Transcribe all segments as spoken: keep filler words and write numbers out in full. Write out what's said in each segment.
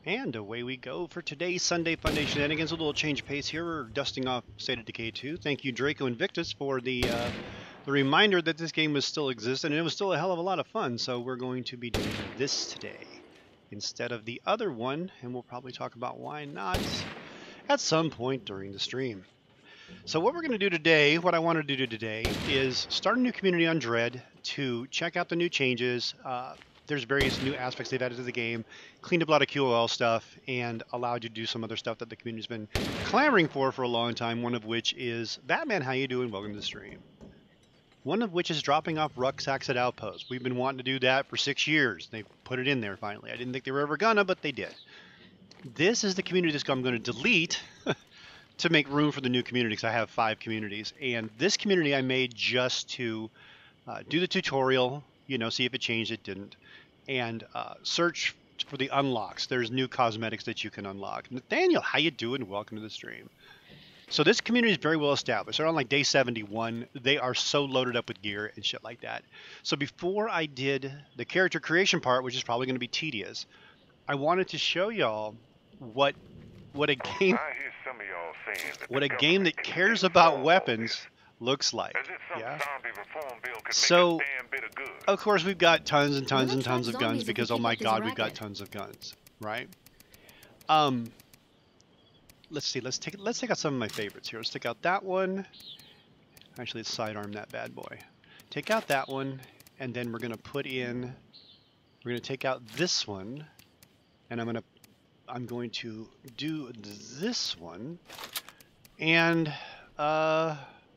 And away we go for today's Sunday Funday Shenanigans. A little change of pace here. We're dusting off State of Decay two. Thank you, Draco Invictus, for the uh, the reminder that this game was still existent, and it was still a hell of a lot of fun. So we're going to be doing this today instead of the other one, and we'll probably talk about why not at some point during the stream. So what we're going to do today, what I wanted to do today, is start a new community on Dread to check out the new changes. Uh, There's various new aspects they've added to the game, cleaned up a lot of Q O L stuff, and allowed you to do some other stuff that the community's been clamoring for for a long time, one of which is, Batman, how you doing? Welcome to the stream. One of which is dropping off rucksacks at outposts. We've been wanting to do that for six years. They put it in there finally. I didn't think they were ever gonna, but they did. This is the community that I'm going to delete to make room for the new community, because I have five communities. And this community I made just to uh, do the tutorial, you know, see if it changed, it didn't. And uh, search for the unlocks. There's new cosmetics that you can unlock. Nathaniel, how you doing? Welcome to the stream. So this community is very well established. They're on like day seventy-one. They are so loaded up with gear and shit like that. So before I did the character creation part, which is probably going to be tedious, I wanted to show y'all what what a game I hear some of y'all saying that what the a game that government can cares get about involved weapons looks like. As if some Yeah. zombie reform bill could make So, a damn bit of good. of course, we've got tons and tons Well, and let's tons watch of guns zombies if we because, oh keep my up this god, we've got racket. tons of guns, right? Um, let's see. Let's take let's take out some of my favorites here. Let's take out that one. Actually, let's sidearm that bad boy. Take out that one, and then we're gonna put in. We're gonna take out this one, and I'm gonna I'm going to do this one, and uh.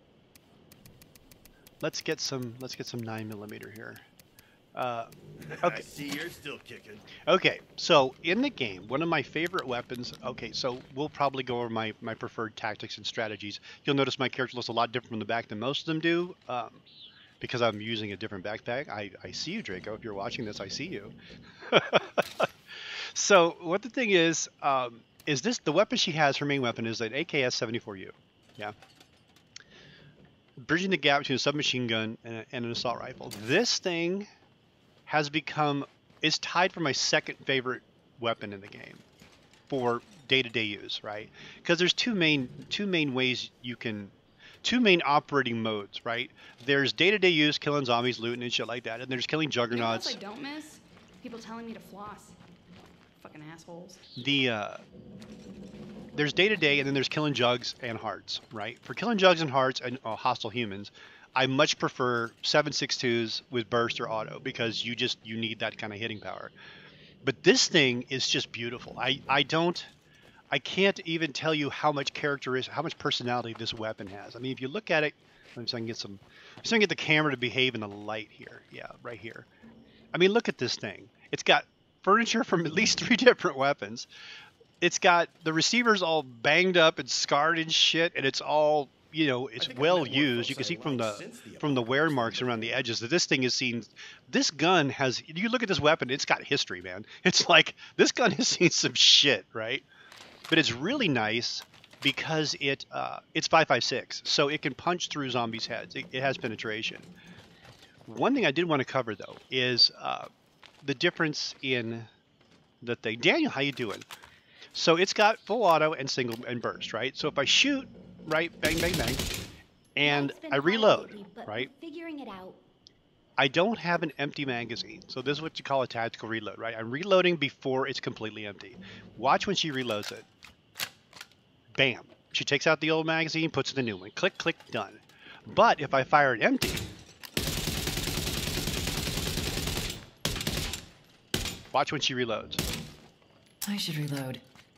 Let's get some. Let's get some nine millimeter here. Uh, okay. I see you're still kicking. Okay. So in the game, one of my favorite weapons. Okay. So we'll probably go over my my preferred tactics and strategies. You'll notice my character looks a lot different from the back than most of them do, um, because I'm using a different backpack. I I see you, Draco. If you're watching this, I see you. So what the thing is, um, is this the weapon she has? Her main weapon is an A K S seventy-four U. Yeah. Bridging the gap between a submachine gun and, a, and an assault rifle. This thing has become, is tied for my second favorite weapon in the game for day-to-day use, right? Because there's two main two main ways you can, two main operating modes, right? There's day-to-day use, killing zombies, looting and shit like that, and there's killing juggernauts. You know what else I don't miss? People telling me to floss. Fucking assholes. The uh, there's day-to-day, and then there's killing jugs and hearts, right? For killing jugs and hearts and uh, hostile humans, I much prefer seven six twos with burst or auto, because you just you need that kind of hitting power. But this thing is just beautiful. I I don't I can't even tell you how much characteristic, how much personality this weapon has. I mean, if you look at it, let me see if I can get some, so I can get the camera to behave in the light here. Yeah, right here. I mean, look at this thing. It's got furniture from at least three different weapons. It's got the receivers all banged up and scarred and shit, and it's all, you know, it's well used. You can see from the from the wear marks around the edges that this thing has seen. This gun has. You look at this weapon, it's got history, man. It's like this gun has seen some shit, right? But it's really nice because it uh, it's five five six, so it can punch through zombies' heads. It, it has penetration. One thing I did want to cover though is uh, the difference in the thing. Daniel, how you doing? So it's got full auto and single and burst, right? So if I shoot, right, bang, bang, bang, and I reload, right? Figuring it out. I don't have an empty magazine. So this is what you call a tactical reload, right? I'm reloading before it's completely empty. Watch when she reloads it. Bam. She takes out the old magazine, puts in the new one. Click, click, done. But if I fire it empty, watch when she reloads. I should reload.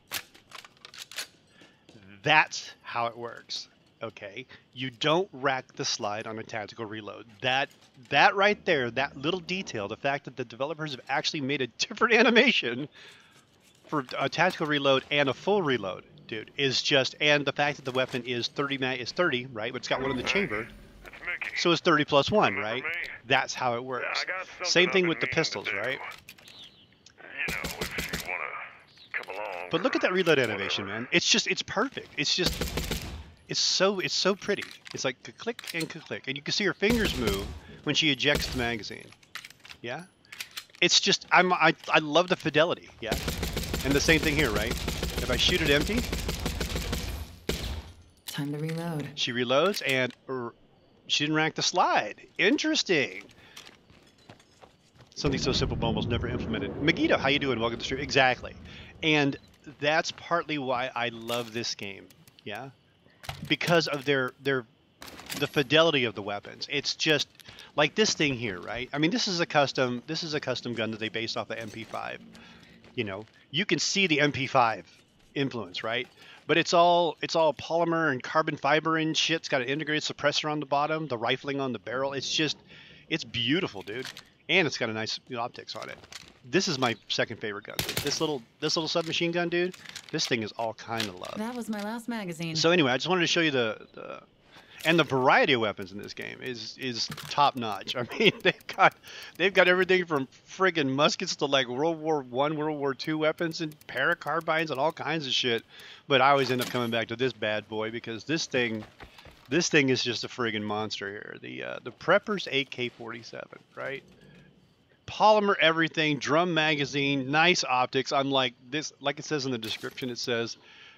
That's how it works, okay? You don't rack the slide on a tactical reload. That that right there, that little detail, the fact that the developers have actually made a different animation for a tactical reload and a full reload, dude, is just, and the fact that the weapon is thirty mag is thirty, right? But it's got one in the chamber, It's Mickey. so it's thirty plus one, Remember right? me? That's how it works. I got something Same thing I've with the been meaning pistols, to do. right? You know, if you wanna come along. But look at that or reload animation, whatever. man. It's just, it's perfect. It's just, it's so, it's so pretty. It's like click and click, and you can see her fingers move when she ejects the magazine. Yeah, it's just, I'm, I, I love the fidelity. Yeah, And the same thing here, right? If I shoot it empty, Time to reload. she reloads, and er, she didn't rack the slide. Interesting. Something so simple but almost never implemented. Megiddo, how you doing? Welcome to the stream. Exactly. And that's partly why I love this game. Yeah? Because of their their the fidelity of the weapons. It's just like this thing here, right? I mean, this is a custom this is a custom gun that they based off the M P five. You know, you can see the M P five influence, right? But it's all it's all polymer and carbon fiber and shit. It's got an integrated suppressor on the bottom, the rifling on the barrel. It's just it's beautiful, dude. And it's got a nice optics on it. This is my second favorite gun. This little this little submachine gun, dude. This thing is all kind of love. That was my last magazine. So anyway, I just wanted to show you the, the and the variety of weapons in this game is is top notch. I mean, they've got they've got everything from friggin' muskets to like World War One, World War Two weapons and paracarbines and all kinds of shit. But I always end up coming back to this bad boy because this thing this thing is just a friggin' monster here. The uh, the Prepper's A K forty-seven, right? Polymer everything, drum magazine, nice optics. I'm like this, like it says in the description, it says,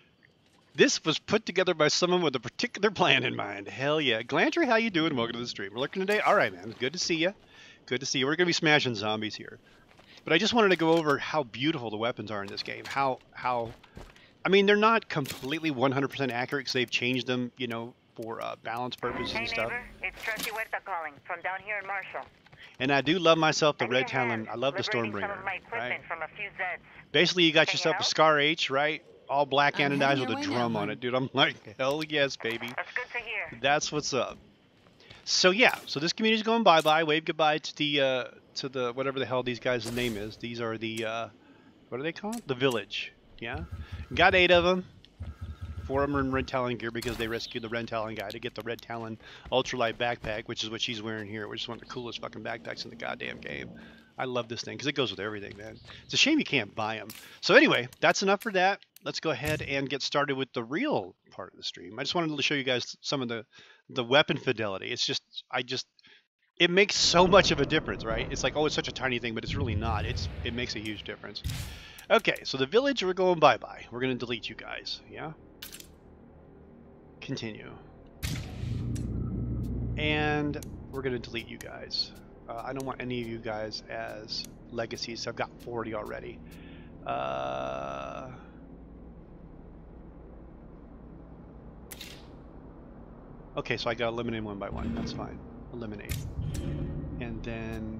this was put together by someone with a particular plan in mind. Hell yeah. Glantry, how you doing? Welcome to the stream. We're looking today. All right, man. Good to see you. Good to see you. We're going to be smashing zombies here. But I just wanted to go over how beautiful the weapons are in this game. How, how, I mean, they're not completely one hundred percent accurate because they've changed them, you know, for uh, balance purposes Hey and stuff. neighbor, it's Trusty Huerta calling from down here in Marshall. And I do love myself the I need Red a hand Talon. I love the liberating Stormbringer. some of my equipment Right? from a few Zeds. Basically, you got Can you yourself a help? Scar H, right? All black I'm anodized heading with your a way drum now, on hon. it, dude. I'm like, hell yes, baby. That's good to hear. That's what's up. So yeah, so this community's going bye-bye. Wave goodbye to the uh, to the whatever the hell these guys' name is. These are the uh, what are they called? The Village. Yeah, got eight of them. Four of them are in Red Talon gear because they rescued the Red Talon guy to get the Red Talon ultralight backpack, which is what she's wearing here, which is one of the coolest fucking backpacks in the goddamn game. I love this thing because it goes with everything, man. It's a shame you can't buy them. So anyway, that's enough for that. Let's go ahead and get started with the real part of the stream. I just wanted to show you guys some of the the weapon fidelity. It's just, I just, it makes so much of a difference, right? It's like, oh, it's such a tiny thing, but it's really not. It's It makes a huge difference. Okay, so the Village, we're going bye-bye. We're going to delete you guys, yeah? Continue. And we're going to delete you guys. Uh, I don't want any of you guys as legacies. So I've got forty already. Uh, okay, so I got to eliminate one by one. That's fine. Eliminate. And then...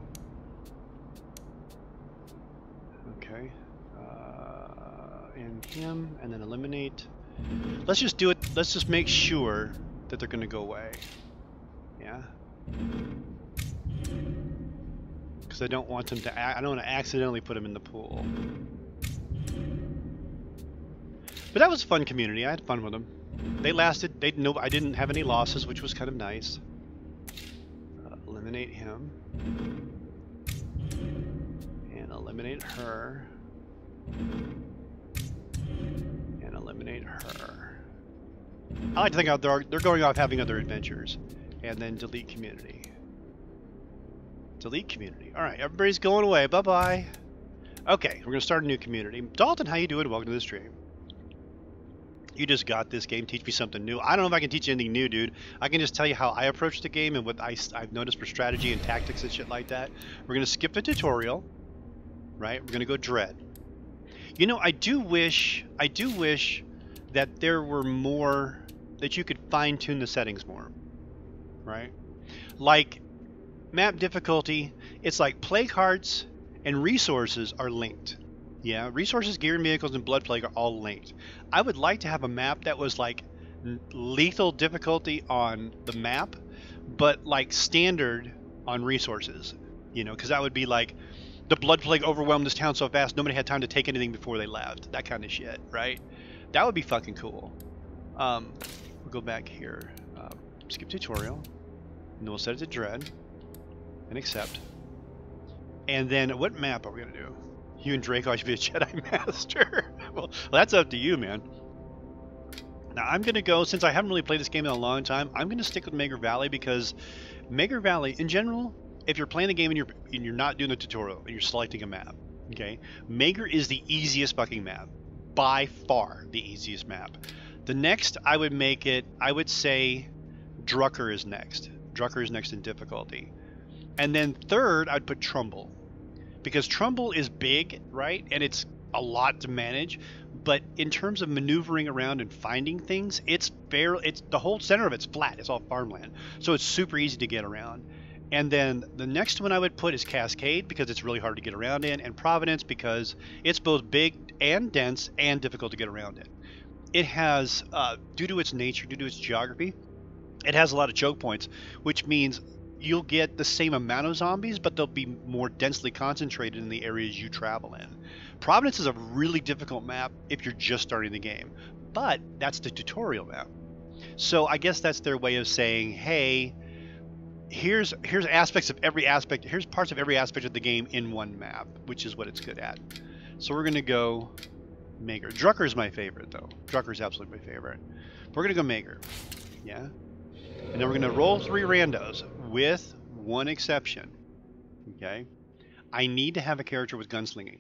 Okay. Uh, and him, and then eliminate. Let's just do it. Let's just make sure that they're going to go away. Yeah? Because I don't want them to, I don't want to accidentally put them in the pool. But that was a fun community. I had fun with them. They lasted, they no, I didn't have any losses, which was kind of nice. Uh, eliminate him. And eliminate her. And eliminate her. I like to think out they're, they're going off having other adventures. And then delete community. Delete community. Alright, everybody's going away. Bye-bye. Okay, we're going to start a new community. Dalton, how you doing? Welcome to the stream. You just got this game. Teach me something new. I don't know if I can teach you anything new, dude. I can just tell you how I approach the game and what I, I've noticed for strategy and tactics and shit like that. We're going to skip the tutorial. Right? We're going to go Dread. You know, I do wish... I do wish that there were more... that you could fine-tune the settings more. Right? Like... map difficulty, it's like plague hearts and resources are linked. Yeah, resources, gear, and vehicles, and blood plague are all linked. I would like to have a map that was like lethal difficulty on the map, but like standard on resources. You know, because that would be like the blood plague overwhelmed this town so fast nobody had time to take anything before they left. That kind of shit, right? That would be fucking cool. Um, we'll go back here. Uh, skip tutorial. And then we'll set it to Dread. And accept. And then what map are we going to do? You and Draco should be a Jedi Master. well, well, that's up to you, man. Now, I'm going to go, since I haven't really played this game in a long time, I'm going to stick with Mager Valley because Mager Valley, in general, if you're playing the game and you're, and you're not doing the tutorial and you're selecting a map, Okay, Mager is the easiest fucking map, by far the easiest map. The next, I would make it. I would say, Drucker is next. Drucker is next in difficulty, and then third, I'd put Trumbull, because Trumbull is big, right, and it's a lot to manage. But in terms of maneuvering around and finding things, it's barely. It's the whole center of it's flat. It's all farmland, so it's super easy to get around. And then the next one I would put is Cascade, because it's really hard to get around in, and Providence, because it's both big and dense and difficult to get around in. It has, uh, due to its nature, due to its geography, it has a lot of choke points, which means you'll get the same amount of zombies, but they'll be more densely concentrated in the areas you travel in. Providence is a really difficult map if you're just starting the game, but that's the tutorial map. So I guess that's their way of saying, hey, here's here's aspects of every aspect, here's parts of every aspect of the game in one map, which is what it's good at. So we're going to go Mager. Drucker is my favorite, though. Drucker is absolutely my favorite. We're going to go Mager. Yeah? And then we're going to roll three randos, with one exception. Okay? I need to have a character with gunslinging.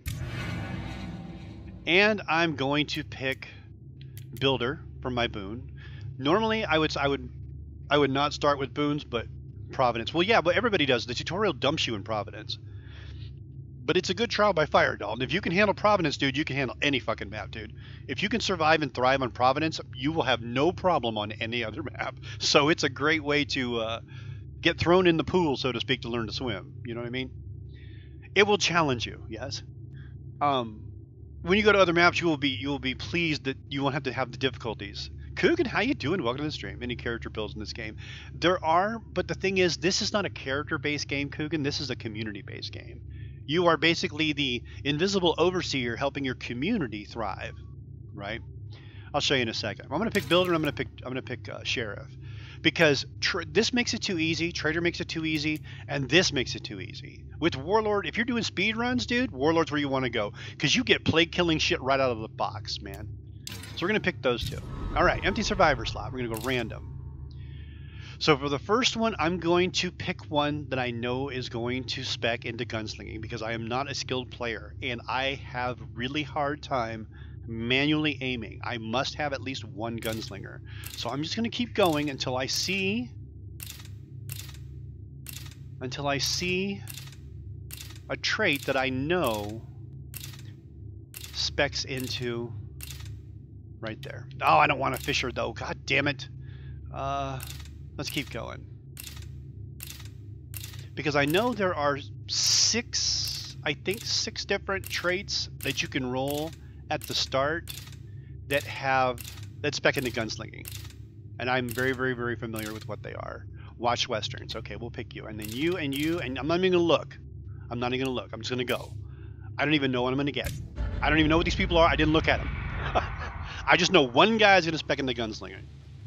And I'm going to pick Builder for my boon. Normally, I would I would I would not start with boons, but Providence. Well, yeah, but everybody does. The tutorial dumps you in Providence. But it's a good trial by fire, Dalton. If you can handle Providence, dude, you can handle any fucking map, dude. If you can survive and thrive on Providence, you will have no problem on any other map. So it's a great way to uh, get thrown in the pool, so to speak, to learn to swim. You know what I mean? It will challenge you, yes. Um, when you go to other maps, you will be you will be pleased that you won't have to have the difficulties. Coogan, how you doing? Welcome to the stream. Any character builds in this game? There are, but the thing is, this is not a character-based game, Coogan. This is a community-based game. You are basically the invisible overseer helping your community thrive, right? I'll show you in a second. I'm going to pick Builder. I'm going to pick. I'm going to pick uh, Sheriff, because tr this makes it too easy. Trader makes it too easy, and this makes it too easy. With Warlord, if you're doing speed runs, dude, Warlord's where you want to go, because you get plague killing shit right out of the box, man. So we're going to pick those two. All right, empty survivor slot. We're going to go random. So for the first one, I'm going to pick one that I know is going to spec into gunslinging, because I am not a skilled player, and I have really hard time manually aiming. I must have at least one gunslinger. So I'm just going to keep going until I see... Until I see a trait that I know specs into... right there. Oh, I don't want a Fisher, though. God damn it. Uh... Let's keep going. Because I know there are six, I think six different traits that you can roll at the start that have, that spec into gunslinging. And I'm very, very, very familiar with what they are. Watch Westerns. Okay, we'll pick you. And then you and you, and I'm not even going to look. I'm not even going to look. I'm just going to go. I don't even know what I'm going to get. I don't even know what these people are. I didn't look at them. I just know one guy is going to spec into gunslinging.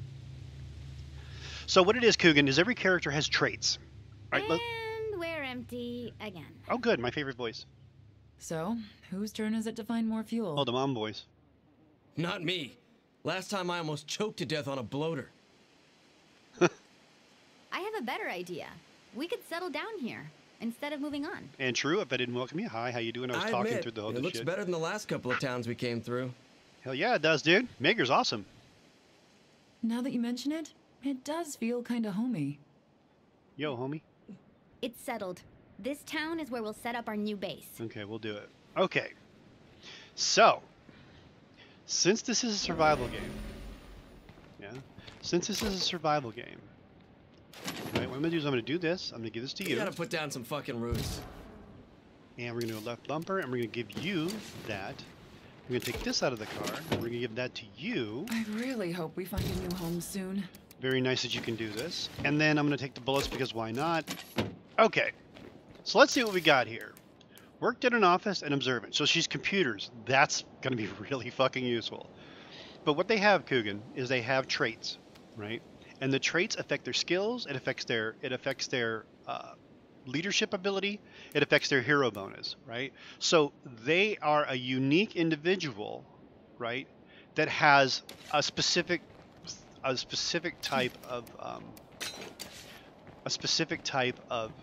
So what it is, Coogan, is every character has traits. Right? And we're empty again. Oh, good. My favorite voice. So, whose turn is it to find more fuel? Oh, the mom voice. Not me. Last time I almost choked to death on a bloater. I have a better idea. We could settle down here instead of moving on. And true, if I didn't welcome you. Hi, how you doing? I was I talking admit, through the whole it looks shit. better than the last couple of towns we came through. Hell yeah, it does, dude. Mager's awesome. Now that you mention it, it does feel kinda homey. Yo, homie. It's settled. This town is where we'll set up our new base. Okay, we'll do it. Okay. So, since this is a survival game, yeah, since this is a survival game, right, what I'm gonna do is I'm gonna do this. I'm gonna give this to You you, gotta put down some fucking roots. and we're gonna do a left bumper, and we're gonna give you that. We're gonna take this out of the car, and we're gonna give that to you. I really hope we find a new home soon. Very nice that you can do this. And then I'm going to take the bullets because why not? Okay. So let's see what we got here. Worked at an office and observant. So she's computers. That's going to be really fucking useful. But what they have, Coogan, is they have traits, right? And the traits affect their skills. It affects their it affects their uh, leadership ability. It affects their hero bonus, right? So they are a unique individual, right, that has a specific a specific type of um, a specific type of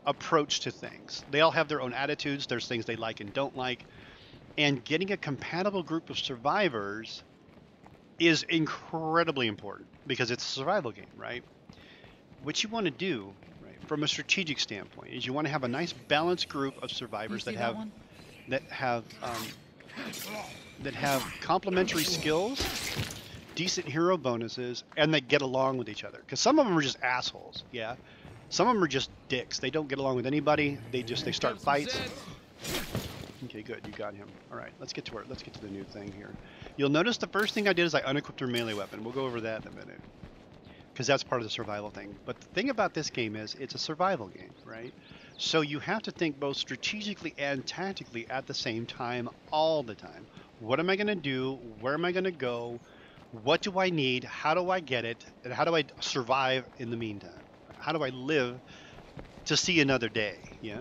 approach to things. They all have their own attitudes. There's things they like and don't like. And getting a compatible group of survivors is incredibly important because it's a survival game, right? What you want to do, right, from a strategic standpoint, is you want to have a nice balanced group of survivors that have that, that have um, that have complementary skills, decent hero bonuses, and that get along with each other. Because some of them are just assholes, yeah. Some of them are just dicks. They don't get along with anybody. They just they start fights. Okay, good. You got him. All right, let's get to it. Let's get to the new thing here. You'll notice the first thing I did is I unequipped her melee weapon. We'll go over that in a minute, because that's part of the survival thing. But the thing about this game is it's a survival game, right? So you have to think both strategically and tactically at the same time, all the time. What am I going to do? Where am I going to go? What do I need? How do I get it? And how do I survive in the meantime? How do I live to see another day? Yeah.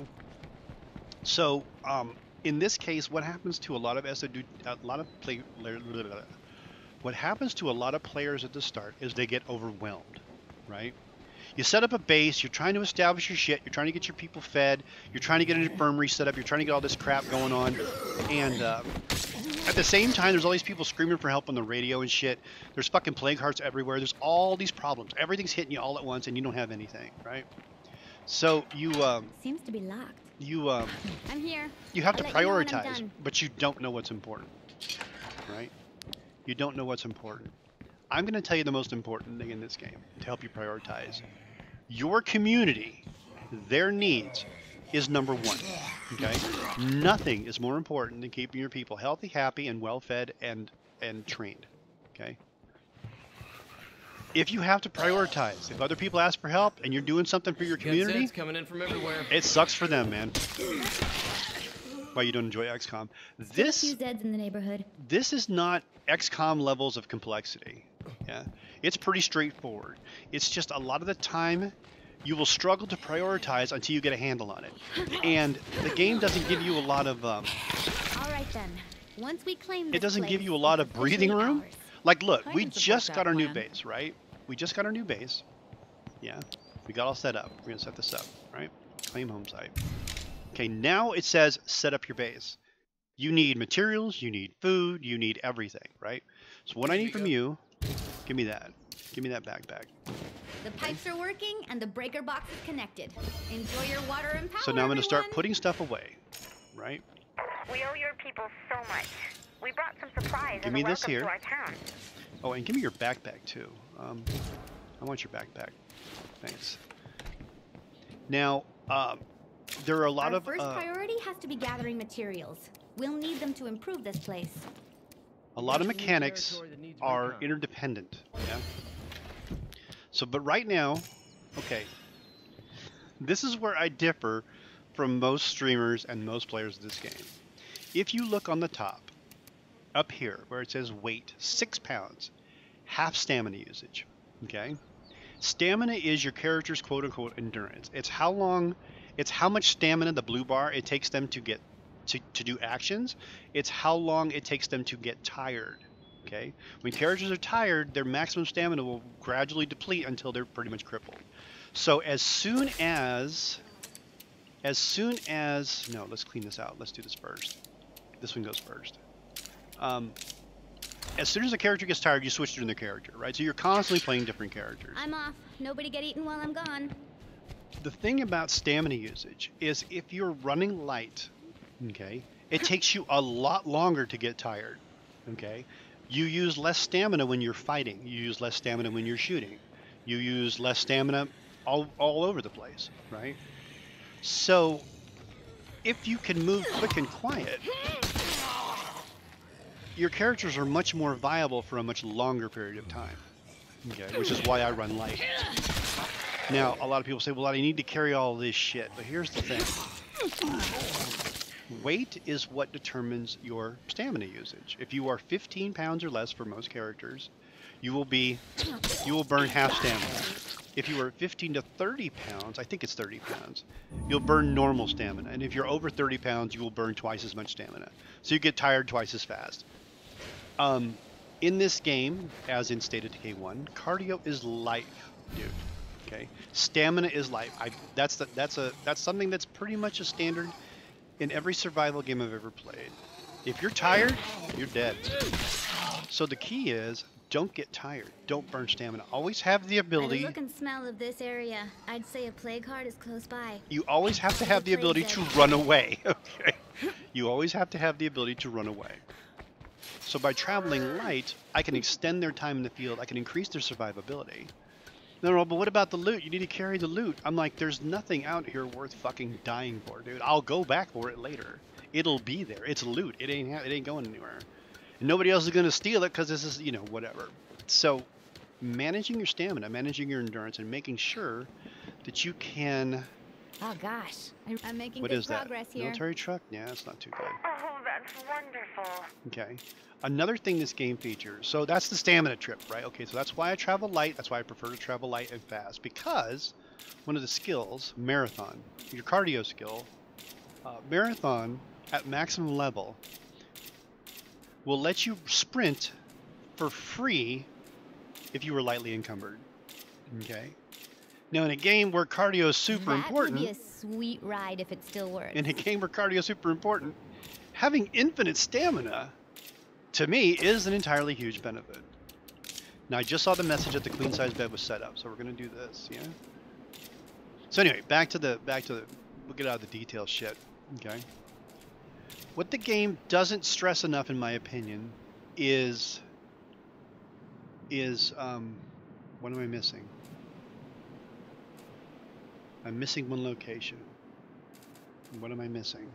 So, um, in this case, what happens to a lot of S O D, a lot of play, what happens to a lot of players at the start is they get overwhelmed, right? You set up a base, you're trying to establish your shit, you're trying to get your people fed, you're trying to get an infirmary set up, you're trying to get all this crap going on, and uh, at the same time, there's all these people screaming for help on the radio and shit. There's fucking plague hearts everywhere. There's all these problems. Everything's hitting you all at once, and you don't have anything, right? So you um, Seems to be locked. you um, I'm here. you have I'll to let you know when I'm prioritize, done. but you don't know what's important, right? You don't know what's important. I'm going to tell you the most important thing in this game to help you prioritize. Your community, their needs, is number one. Okay? Nothing is more important than keeping your people healthy, happy, and well-fed and and trained. Okay? If you have to prioritize, if other people ask for help and you're doing something for your community, Zeds coming in from everywhere. it sucks for them, man. Why you don't enjoy X COM? This Still a few Zeds in the neighborhood. this is not X COM levels of complexity. Yeah, it's pretty straightforward. It's just a lot of the time you will struggle to prioritize until you get a handle on it, and the game doesn't give you a lot of um, All right then. Once we claim this it doesn't give place, you a lot it's of breathing officially room. ours. Like, look, I we can support just that got our new plan. base, right? We just got our new base. Yeah, we got all set up. We're gonna set this up, right? Claim home site. Okay, now it says set up your base. You need materials, you need food, you need everything, right? So what I need from you, give me that. Give me that backpack. The pipes are working and the breaker box is connected. Enjoy your water and power. So now I'm going to start everyone. putting stuff away, right? We owe your people so much. We brought some supplies Give as me a this welcome here. to our town. Oh, and give me your backpack too. Um, I want your backpack. Thanks. Now, um, there are a lot Our of first uh, priority has to be gathering materials. We'll need them to improve this place. a lot of Bunch of new mechanics territory that needs are recon. interdependent. Yeah. So, but right now, okay, this is where I differ from most streamers and most players of this game. If you look on the top, up here, where it says weight, six pounds, half stamina usage, okay? Stamina is your character's quote-unquote endurance. It's how long, it's how much stamina, the blue bar, it takes them to get, to, to do actions. It's how long it takes them to get tired, okay? When characters are tired, their maximum stamina will gradually deplete until they're pretty much crippled. So as soon as, as soon as, no, let's clean this out. Let's do this first. This one goes first. Um, as soon as a character gets tired, you switch to another character, right? So you're constantly playing different characters. I'm off. Nobody get eaten while I'm gone. The thing about stamina usage is if you're running light, okay, it takes you a lot longer to get tired, okay? You use less stamina when you're fighting. You use less stamina when you're shooting. You use less stamina all, all over the place, right? So if you can move quick and quiet, your characters are much more viable for a much longer period of time, okay, which is why I run light. Now, a lot of people say, well, I need to carry all this shit, but here's the thing. Weight is what determines your stamina usage. If you are fifteen pounds or less for most characters, you will be, you will burn half stamina. If you are fifteen to thirty pounds, I think it's thirty pounds, you'll burn normal stamina. And if you're over thirty pounds, you will burn twice as much stamina. So you get tired twice as fast. Um, in this game, as in State of Decay one, cardio is life, dude. Okay, stamina is life. I, that's the, that's a that's something that's pretty much a standard in every survival game I've ever played. If you're tired, you're dead. So the key is don't get tired. Don't burn stamina. Always have the By the ability. look and smell of this area, I'd say a plague heart is close by. You always have to have the ability to run away. Okay. You always have to have the ability to run away. So by traveling light, I can extend their time in the field. I can increase their survivability. No, no, but what about the loot? You need to carry the loot. I'm like, there's nothing out here worth fucking dying for, dude. I'll go back for it later. It'll be there. It's loot. It ain't it ain't going anywhere. And nobody else is going to steal it because this is, you know, whatever. So managing your stamina, managing your endurance, and making sure that you can... Oh gosh, I'm making What good is that? progress here. Military truck? Yeah, it's not too good. Oh, that's wonderful. Okay. Another thing this game features, so that's the stamina trip, right? Okay, so that's why I travel light. That's why I prefer to travel light and fast, because one of the skills, marathon, your cardio skill, uh, marathon at maximum level will let you sprint for free if you were lightly encumbered. Okay. Now, in a game where cardio is super that important, would be a sweet ride if it still works. in a game where cardio is super important, having infinite stamina, to me, is an entirely huge benefit. Now, I just saw the message that the queen size bed was set up, so we're going to do this, yeah? So anyway, back to the, back to the, we'll get out of the detail shit, okay? What the game doesn't stress enough, in my opinion, is, is, um, what am I missing? I'm missing one location. What am I missing?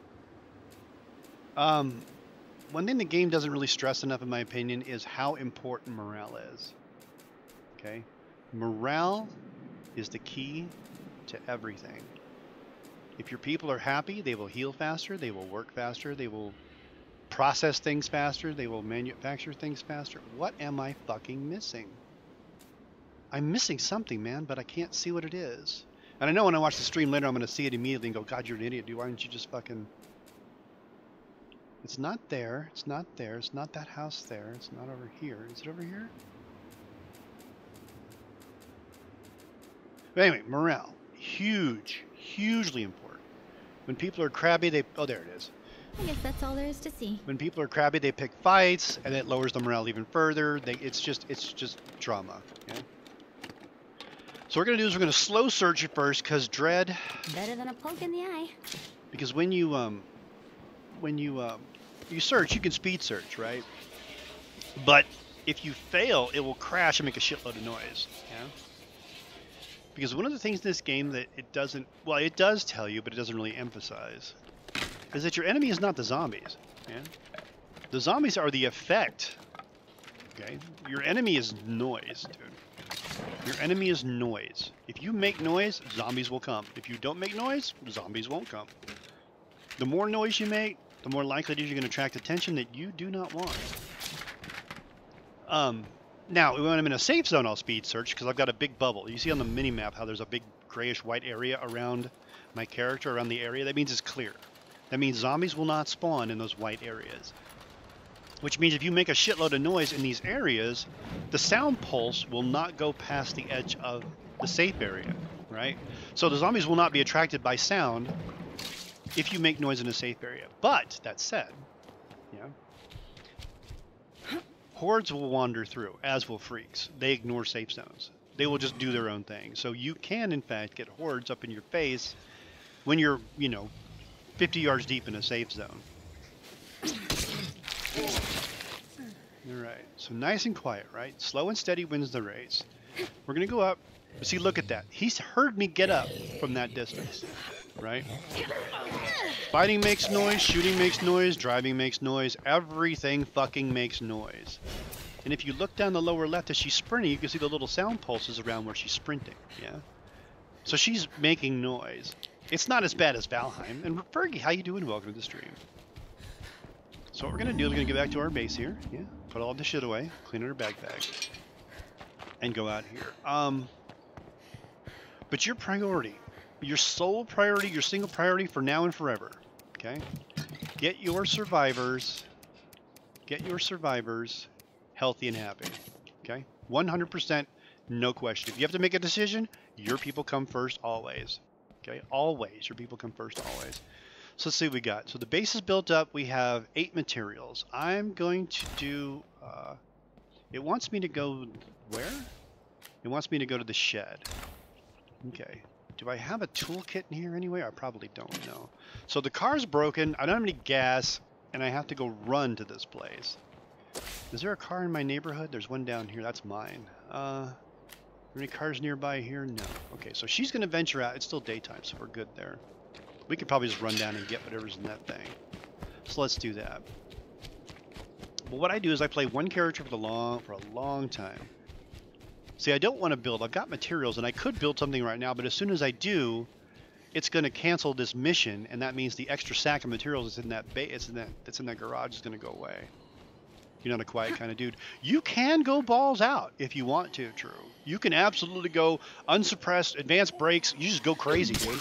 Um, one thing the game doesn't really stress enough, in my opinion, is how important morale is. Okay? Morale is the key to everything. If your people are happy, they will heal faster, they will work faster, they will process things faster, they will manufacture things faster. What am I fucking missing? I'm missing something, man, but I can't see what it is. And I know when I watch the stream later, I'm going to see it immediately and go, God, you're an idiot, dude. Why didn't you just fucking... It's not there. It's not there. It's not that house there. It's not over here. Is it over here? But anyway, morale. Huge. Hugely important. When people are crabby, they... Oh, there it is. I guess that's all there is to see. When people are crabby, they pick fights, and it lowers the morale even further. They, it's just, it's just drama. Okay? So what we're going to do is we're going to slow search it first, because dread... Better than a poke in the eye. Because when you, um... When you, um... You search, you can speed search, right? But if you fail, it will crash and make a shitload of noise. Yeah? Because one of the things in this game that it doesn't... Well, it does tell you, but it doesn't really emphasize, is that your enemy is not the zombies. Yeah? The zombies are the effect. Okay? Your enemy is noise, dude. Your enemy is noise. If you make noise, zombies will come. If you don't make noise, zombies won't come. The more noise you make, the more likely it is you're going to attract attention that you do not want. Um, now, when I'm in a safe zone, I'll speed search because I've got a big bubble. You see on the mini-map how there's a big grayish-white area around my character, around the area. That means it's clear. That means zombies will not spawn in those white areas. Which means if you make a shitload of noise in these areas, the sound pulse will not go past the edge of the safe area, right? So the zombies will not be attracted by sound if you make noise in a safe area. But, that said, yeah, hordes will wander through, as will freaks. They ignore safe zones. They will just do their own thing. So you can, in fact, get hordes up in your face when you're, you know, fifty yards deep in a safe zone. Alright, so nice and quiet, right? Slow and steady wins the race. We're going to go up. See, look at that. He's heard me get up from that distance, right? Fighting makes noise, shooting makes noise, driving makes noise, everything fucking makes noise. And if you look down the lower left as she's sprinting, you can see the little sound pulses around where she's sprinting, yeah? So she's making noise. It's not as bad as Valheim. And Fergie, how you doing? Welcome to the stream. So what we're going to do is we're going to get back to our base here. Yeah, put all the shit away, clean out our backpack, and go out here. Um, but your priority, your sole priority, your single priority for now and forever, okay? Get your survivors, get your survivors healthy and happy, okay? one hundred percent No question. If you have to make a decision, your people come first always. Okay, always. Your people come first always. So let's see what we got. So the base is built up. We have eight materials. I'm going to do... Uh, it wants me to go... Where? It wants me to go to the shed. Okay. Do I have a toolkit in here anyway? I probably don't know. So the car's broken. I don't have any gas. And I have to go run to this place. Is there a car in my neighborhood? There's one down here. That's mine. Uh... Are there any cars nearby here? No. Okay, so she's going to venture out. It's still daytime, so we're good there. We could probably just run down and get whatever's in that thing. So let's do that. But what I do is I play one character for the long for a long time. See, I don't want to build. I've got materials, and I could build something right now, but as soon as I do, it's going to cancel this mission, and that means the extra sack of materials that's in that ba it's in that that's in that garage is going to go away. You're not a quiet kind of dude. You can go balls out if you want to, True. You can absolutely go unsuppressed, advanced brakes. You just go crazy, dude.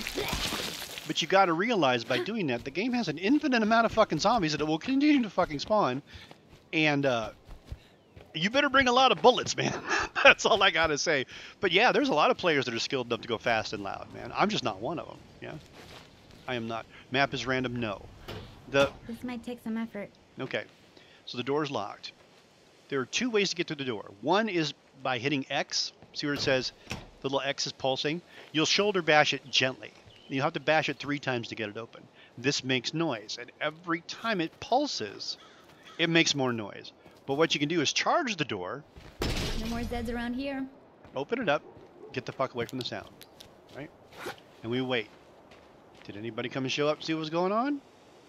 But you got to realize by doing that, the game has an infinite amount of fucking zombies that it will continue to fucking spawn. And uh, you better bring a lot of bullets, man. That's all I got to say. But yeah, there's a lot of players that are skilled enough to go fast and loud, man. I'm just not one of them. Yeah, I am not. Map is random? No. The This might take some effort. Okay. So the door's locked. There are two ways to get through the door. One is by hitting X. See where it says the little X is pulsing? You'll shoulder bash it gently. You'll have to bash it three times to get it open. This makes noise, and every time it pulses, it makes more noise. But what you can do is charge the door. No more Zeds around here. Open it up. Get the fuck away from the sound. Right? And we wait. Did anybody come and show up and see what's going on?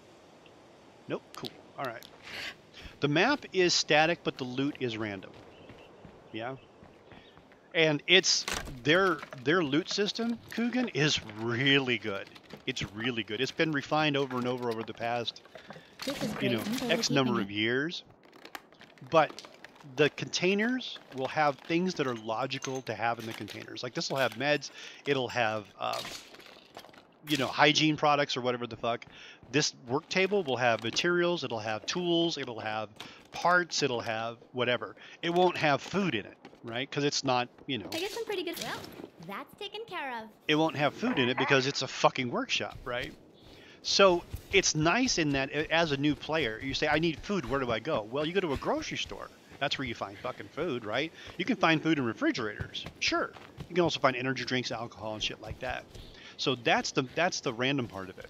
Nope. Cool. All right. The map is static, but the loot is random. Yeah. And it's their their loot system, Coogan, is really good. It's really good. It's been refined over and over over the past, This is you great. know, I'm totally X keeping number it. of years. But the containers will have things that are logical to have in the containers. Like this will have meds. It'll have, um, you know, hygiene products or whatever the fuck. This work table will have materials, it'll have tools, it'll have parts, it'll have whatever. It won't have food in it, right? Because it's not, you know, I guess I'm pretty good. Well, that's taken care of. it won't have food in it because it's a fucking workshop, right? So it's nice in that a- as a new player, you say, I need food, where do I go? Well, you go to a grocery store. That's where you find fucking food, right? You can find food in refrigerators, sure. You can also find energy drinks, alcohol, and shit like that. So that's the that's the random part of it.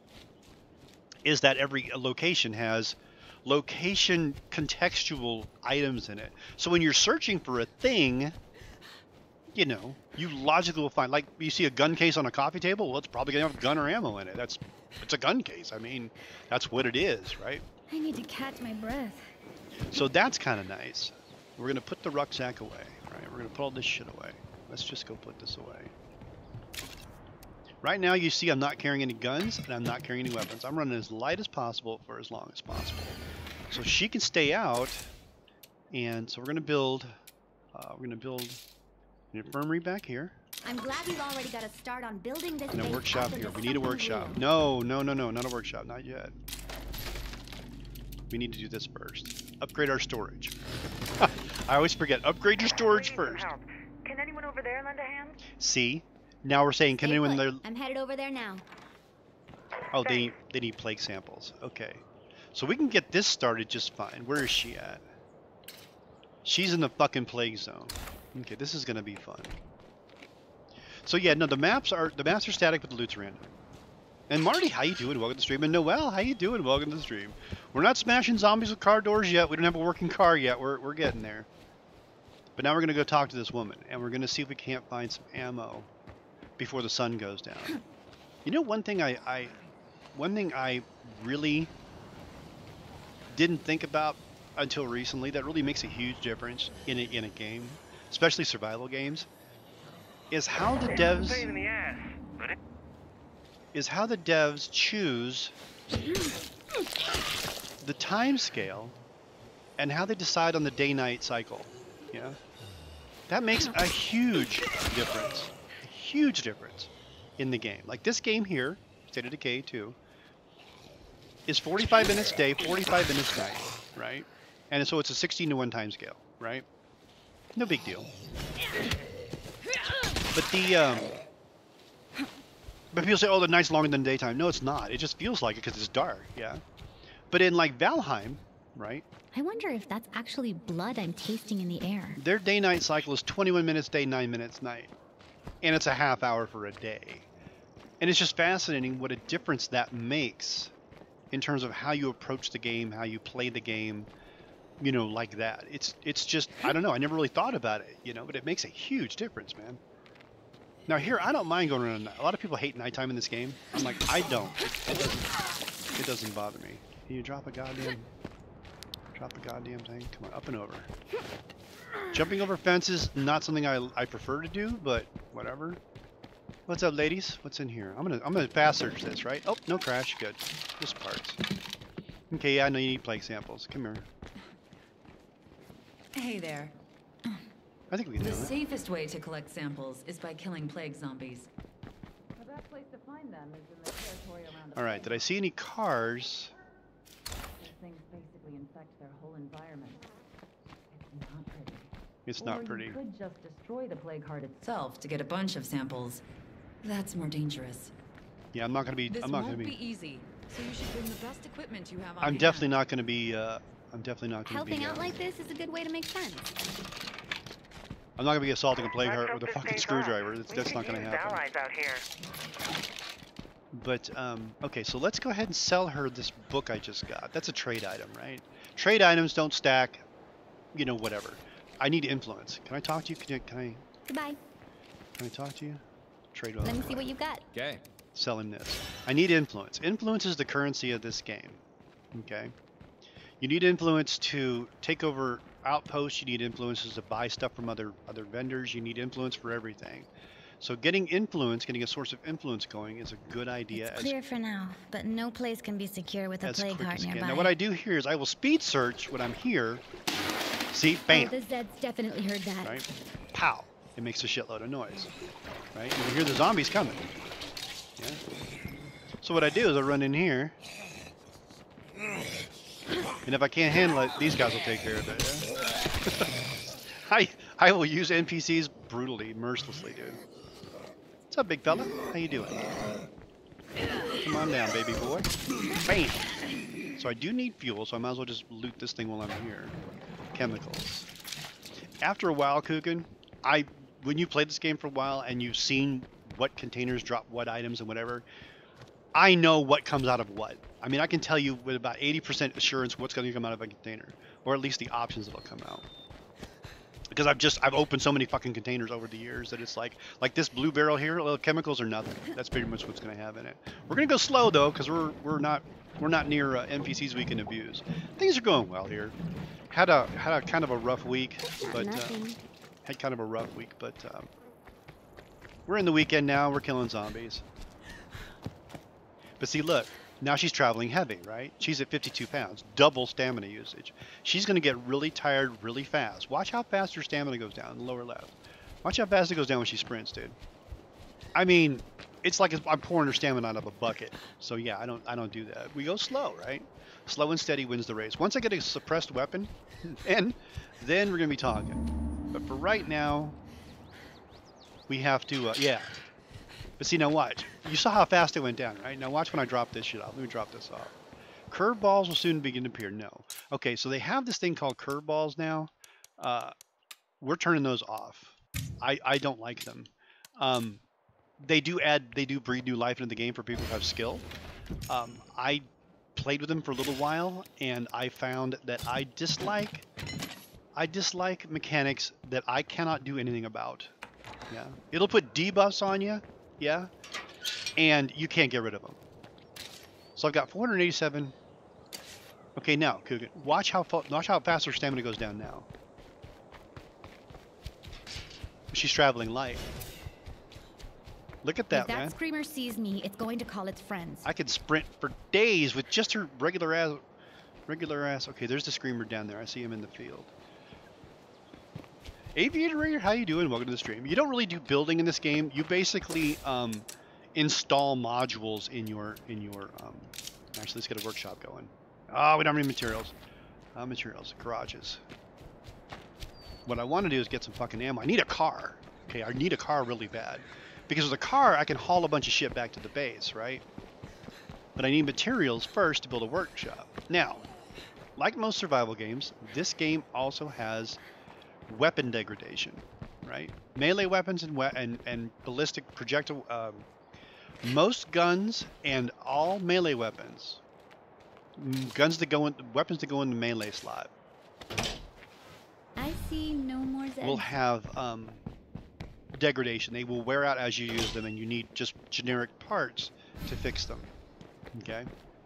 Is that every location has location contextual items in it. So when you're searching for a thing, you know, you logically will find, like you see a gun case on a coffee table, well, it's probably gonna have gun or ammo in it. That's, it's a gun case. I mean, that's what it is, right? I need to catch my breath. So that's kind of nice. We're gonna put the rucksack away, right? We're gonna put all this shit away. Let's just go put this away. Right now, you see I'm not carrying any guns, and I'm not carrying any weapons. I'm running as light as possible for as long as possible. So she can stay out, and so we're going to build, uh, we're going to build an infirmary back here, I'm glad we've already got a start on building this and a base workshop up into here. We need a something workshop. real. No, no, no, no, not a workshop, not yet. We need to do this first. Upgrade our storage. I always forget, upgrade your storage We need some first. help. Can anyone over there lend a hand? See? Now we're saying, can Stay anyone put. there... I'm headed over there now. Oh, they need, they need plague samples. Okay. So we can get this started just fine. Where is she at? She's in the fucking plague zone. Okay, this is going to be fun. So yeah, no, the maps are the maps are static, but the loot's random. And Marty, how you doing? Welcome to the stream. And Noel, how you doing? Welcome to the stream. We're not smashing zombies with car doors yet. We don't have a working car yet. We're, we're getting there. But now we're going to go talk to this woman, and we're going to see if we can't find some ammo before the sun goes down. You know, one thing I, I one thing I really didn't think about until recently that really makes a huge difference in a, in a game, especially survival games, is how the It's a devs pain in the ass, but it, is how the devs choose the time scale and how they decide on the day-night cycle. Yeah, that makes a huge difference. Huge difference in the game. Like this game here, State of Decay two, is forty-five minutes day, forty-five minutes night, right? And so it's a sixteen to one time scale, right? No big deal. But the um, but people say, oh, the night's longer than daytime. No, it's not. It just feels like it because it's dark. Yeah. But in like Valheim, right? I wonder if that's actually blood I'm tasting in the air. Their day-night cycle is twenty-one minutes day, nine minutes night, and it's a half hour for a day. And it's just fascinating what a difference that makes in terms of how you approach the game, how you play the game, you know, like that. It's it's just, I don't know, I never really thought about it, you know, but it makes a huge difference, man. Now here, I don't mind going around. A lot of people hate nighttime in this game. I'm like, I don't. It, it doesn't. It doesn't bother me. Can you drop a goddamn, drop a goddamn thing? Come on, up and over. Jumping over fences, not something I I prefer to do, but whatever. What's up, ladies? What's in here? I'm gonna I'm gonna fast search this, right? Oh, no crash. Good. Just parts. Okay, yeah, I know you need plague samples. Come here. Hey there. I think we can The do it. safest way to collect samples is by killing plague zombies. The best place to find them is in the territory around the All right. Did I see any cars? These things basically infect their whole environment. It's not pretty. It's not Or pretty. you could just destroy the plague heart itself to get a bunch of samples. That's more dangerous. Yeah, I'm not gonna be. This I'm not won't gonna be. be easy, so you should bring the best equipment you have on I'm hand. definitely not gonna be. Uh, I'm definitely not gonna Helping be. out uh, like this is a good way to make friends. I'm not gonna be assaulting a plague Let's heart hope with a this fucking stays screwdriver. on. That's, We that's could not gonna use happen. allies out here. But um, okay, so let's go ahead and sell her this book I just got. That's a trade item, right? Trade items don't stack. You know, whatever. I need influence. Can I talk to you? Can I? Can I, Goodbye. can I talk to you? Trade. Let me see what you've got. Okay. Sell him this. I need influence. Influence is the currency of this game. Okay. You need influence to take over outposts. You need influences to buy stuff from other other vendors. You need influence for everything. So getting influence, getting a source of influence going is a good idea. It's as, clear for now, but no place can be secure with a as plague quick heart as you nearby. can. Now what I do here is I will speed search when I'm here. See, Oh, bam, the Zeds definitely heard that. right? Pow. It makes a shitload of noise, right? You hear the zombies coming. Yeah. So what I do is I run in here, and if I can't handle it, these guys will take care of it. Yeah? I I will use N P Cs brutally, mercilessly, dude. What's up, big fella? How you doing? Come on down, baby boy. Bam. So I do need fuel, so I might as well just loot this thing while I'm here. Chemicals. After a while, Kugan, I when you played this game for a while and you've seen what containers drop what items and whatever, I know what comes out of what. I mean, I can tell you with about eighty percent assurance what's going to come out of a container, or at least the options that'll come out. Because I've just I've opened so many fucking containers over the years that it's like like this blue barrel here, little chemicals are nothing. That's pretty much what's going to have in it. We're going to go slow though, because we're we're not we're not near uh, N P Cs we can abuse. Things are going well here. Had a had a kind of a rough week, but uh, Nothing. had kind of a rough week, but um, we're in the weekend now. We're killing zombies. But see, look, now she's traveling heavy, right? She's at fifty-two pounds, double stamina usage. She's going to get really tired really fast. Watch how fast her stamina goes down in the lower left. Watch how fast it goes down when she sprints, dude. I mean, it's like I'm pouring her stamina out of a bucket. So yeah, I don't I don't do that. We go slow, right? Slow and steady wins the race. Once I get a suppressed weapon, and then we're going to be talking. But for right now, we have to, uh, yeah. But see, now watch. You saw how fast it went down, right? Now watch when I drop this shit off. Let me drop this off. Curveballs will soon begin to appear. No. Okay, so they have this thing called curveballs now. Uh, we're turning those off. I, I don't like them. Um, they do add, they do breathe new life into the game for people who have skill. Um, I played with them for a little while, and I found that I dislike, I dislike mechanics that I cannot do anything about. Yeah, it'll put debuffs on you. Yeah, and you can't get rid of them. So I've got four hundred eighty-seven. Okay, now Kugan, watch how watch how fast her stamina goes down now. She's traveling light. Look at that, if that man. screamer sees me, it's going to call its friends. I could sprint for days with just her regular ass. Regular ass. Okay, there's the screamer down there. I see him in the field. Aviator Raider, how you doing? Welcome to the stream. You don't really do building in this game. You basically um, install modules in your in your. Um, actually, let's get a workshop going. Oh, we don't have any materials. Uh, materials, garages. what I want to do is get some fucking ammo. I need a car. Okay, I need a car really bad. Because with a car, I can haul a bunch of shit back to the base, right? But I need materials first to build a workshop. Now, like most survival games, this game also has weapon degradation, right? Melee weapons and we and, and ballistic projectile. Um, most guns and all melee weapons, guns that go in, weapons that go in the melee slot, I see no more Zeds. will have um, degradation. They will wear out as you use them, and you need just generic parts to fix them. Okay.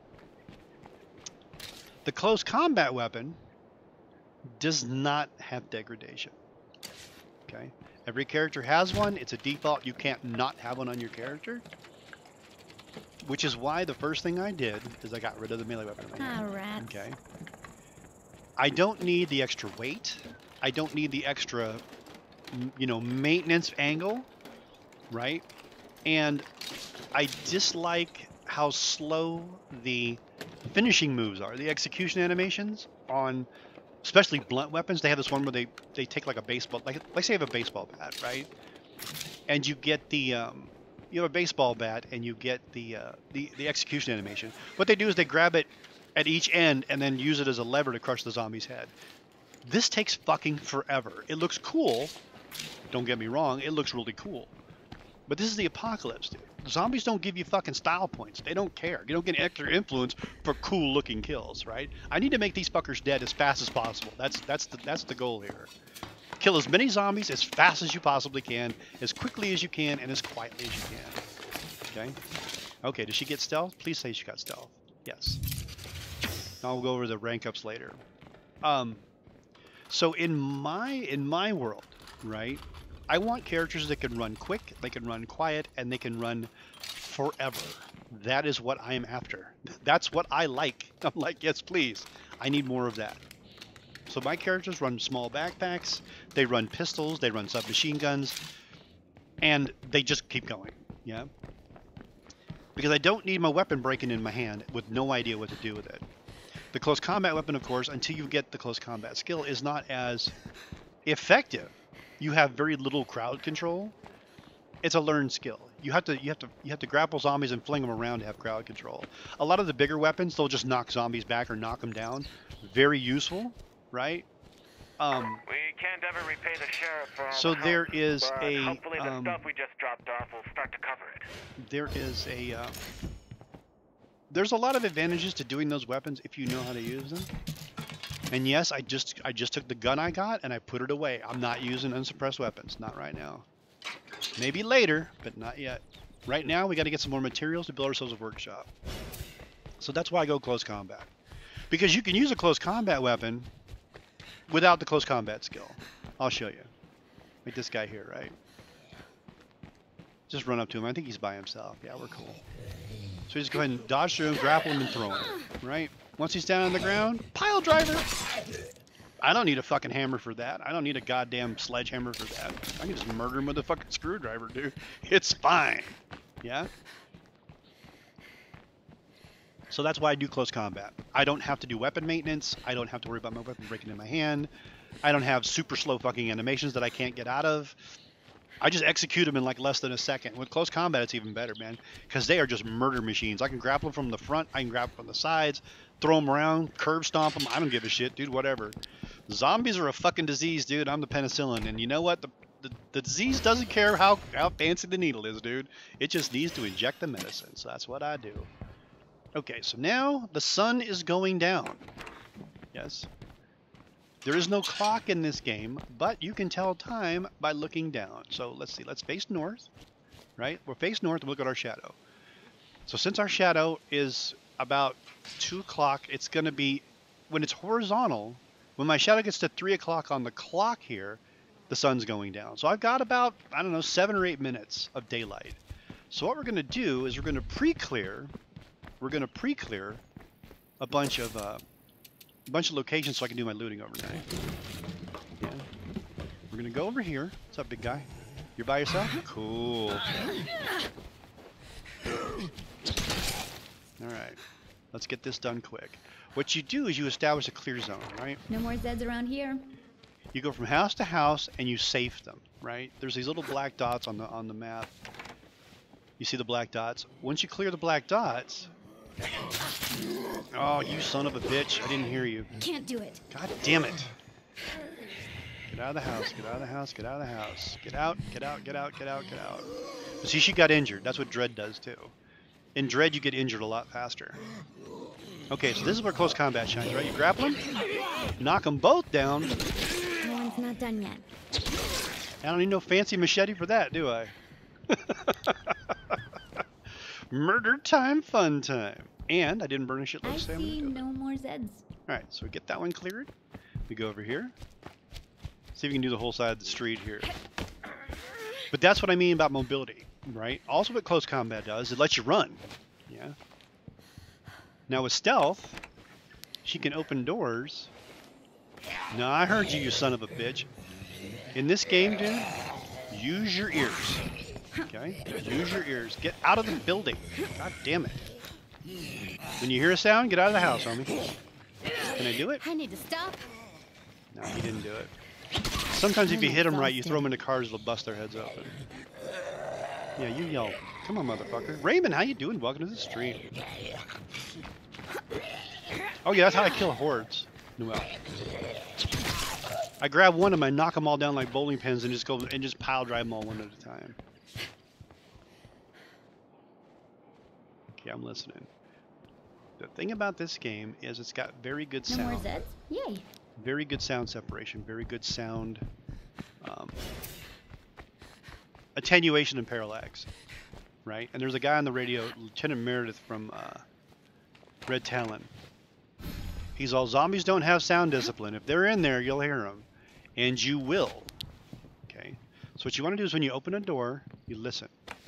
The close combat weapon does not have degradation. Okay. Every character has one. It's a default. You can't not have one on your character. Which is why the first thing I did is I got rid of the melee weapon. Ah, rats. Okay. I don't need the extra weight. I don't need the extra, you know, maintenance angle, right? And I dislike how slow the finishing moves are. The execution animations on, especially blunt weapons. They have this one where they they take like a baseball, like like say you have a baseball bat, right? And you get the um, you have a baseball bat and you get the uh, the the execution animation. What they do is they grab it at each end and then use it as a lever to crush the zombie's head. This takes fucking forever. It looks cool. Don't get me wrong. It looks really cool. But this is the apocalypse, dude. Zombies don't give you fucking style points. They don't care. You don't get extra influence for cool looking kills, right? I need to make these fuckers dead as fast as possible. That's that's the that's the goal here. Kill as many zombies as fast as you possibly can, as quickly as you can, and as quietly as you can. Okay? Okay, did she get stealth? Please say she got stealth. Yes. I'll go over the rank ups later. Um so in my in my world, right? I want characters that can run quick, they can run quiet, and they can run forever. That is what I'm after. That's what I like. I'm like, yes, please. I need more of that. So my characters run small backpacks, they run pistols, they run submachine guns, and they just keep going. Yeah? Because I don't need my weapon breaking in my hand with no idea what to do with it. The close combat weapon, of course, until you get the close combat skill, is not as effective. You have very little crowd control. It's a learned skill. You have to you have to you have to grapple zombies and fling them around to have crowd control. A lot of the bigger weapons, they'll just knock zombies back or knock them down. Very useful, right? Um, We can't ever repay the sheriff for all so the there help, is but a hopefully the um, stuff we just dropped off will start to cover it. there is a uh, there's a lot of advantages to doing those weapons if you know how to use them. And yes, I just I just took the gun I got and I put it away. I'm not using unsuppressed weapons, not right now. Maybe later, but not yet. Right now, we got to get some more materials to build ourselves a workshop. So that's why I go close combat. Because you can use a close combat weapon without the close combat skill. I'll show you. Like this guy here, right? Just run up to him. I think he's by himself. Yeah, we're cool. So just go ahead and dodge through him, grapple him, and throw him, right? Once he's down on the ground, pile driver. I don't need a fucking hammer for that. I don't need a goddamn sledgehammer for that. I can just murder him with a fucking screwdriver, dude. It's fine. Yeah? So that's why I do close combat. I don't have to do weapon maintenance. I don't have to worry about my weapon breaking in my hand. I don't have super slow fucking animations that I can't get out of. I just execute them in like less than a second. With close combat, it's even better, man. Because they are just murder machines. I can grapple them from the front. I can grapple from the sides. Throw them around. Curb stomp them. I don't give a shit, dude. Whatever. Zombies are a fucking disease, dude. I'm the penicillin. And you know what? The, the, the disease doesn't care how, how fancy the needle is, dude. It just needs to inject the medicine. So that's what I do. Okay, so now the sun is going down. Yes. There is no clock in this game, but you can tell time by looking down. So let's see. Let's face north, right? We'll face north and look at our shadow. So since our shadow is about two o'clock, it's going to be, when it's horizontal, when my shadow gets to three o'clock on the clock here, the sun's going down. So I've got about, I don't know, seven or eight minutes of daylight. So what we're going to do is we're going to pre-clear, we're going to pre-clear a bunch of, uh, a bunch of locations so I can do my looting overnight. Yeah. We're going to go over here. What's up, big guy? You're by yourself? Cool. Alright. Let's get this done quick. What you do is you establish a clear zone, right? No more Zeds around here. You go from house to house and you safe them, right? There's these little black dots on the on the map. You see the black dots. Once you clear the black dots, oh, you son of a bitch! I didn't hear you. Can't do it. God damn it! Get out of the house! Get out of the house! Get out of the house! Get out! Get out! Get out! Get out! Get out! But see, she got injured. That's what Dread does too. In Dread, you get injured a lot faster. Okay, so this is where close combat shines, right? You grapple them, knock them both down. No one's not done yet. I don't need no fancy machete for that, do I? Murder time, fun time. And I didn't burn a shitload I of stamina. see no more Zeds. Alright, so we get that one cleared. We go over here. See if we can do the whole side of the street here. But that's what I mean about mobility, right? Also what close combat does, it lets you run. Yeah. Now with stealth, she can open doors. No, I heard you, you son of a bitch. In this game, dude, use your ears. Okay? Use your ears. Get out of the building. God damn it. When you hear a sound, get out of the house, homie. Can I do it? I need to stop. No, he didn't do it. Sometimes if you hit them right, you throw them into cars, they'll bust their heads open. Yeah, you yell. Come on, motherfucker. Raymond, how you doing? Welcome to the stream. Oh yeah, that's how I kill hordes. Well, I grab one of them, I knock them all down like bowling pins, and just go and just pile drive them all one at a time. Okay, I'm listening. The thing about this game is it's got very good No more sound. Zeds? Yay. Very good sound separation. Very good sound um, attenuation and parallax. Right? And there's a guy on the radio, Lieutenant Meredith from uh, Red Talon. He's all, zombies don't have sound discipline. If they're in there, you'll hear them. And you will. Okay? So what you want to do is when you open a door, you listen.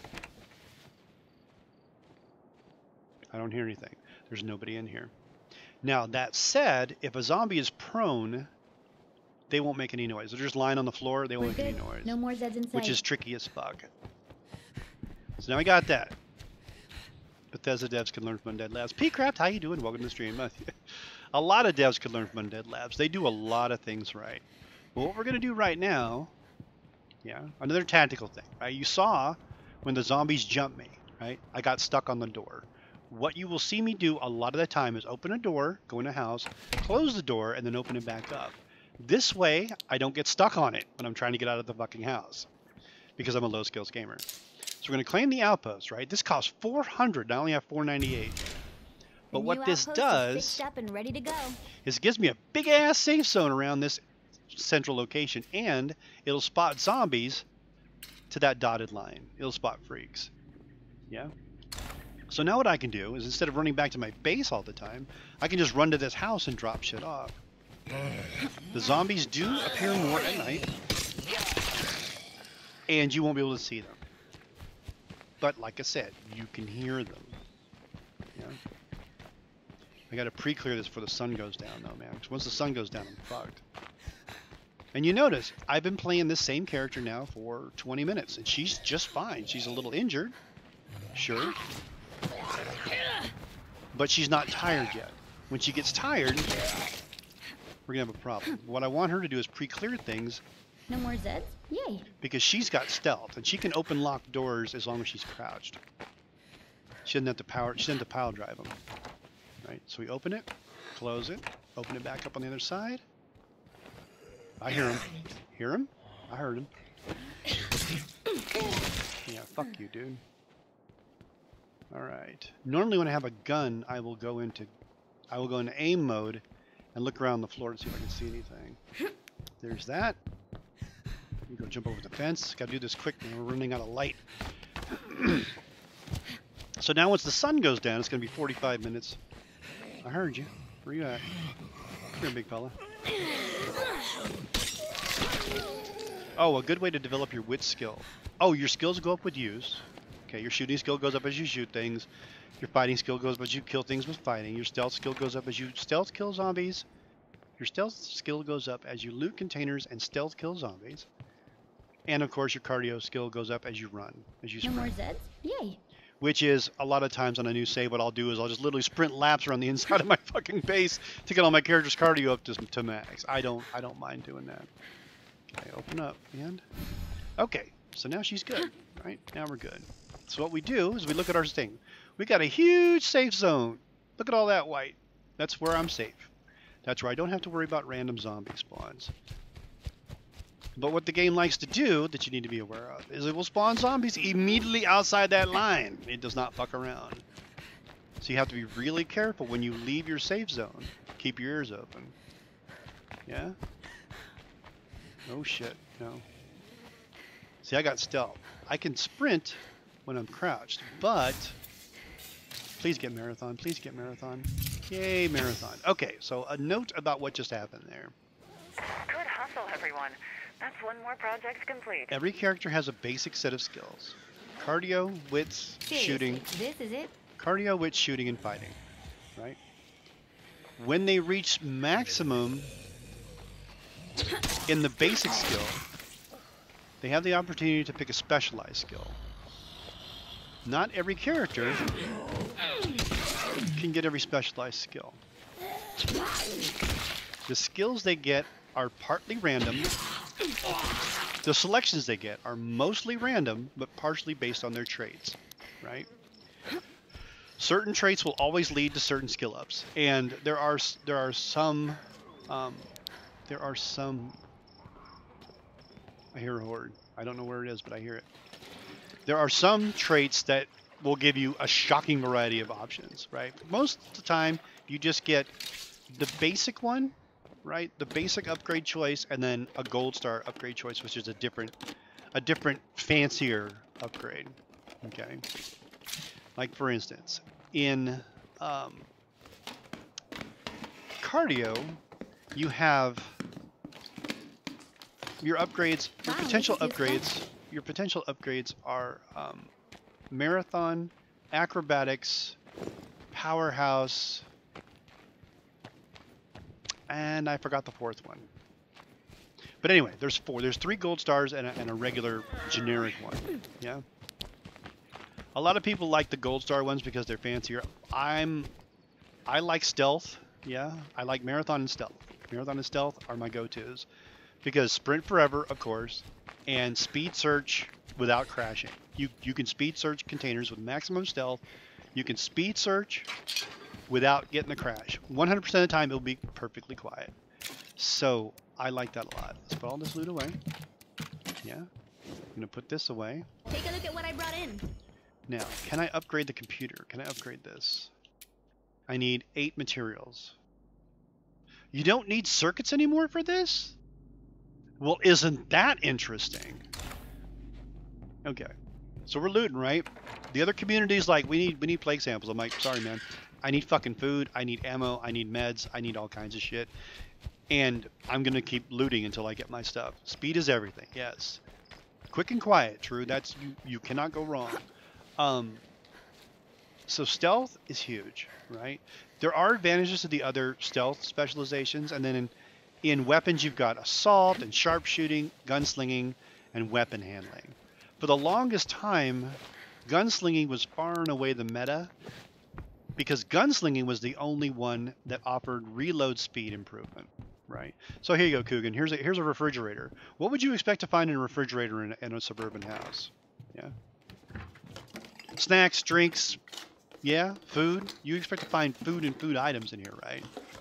I don't hear anything. There's nobody in here. Now, that said, if a zombie is prone, they won't make any noise. They're just lying on the floor, they won't We're make any good. noise. No more Zeds inside. Which is tricky as fuck. So now we got that. Bethesda devs can learn from Undead Labs. P-Craft, how you doing? Welcome to the stream. A lot of devs could learn from Undead Labs. They do a lot of things right. Well, what we're going to do right now, yeah, another tactical thing, right? You saw when the zombies jumped me, right? I got stuck on the door. What you will see me do a lot of the time is open a door, go in a house, close the door, and then open it back up. This way, I don't get stuck on it when I'm trying to get out of the fucking house because I'm a low-skills gamer. So we're going to claim the outpost, right? This costs four hundred. I only have four ninety-eight. But The what new this outpost is does fixed up and ready to go. is it gives me a big-ass safe zone around this central location, and it'll spot zombies to that dotted line. It'll spot freaks. Yeah? So now what I can do is instead of running back to my base all the time, I can just run to this house and drop shit off. The zombies do appear more at night, and you won't be able to see them. But like I said, you can hear them. Yeah. I gotta pre-clear this before the sun goes down though, man. Because once the sun goes down, I'm fucked. And you notice, I've been playing this same character now for twenty minutes, and she's just fine. She's a little injured, sure. But she's not tired yet. When she gets tired, we're gonna have a problem. What I want her to do is pre-clear things. No more Zeds? Yay. Because she's got stealth, and she can open locked doors as long as she's crouched. She doesn't have to power. She doesn't have to pile drive them. Right. So we open it, close it, open it back up on the other side. I hear him. Hear him? I heard him. Yeah. Fuck you, dude. All right. Normally, when I have a gun, I will go into, I will go into aim mode, and look around the floor to see if I can see anything. There's that. You go jump over the fence. Got to do this quick. We're running out of light. So now once the sun goes down, it's going to be forty-five minutes. I heard you. Where you at? Come here, big fella. Oh, a good way to develop your wit skill. Oh, your skills go up with use. Okay, your shooting skill goes up as you shoot things. Your fighting skill goes up as you kill things with fighting. Your stealth skill goes up as you stealth kill zombies. Your stealth skill goes up as you loot containers and stealth kill zombies. And of course, your cardio skill goes up as you run, as you No sprint. more Zeds? Yay. which is a lot of times on a new save, what I'll do is I'll just literally sprint laps around the inside of my fucking base to get all my character's cardio up to, to max. I don't, I don't mind doing that. Okay, open up, and okay, so now she's good, right? Now we're good. So what we do is we look at our thing. We got a huge safe zone. Look at all that white. That's where I'm safe. That's where I don't have to worry about random zombie spawns. But what the game likes to do, that you need to be aware of, is it will spawn zombies immediately outside that line. It does not fuck around. So you have to be really careful when you leave your safe zone. Keep your ears open. Yeah? Oh shit, no. See, I got stealth. I can sprint when I'm crouched, but... Please get marathon, please get marathon. Yay, marathon. Okay, so a note about what just happened there. Good hustle, everyone. That's one more project complete. Every character has a basic set of skills. Cardio, wits, Seriously, shooting. This is it? Cardio, wits, shooting, and fighting. Right? When they reach maximum in the basic skill, they have the opportunity to pick a specialized skill. Not every character can get every specialized skill. The skills they get are partly random. The selections they get are mostly random, but partially based on their traits, right? Certain traits will always lead to certain skill ups, and there are there are some um, there are some. I hear a horde. I don't know where it is, but I hear it. There are some traits that will give you a shocking variety of options, right? Most of the time, you just get the basic one, right? The basic upgrade choice, and then a gold star upgrade choice, which is a different, a different, fancier upgrade. Okay. Like for instance, in um, cardio, you have your upgrades, your Wow, potential this is upgrades. Your potential upgrades are um, marathon, acrobatics, powerhouse, and I forgot the fourth one. But anyway, there's four. There's three gold stars and a, and a regular generic one. Yeah. A lot of people like the gold star ones because they're fancier. I'm, I like stealth. Yeah, I like marathon and stealth. Marathon and stealth are my go-tos because sprint forever, of course, and speed search without crashing. You you can speed search containers with maximum stealth. You can speed search without getting a crash. one hundred percent of the time, it'll be perfectly quiet. So I like that a lot. Let's put all this loot away. Yeah. I'm gonna put this away. Take a look at what I brought in. Now, can I upgrade the computer? Can I upgrade this? I need eight materials. You don't need circuits anymore for this? Well, isn't that interesting? Okay. So we're looting, right? The other community's like, we need we need plague samples. I'm like, sorry, man. I need fucking food. I need ammo. I need meds. I need all kinds of shit. And I'm going to keep looting until I get my stuff. Speed is everything. Yes. Quick and quiet. True. That's you, you cannot go wrong. Um, so stealth is huge, right? There are advantages to the other stealth specializations. And then in, in weapons, you've got assault and sharpshooting, gunslinging, and weapon handling. For the longest time, gunslinging was far and away the meta, because gunslinging was the only one that offered reload speed improvement, right? So here you go, Coogan. Here's a, here's a refrigerator. What would you expect to find in a refrigerator in, in a suburban house? Yeah. Snacks, drinks, yeah, food. You expect to find food and food items in here, right?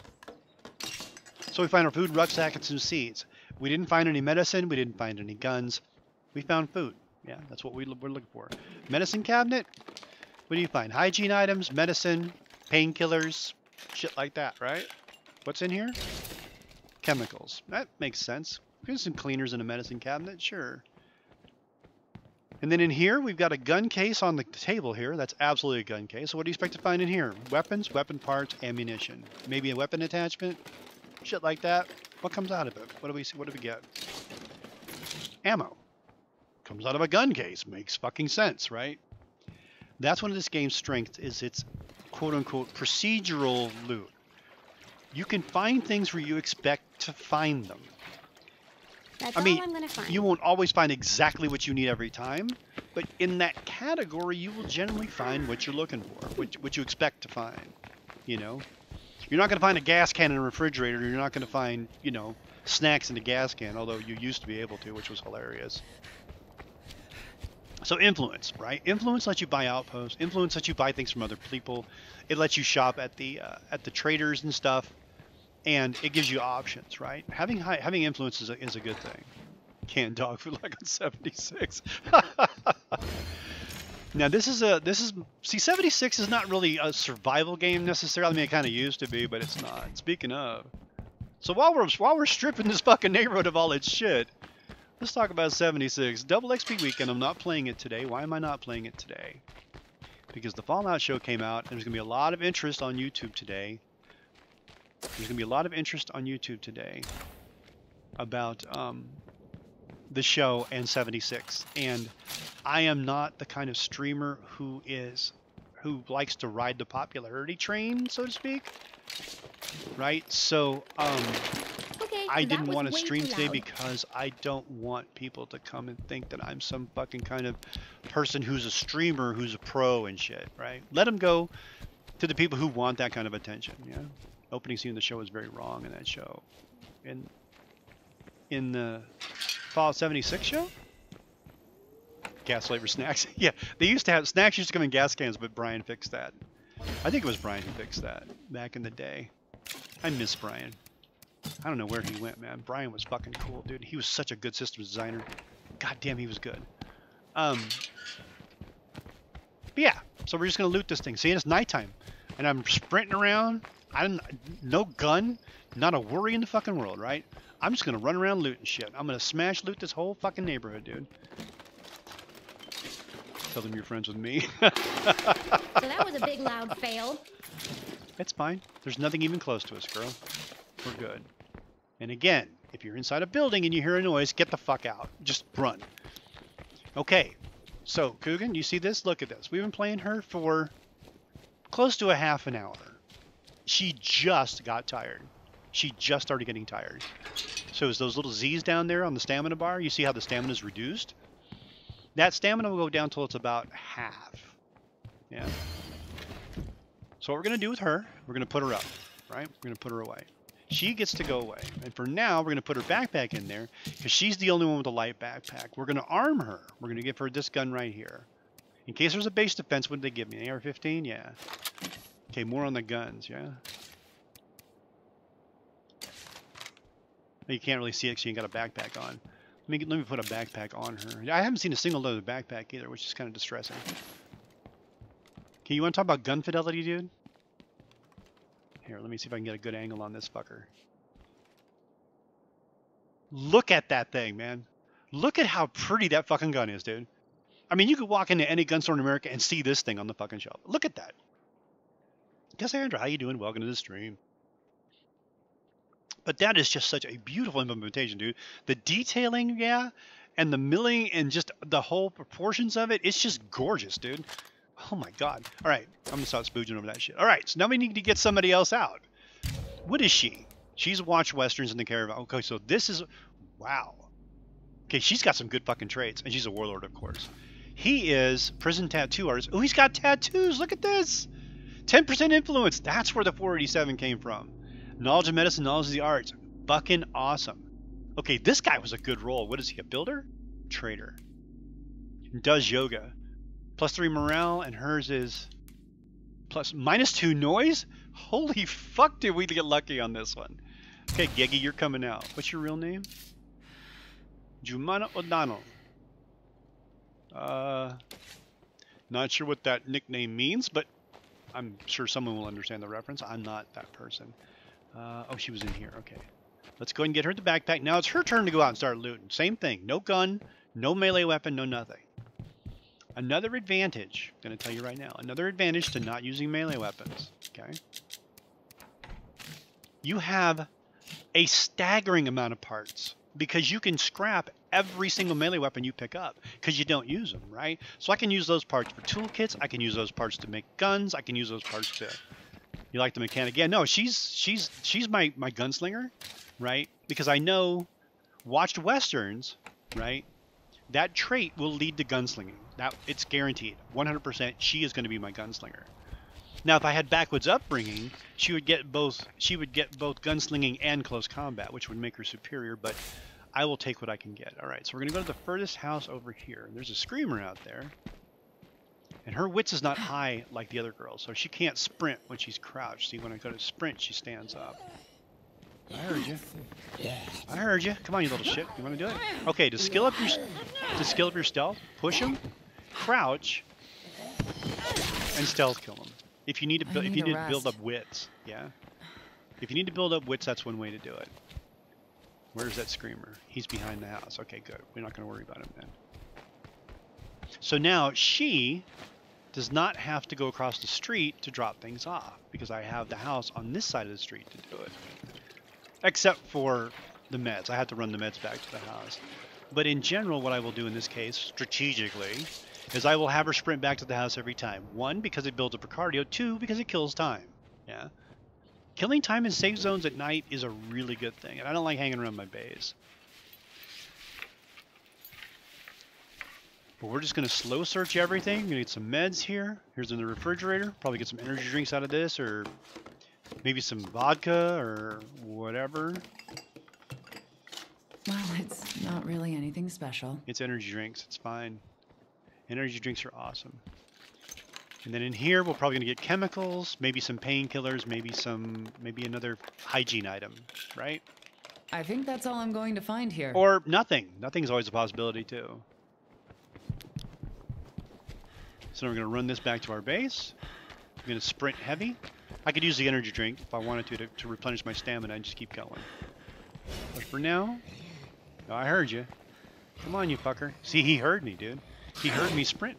So we find our food rucksack and some seeds. We didn't find any medicine. We didn't find any guns. We found food. Yeah, that's what we, we're looking for. Medicine cabinet. What do you find? Hygiene items, medicine, painkillers, shit like that, right? What's in here? Chemicals. That makes sense. There's some cleaners in a medicine cabinet, sure. And then in here, we've got a gun case on the table here. That's absolutely a gun case. So what do you expect to find in here? Weapons, weapon parts, ammunition. Maybe a weapon attachment, shit like that. What comes out of it? What do we see? What do we get? Ammo. Comes out of a gun case. Makes fucking sense, right? That's one of this game's strengths, is its quote-unquote procedural loot. You can find things where you expect to find them. That's I mean, all I'm gonna find. you won't always find exactly what you need every time, but in that category, you will generally find what you're looking for, what, what you expect to find, you know? You're not going to find a gas can in a refrigerator. You're not going to find, you know, snacks in a gas can, although you used to be able to, which was hilarious. So influence, right? Influence lets you buy outposts. Influence lets you buy things from other people. It lets you shop at the uh, at the traders and stuff, and it gives you options, right? Having high, having influence is a, is a good thing. Canned dog food like on seventy-six. Now this is a this is see seventy-six is not really a survival game necessarily. I mean, it kind of used to be, but it's not. Speaking of, so while we're while we're stripping this fucking neighborhood of all its shit, let's talk about seventy-six. Double X P weekend. I'm not playing it today. Why am I not playing it today? Because the Fallout show came out, and there's gonna be a lot of interest on YouTube today. There's gonna be a lot of interest on YouTube today about um, the show and seventy-six, and I am not the kind of streamer who is who likes to ride the popularity train, so to speak. Right? So um, Okay, I that didn't was want to way stream too today loud. because I don't want people to come and think that I'm some fucking kind of person who's a streamer who's a pro and shit, right? Let them go to the people who want that kind of attention, yeah? Opening scene of the show is very wrong in that show. In in the Fallout seventy-six show? Gas flavor snacks. Yeah, they used to have snacks used to come in gas cans, but Brian fixed that. I think it was Brian who fixed that back in the day. I miss Brian. I don't know where he went, man. Brian was fucking cool, dude. He was such a good systems designer. God damn, he was good. Um, but yeah, so we're just gonna loot this thing. See, it's nighttime, and I'm sprinting around. I don't, no gun, not a worry in the fucking world, right? I'm just gonna run around looting shit. I'm gonna smash loot this whole fucking neighborhood, dude. Tell them you're friends with me. So that was a big loud fail. It's fine. There's nothing even close to us, girl. We're good. And again, if you're inside a building and you hear a noise, get the fuck out. Just run. Okay. So, Coogan, you see this? Look at this. We've been playing her for close to a half an hour. She just got tired. She just started getting tired. So is those little Z's down there on the stamina bar? You see how the stamina is reduced? That stamina will go down till it's about half. Yeah. So what we're going to do with her, we're going to put her up, right? We're going to put her away. She gets to go away. And for now, we're going to put her backpack in there because she's the only one with a light backpack. We're going to arm her. We're going to give her this gun right here. In case there's a base defense, what did they give me? An A R fifteen? Yeah. Okay, more on the guns, yeah? You can't really see it because she ain't got a backpack on. Let me, let me put a backpack on her. I haven't seen a single load of backpack either, which is kind of distressing. Okay, you want to talk about gun fidelity, dude? Here, let me see if I can get a good angle on this fucker. Look at that thing, man. Look at how pretty that fucking gun is, dude. I mean, you could walk into any gun store in America and see this thing on the fucking shelf. Look at that. Cassandra, how you doing? Welcome to the stream. But that is just such a beautiful implementation, dude. The detailing, yeah, and the milling and just the whole proportions of it, it's just gorgeous, dude. Oh my god. All right, I'm gonna stop spooging over that shit. All right, so now we need to get somebody else out. What is she? She's watched westerns in the caravan. Okay, so this is, wow. Okay, she's got some good fucking traits, and she's a warlord, of course. He is prison tattoo artist. Oh, he's got tattoos. Look at this. ten percent influence. That's where the four eighty-seven came from. Knowledge of medicine, knowledge of the arts. Fucking awesome. Okay, this guy was a good role. What is he, a builder? Trader. Does yoga. Plus three morale, and hers is plus minus two noise? Holy fuck, did we get lucky on this one. Okay, Geggy, you're coming out. What's your real name? Jumana O'Donnell. Uh, not sure what that nickname means, but I'm sure someone will understand the reference. I'm not that person. Uh, oh, she was in here. Okay. Let's go ahead and get her the backpack. Now it's her turn to go out and start looting. Same thing. No gun, no melee weapon, no nothing. Another advantage, I'm going to tell you right now, another advantage to not using melee weapons, okay? You have a staggering amount of parts because you can scrap every single melee weapon you pick up because you don't use them, right? So I can use those parts for toolkits. I can use those parts to make guns. I can use those parts to... You like the mechanic? Yeah, no, she's she's she's my, my gunslinger, right? Because I know watched Westerns, right? That trait will lead to gunslinging. That it's guaranteed. one hundred percent she is going to be my gunslinger. Now, if I had backwoods upbringing, she would get both she would get both gunslinging and close combat, which would make her superior, but I will take what I can get. All right, so we're going to go to the furthest house over here. There's a screamer out there. And her wits is not high like the other girls, so she can't sprint when she's crouched. See, when I go to sprint, she stands up. I heard you. I heard you. Come on, you little shit. You want to do it? Okay, to skill up your to skill up your stealth, push him, crouch, and stealth kill him. If you need to, bu if you need to build up wits, yeah. If you need to build up wits, that's one way to do it. Where's that screamer? He's behind the house. Okay, good. We're not going to worry about him then. So now she does not have to go across the street to drop things off because I have the house on this side of the street to do it. Except for the meds. I have to run the meds back to the house. But in general, what I will do in this case, strategically, is I will have her sprint back to the house every time. One, because it builds up her cardio. Two, because it kills time. Yeah. Killing time in safe zones at night is a really good thing. And I don't like hanging around my base. But we're just going to slow search everything. We're going to get some meds here. Here's in the refrigerator. Probably get some energy drinks out of this, or maybe some vodka, or whatever. Well, it's not really anything special. It's energy drinks. It's fine. Energy drinks are awesome. And then in here, we're probably going to get chemicals, maybe some painkillers, maybe some, maybe another hygiene item, right? I think that's all I'm going to find here. Or nothing. Nothing's always a possibility, too. So we're going to run this back to our base. I'm going to sprint heavy. I could use the energy drink if I wanted to, to to replenish my stamina and just keep going. But for now, oh, I heard you. Come on, you fucker. See, he heard me, dude. He heard me sprinting.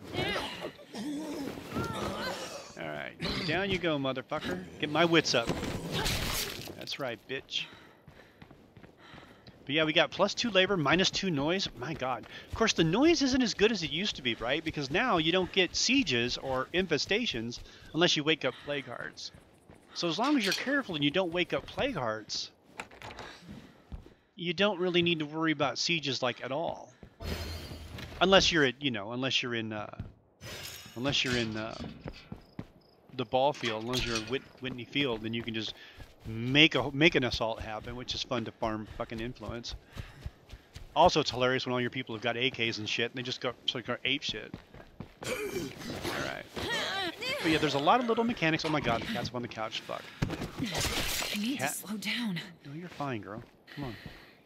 All right, down you go, motherfucker. Get my wits up. That's right, bitch. But yeah, we got plus two labor, minus two noise. My God. Of course, the noise isn't as good as it used to be, right? Because now you don't get sieges or infestations unless you wake up plague hearts. So as long as you're careful and you don't wake up plague hearts, you don't really need to worry about sieges like at all. Unless you're at, you know, unless you're in, uh, unless you're in uh, the ball field, unless you're at Whit Whitney Field, then you can just make a make an assault happen, which is fun to farm fucking influence. Also, it's hilarious when all your people have got A Ks and shit, and they just go so go ape shit. All right. But yeah, there's a lot of little mechanics. Oh my God, the cat's up on the couch. Fuck. I need Cat. to slow down. No, you're fine, girl. Come on.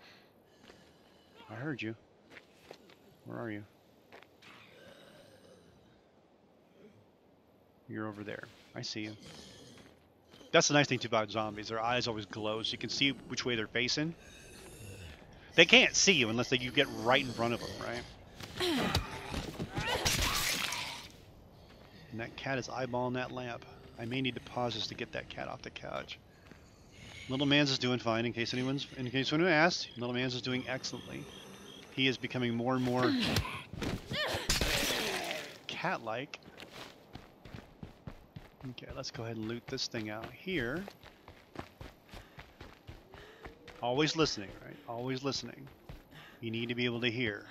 I heard you. Where are you? You're over there. I see you. That's the nice thing too about zombies. Their eyes always glow, so you can see which way they're facing. They can't see you unless they, you get right in front of them, right? And that cat is eyeballing that lamp. I may need to pause this to get that cat off the couch. Little Mans is doing fine, in case anyone's in case anyone asked. Little Mans is doing excellently. He is becoming more and more cat-like. Okay, let's go ahead and loot this thing out here. Always listening, right? Always listening. You need to be able to hear.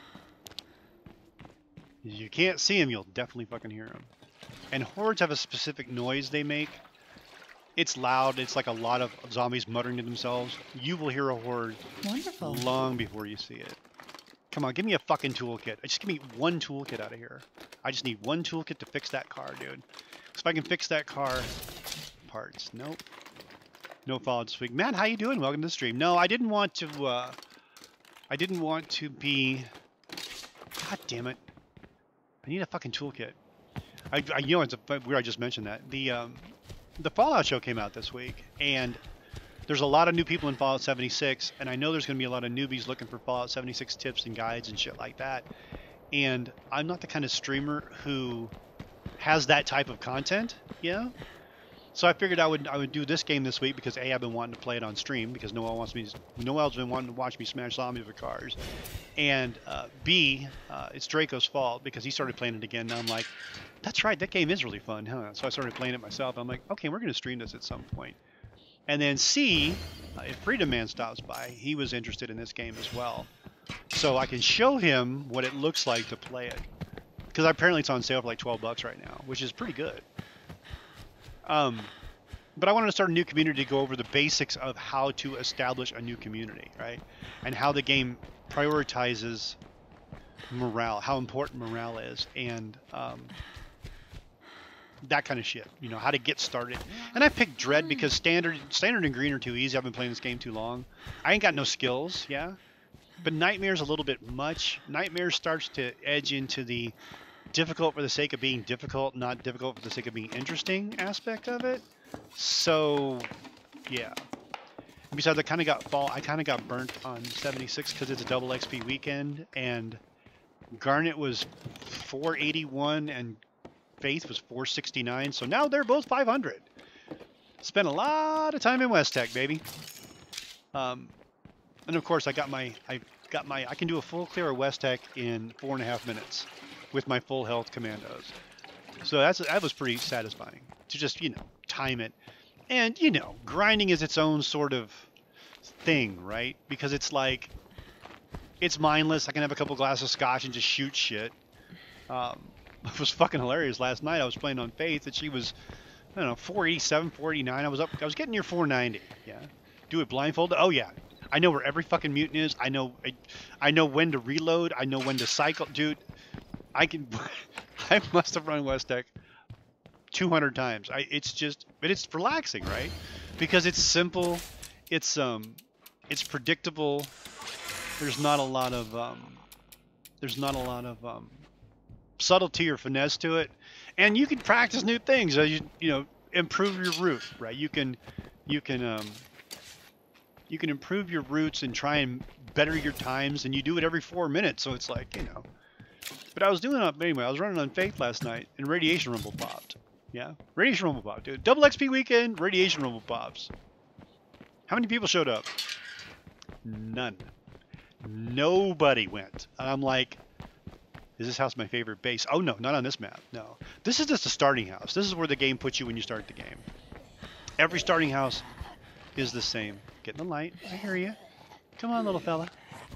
If you can't see them, you'll definitely fucking hear them. And hordes have a specific noise they make. It's loud. It's like a lot of zombies muttering to themselves. You will hear a horde Wonderful. long before you see it. Come on, give me a fucking toolkit. Just give me one toolkit out of here. I just need one toolkit to fix that car, dude. If I can fix that car, parts. Nope. No follow this week. Matt, how you doing? Welcome to the stream. No, I didn't want to. Uh, I didn't want to be. God damn it! I need a fucking toolkit. I, I you know it's a, weird. I just mentioned that the um, the Fallout show came out this week, and there's a lot of new people in Fallout seventy-six, and I know there's going to be a lot of newbies looking for Fallout seventy-six tips and guides and shit like that. And I'm not the kind of streamer who has that type of content, you know? So I figured I would I would do this game this week because A, I've been wanting to play it on stream because no one wants me no one else been wanting to watch me smash zombies with cars, and uh, B, uh, it's Draco's fault because he started playing it again. Now I'm like, that's right, that game is really fun, huh? So I started playing it myself. I'm like, okay, we're gonna stream this at some point. And then C, uh, if Freedom Man stops by, he was interested in this game as well. so I can show him what it looks like to play it. Because apparently it's on sale for like twelve bucks right now, which is pretty good. Um, but I wanted to start a new community to go over the basics of how to establish a new community, right? And how the game prioritizes morale, how important morale is, and um, that kind of shit. You know, how to get started. And I picked Dread because standard, standard and green are too easy. I've been playing this game too long. I ain't got no skills, yeah. But Nightmare's a little bit much. Nightmare starts to edge into the difficult for the sake of being difficult, not difficult for the sake of being interesting aspect of it. So, yeah. And besides, I kind of got fall. I kind of got burnt on seventy-six because it's a double X P weekend, and Garnet was four eighty-one and Faith was four sixty-nine. So now they're both five hundred. Spent a lot of time in West Tech, baby. Um, and of course, I got my, I got my, I can do a full clear of West Tech in four and a half minutes with my full health commandos. So that's that was pretty satisfying to just, you know, time it. And, you know, grinding is its own sort of thing, right? Because it's like, it's mindless. I can have a couple glasses of scotch and just shoot shit. Um, it was fucking hilarious. Last night I was playing on Faith and she was, I don't know, four eighty-seven, four eighty-nine. I was up, I was getting near four ninety. Yeah. Do it blindfolded? Oh, yeah. I know where every fucking mutant is. I know, I, I know when to reload. I know when to cycle. Dude, I can, I must have run West Tech two hundred times. I, it's just, but it's relaxing, right? Because it's simple. It's, um, it's predictable. There's not a lot of, um, there's not a lot of, um, subtlety or finesse to it. And you can practice new things as you, you know, improve your route, right? You can, you can, um, you can improve your routes and try and better your times, and you do it every four minutes. So it's like, you know, but I was doing it anyway. I was running on Faith last night and Radiation Rumble popped. Yeah. Radiation Rumble popped, dude. Double X P weekend, Radiation Rumble pops. How many people showed up? None. Nobody went. And I'm like, is this house my favorite base? Oh, no, not on this map. No. This is just a starting house. This is where the game puts you when you start the game. Every starting house is the same. Get in the light. I hear you. Come on, little fella.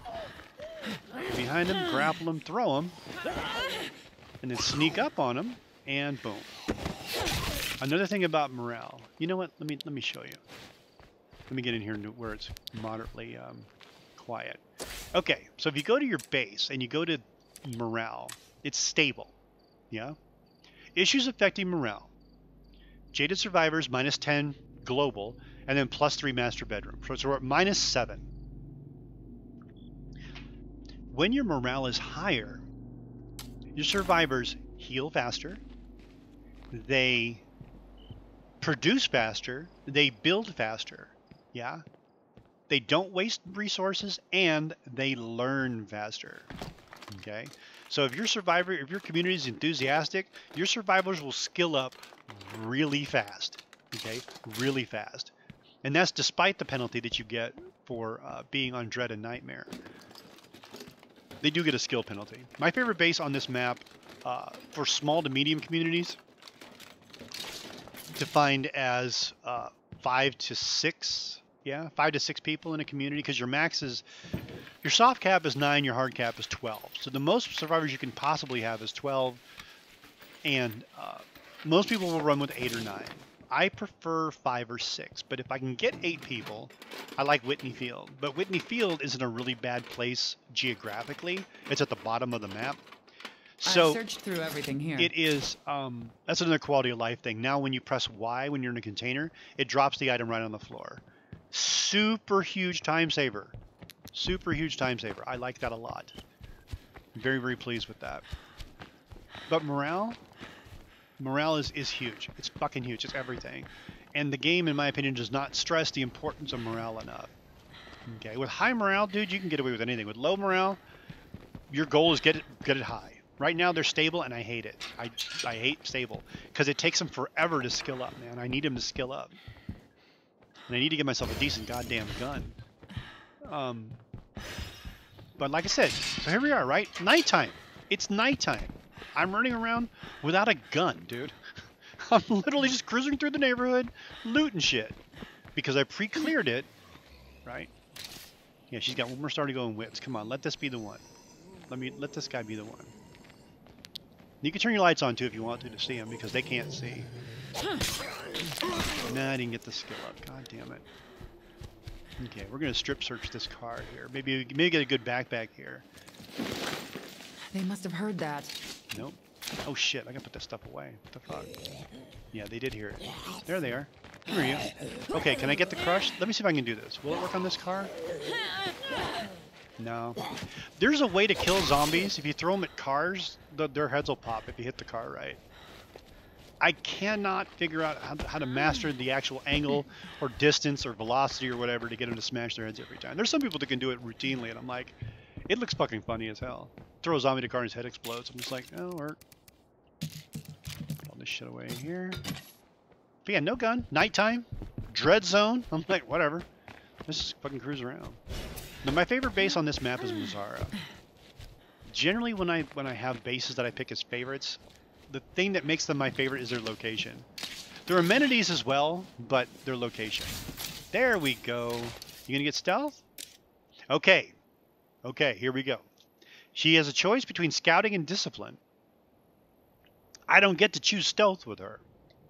Get behind him, grapple him, throw him, and then sneak up on him, and boom. Another thing about morale. You know what? Let me let me show you. Let me get in here where it's moderately um, quiet. Okay, so if you go to your base and you go to morale, it's stable. Yeah. Issues affecting morale. Jaded survivors minus ten global, and then plus three master bedroom. So, so we're at minus seven. When your morale is higher, your survivors heal faster, they produce faster, they build faster, yeah? They don't waste resources, and they learn faster, okay? So if your survivor, if your community is enthusiastic, your survivors will skill up really fast, okay? Really fast. And that's despite the penalty that you get for uh, being on Dread and Nightmare. They do get a skill penalty. My favorite base on this map uh, for small to medium communities, defined as uh, five to six, yeah, five to six people in a community, because your max is, your soft cap is nine, your hard cap is twelve. So the most survivors you can possibly have is twelve, and uh, most people will run with eight or nine. I prefer five or six, but if I can get eight people, I like Whitney Field. But Whitney Field is in a really bad place geographically. It's at the bottom of the map. So I searched through everything here. It is, um, that's another quality of life thing. Now when you press Y when you're in a container, it drops the item right on the floor. Super huge time saver. Super huge time saver. I like that a lot. Very, very pleased with that. But morale? Morale is, is huge. It's fucking huge. It's everything. And the game, in my opinion, does not stress the importance of morale enough. Okay, with high morale, dude, you can get away with anything. With low morale, your goal is get it, get it high. Right now, they're stable, and I hate it. I, I hate stable. Because it takes them forever to skill up, man. I need them to skill up. And I need to get myself a decent goddamn gun. Um, but like I said, so here we are, right? Nighttime. It's nighttime. I'm running around without a gun, dude. I'm literally just cruising through the neighborhood, looting shit. Because I pre-cleared it, right? Yeah, she's got one more star to go in wits. Come on, let this be the one. Let me let this guy be the one. You can turn your lights on too if you want to to see him because they can't see. Nah, I didn't get the skill up. God damn it. Okay, we're gonna strip search this car here. Maybe maybe get a good backpack here. They must have heard that. Nope. Oh shit! I gotta put that stuff away. What the fuck? Yeah, they did hear it. There they are. Come here, you. Okay, can I get the crush? Let me see if I can do this. Will it work on this car? No. There's a way to kill zombies. If you throw them at cars, the, their heads will pop if you hit the car right. I cannot figure out how to, how to master the actual angle or distance or velocity or whatever to get them to smash their heads every time. There's some people that can do it routinely, and I'm like, it looks fucking funny as hell. Throw a zombie to a car and his head explodes. I'm just like, oh, it'll work. Put all this shit away here. But yeah, no gun. Nighttime. Dread zone. I'm like, whatever. Let's just fucking cruise around. Now, my favorite base on this map is Mazzara. Generally, when I when I have bases that I pick as favorites, the thing that makes them my favorite is their location. Their amenities as well, but their location. There we go. You gonna get stealth? Okay. Okay, here we go. She has a choice between scouting and discipline. I don't get to choose stealth with her.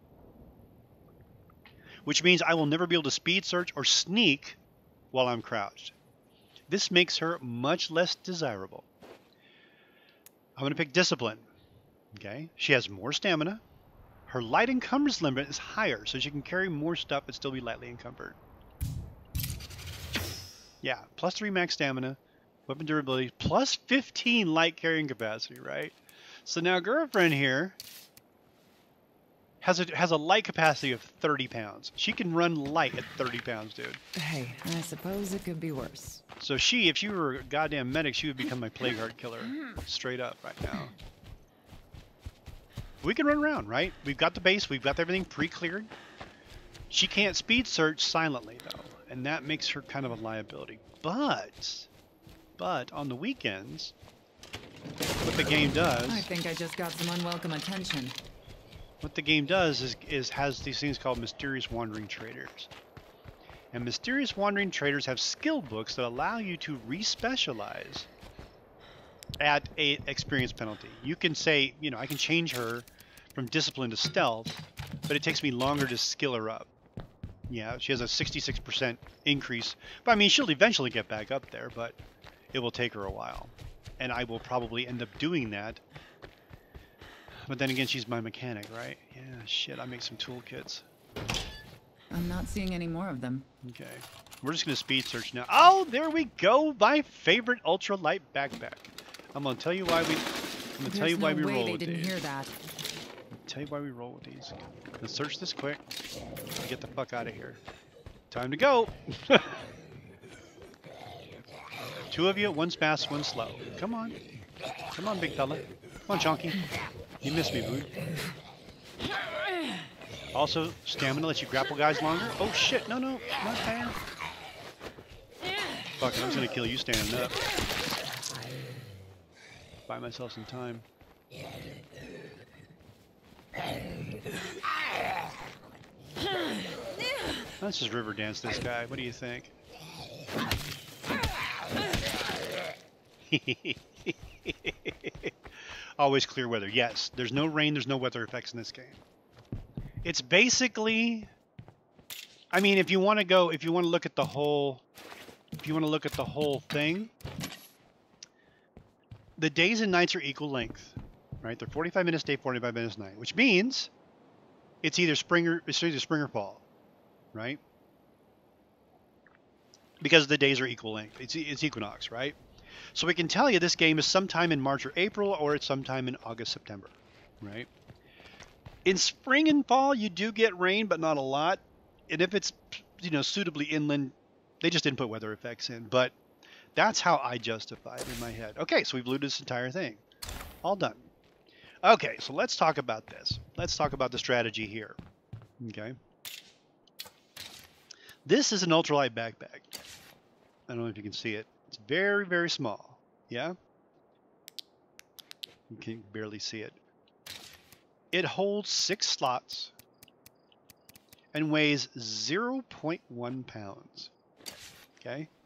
Which means I will never be able to speed search or sneak while I'm crouched. This makes her much less desirable. I'm going to pick discipline. Okay, she has more stamina. Her light encumbrance limit is higher, so she can carry more stuff but still be lightly encumbered. Yeah, plus three max stamina, weapon durability, plus fifteen light carrying capacity, right? So now girlfriend here has a has a light capacity of thirty pounds. She can run light at thirty pounds, dude. Hey, I suppose it could be worse. So she, if she were a goddamn medic, she would become my plague heart killer, straight up right now. We can run around, right? We've got the base, we've got everything pre-cleared. She can't speed search silently though, and that makes her kind of a liability. But, but on the weekends, what the game does... I think I just got some unwelcome attention. What the game does is, is has these things called mysterious wandering traders. And mysterious wandering traders have skill books that allow you to re-specialize at a experience penalty. You can say, you know, I can change her from discipline to stealth, but it takes me longer to skill her up. Yeah, she has a sixty-six percent increase. But I mean, she'll eventually get back up there, but it will take her a while. And I will probably end up doing that. But then again, she's my mechanic, right? Yeah, shit, I make some toolkits. I'm not seeing any more of them. Okay. We're just going to speed search now. Oh, there we go. My favorite ultralight backpack. I'm going to tell you why we I'm going to tell you why we roll with these. There's no way they didn't hear that. I'll tell you why we roll with these. Let's search this quick. Get the fuck out of here. Time to go. Two of you, one's fast, one's slow. Come on. Come on, big fella. Come on, Chonky. You missed me, dude. Also, stamina lets you grapple guys longer. Oh shit, no, no, not fair. Fuck it, I'm just gonna kill you standing up. Buy myself some time. Let's just river dance this guy. What do you think? Always clear weather. Yes, there's no rain, there's no weather effects in this game. It's basically, I mean, if you want to go, if you want to look at the whole, if you want to look at the whole thing, the days and nights are equal length, right? They're forty-five minutes day, forty-five minutes night, which means it's either spring or, it's either spring or fall, right? Because the days are equal length. It's, it's equinox, right? So we can tell you this game is sometime in March or April, or it's sometime in August, September, right? In spring and fall, you do get rain, but not a lot. And if it's, you know, suitably inland, they just didn't put weather effects in. But that's how I justify it in my head. Okay, so we've looted this entire thing. All done. Okay, so let's talk about this. Let's talk about the strategy here. Okay. This is an ultralight backpack. I don't know if you can see it. It's very, very small. Yeah? You can barely see it. It holds six slots and weighs zero point one pounds. Okay?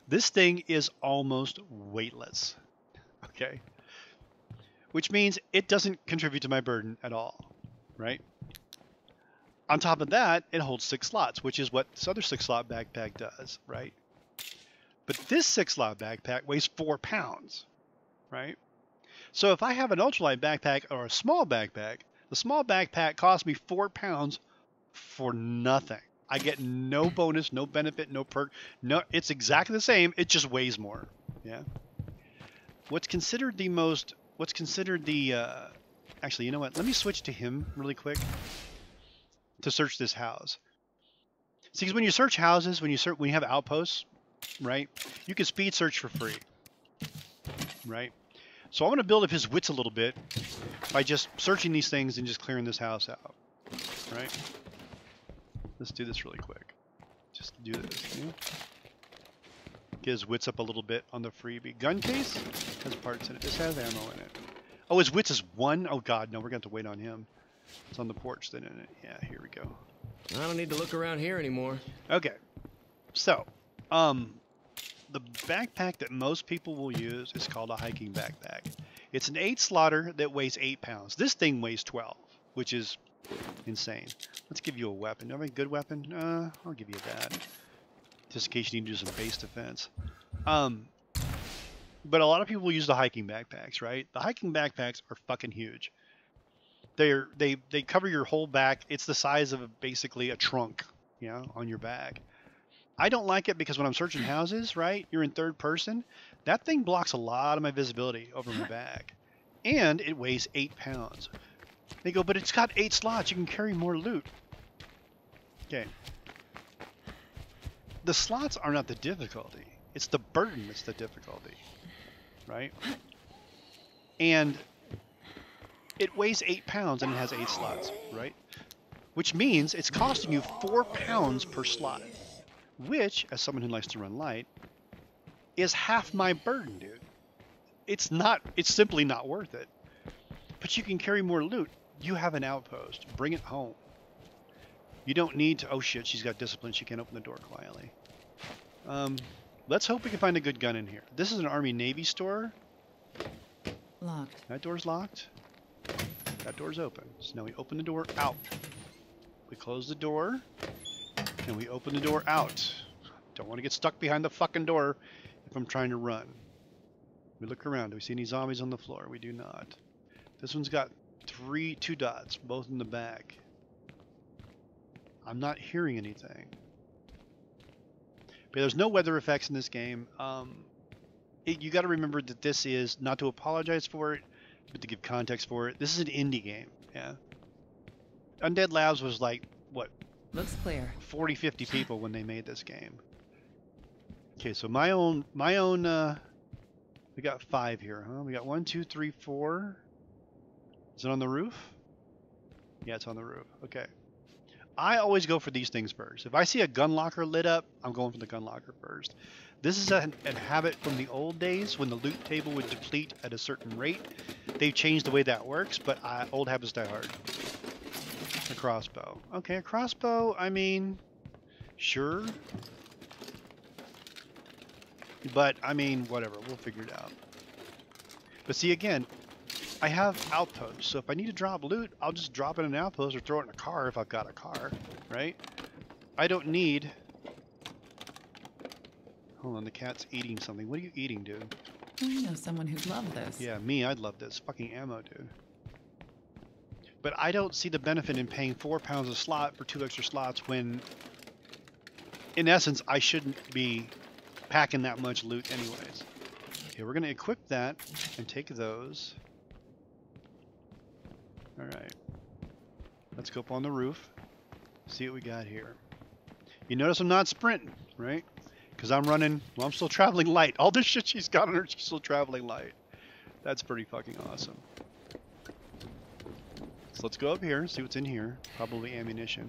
This thing is almost weightless. Okay. Which means it doesn't contribute to my burden at all, right? On top of that, it holds six slots, which is what this other six slot backpack does, right? But this six slot backpack weighs four pounds, right? So if I have an ultralight backpack or a small backpack, the small backpack costs me four pounds for nothing. I get no bonus, no benefit, no perk. No, it's exactly the same. It just weighs more. Yeah. What's considered the most, what's considered the, uh, actually, you know what? Let me switch to him really quick to search this house. See, because when you search houses, when you search, when you have outposts, right, you can speed search for free, right? So I want to build up his wits a little bit by just searching these things and just clearing this house out, right? Let's do this really quick. Just do this. Yeah. Get his wits up a little bit on the freebie. Gun case has parts in it. This has ammo in it. Oh, his wits is one? Oh god, no, we're going to have to wait on him. It's on the porch then, isn't it? Yeah, here we go. I don't need to look around here anymore. Okay. So, um, the backpack that most people will use is called a hiking backpack. It's an eight slotter that weighs eight pounds. This thing weighs twelve, which is insane. Let's give you a weapon. Do you have a good weapon? Uh, I'll give you that. Just in case you need to do some base defense. Um, but a lot of people use the hiking backpacks, right? The hiking backpacks are fucking huge. They're, they they cover your whole back. It's the size of a, basically a trunk, you know, on your back. I don't like it because when I'm searching houses, right, you're in third person. That thing blocks a lot of my visibility over my back. And it weighs eight pounds. They go, but it's got eight slots. You can carry more loot. Okay. The slots are not the difficulty. It's the burden that's the difficulty, right? And it weighs eight pounds and it has eight slots, right? Which means it's costing you four pounds per slot, which, as someone who likes to run light, is half my burden, dude. It's not, it's simply not worth it. But you can carry more loot. You have an outpost. Bring it home. You don't need to, oh shit, she's got discipline. She can't open the door quietly. Um, let's hope we can find a good gun in here. This is an Army-Navy store. Locked. That door's locked. That door's open. So now we open the door out. We close the door. And we open the door out. Don't want to get stuck behind the fucking door if I'm trying to run. We look around. Do we see any zombies on the floor? We do not. This one's got three, two dots, both in the back. I'm not hearing anything. But there's no weather effects in this game. Um, it, you got to remember that this is, not to apologize for it, but to give context for it, this is an indie game. Yeah. Undead Labs was like, what? Looks clear. forty, fifty people when they made this game. Okay, so my own, my own, uh, we got five here, huh? We got one, two, three, four. Is it on the roof? Yeah, it's on the roof. Okay. I always go for these things first. If I see a gun locker lit up, I'm going for the gun locker first. This is a, a habit from the old days when the loot table would deplete at a certain rate. They've changed the way that works, but I, old habits die hard. A crossbow. Okay, a crossbow, I mean, sure. But, I mean, whatever. We'll figure it out. But see, again, I have outposts, so if I need to drop loot, I'll just drop it in an outpost or throw it in a car if I've got a car, right? I don't need... Hold on, the cat's eating something. What are you eating, dude? I know someone who'd love this. Yeah, me, I'd love this. Fucking ammo, dude. But I don't see the benefit in paying four pounds a slot for two extra slots when, in essence, I shouldn't be packing that much loot anyways. Okay, we're going to equip that and take those. Alright. Let's go up on the roof. See what we got here. You notice I'm not sprinting, right? Because I'm running, well, I'm still traveling light. All this shit she's got on her, she's still traveling light. That's pretty fucking awesome. So let's go up here, see what's in here. Probably ammunition.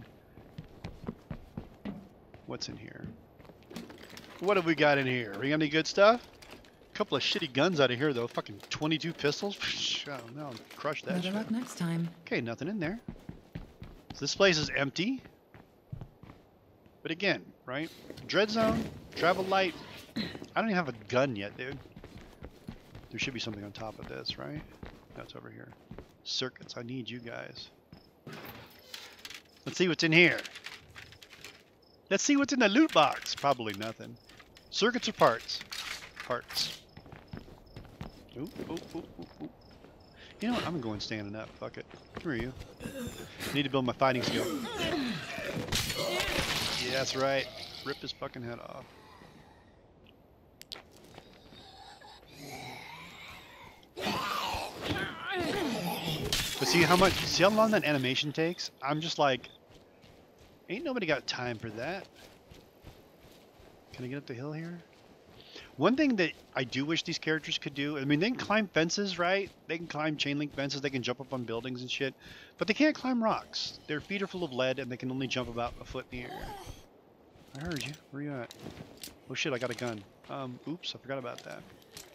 What's in here? What have we got in here? We got any good stuff? A couple of shitty guns out of here, though. Fucking twenty-two pistols. I don't know. Crush that Better shit. luck next time. Okay, nothing in there. So this place is empty. But again, right? Dread zone, travel light. I don't even have a gun yet, dude. There should be something on top of this, right? That's over here. Circuits. I need you guys. Let's see what's in here. Let's see what's in the loot box. Probably nothing. Circuits or parts? Parts. Oop, oop, oop, oop, oop. You know what? I'm going standing up. Fuck it. Come here, you. Need to build my fighting skill. Yeah, that's right. Rip his fucking head off. But see how much, see how long that animation takes? I'm just like, ain't nobody got time for that. Can I get up the hill here? One thing that I do wish these characters could do, I mean, they can climb fences, right? They can climb chain link fences, they can jump up on buildings and shit, but they can't climb rocks. Their feet are full of lead and they can only jump about a foot in the air. I heard you. Where you at? Oh shit, I got a gun. Um, oops, I forgot about that.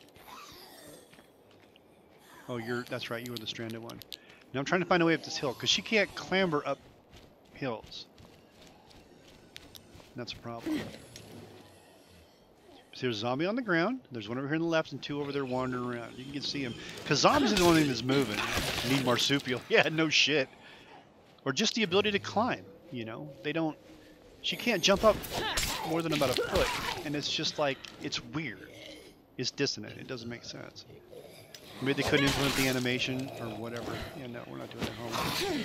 Oh, you're, that's right, you were the stranded one. Now I'm trying to find a way up this hill, because she can't clamber up hills. That's a problem. So there's a zombie on the ground. There's one over here on the left and two over there wandering around. You can see them. Because zombies are the only thing that's moving. Need marsupial. Yeah, no shit. Or just the ability to climb, you know? They don't... She can't jump up more than about a foot. And it's just like, it's weird. It's dissonant. It doesn't make sense. Maybe they couldn't implement the animation or whatever. Yeah, no, we're not doing it at home.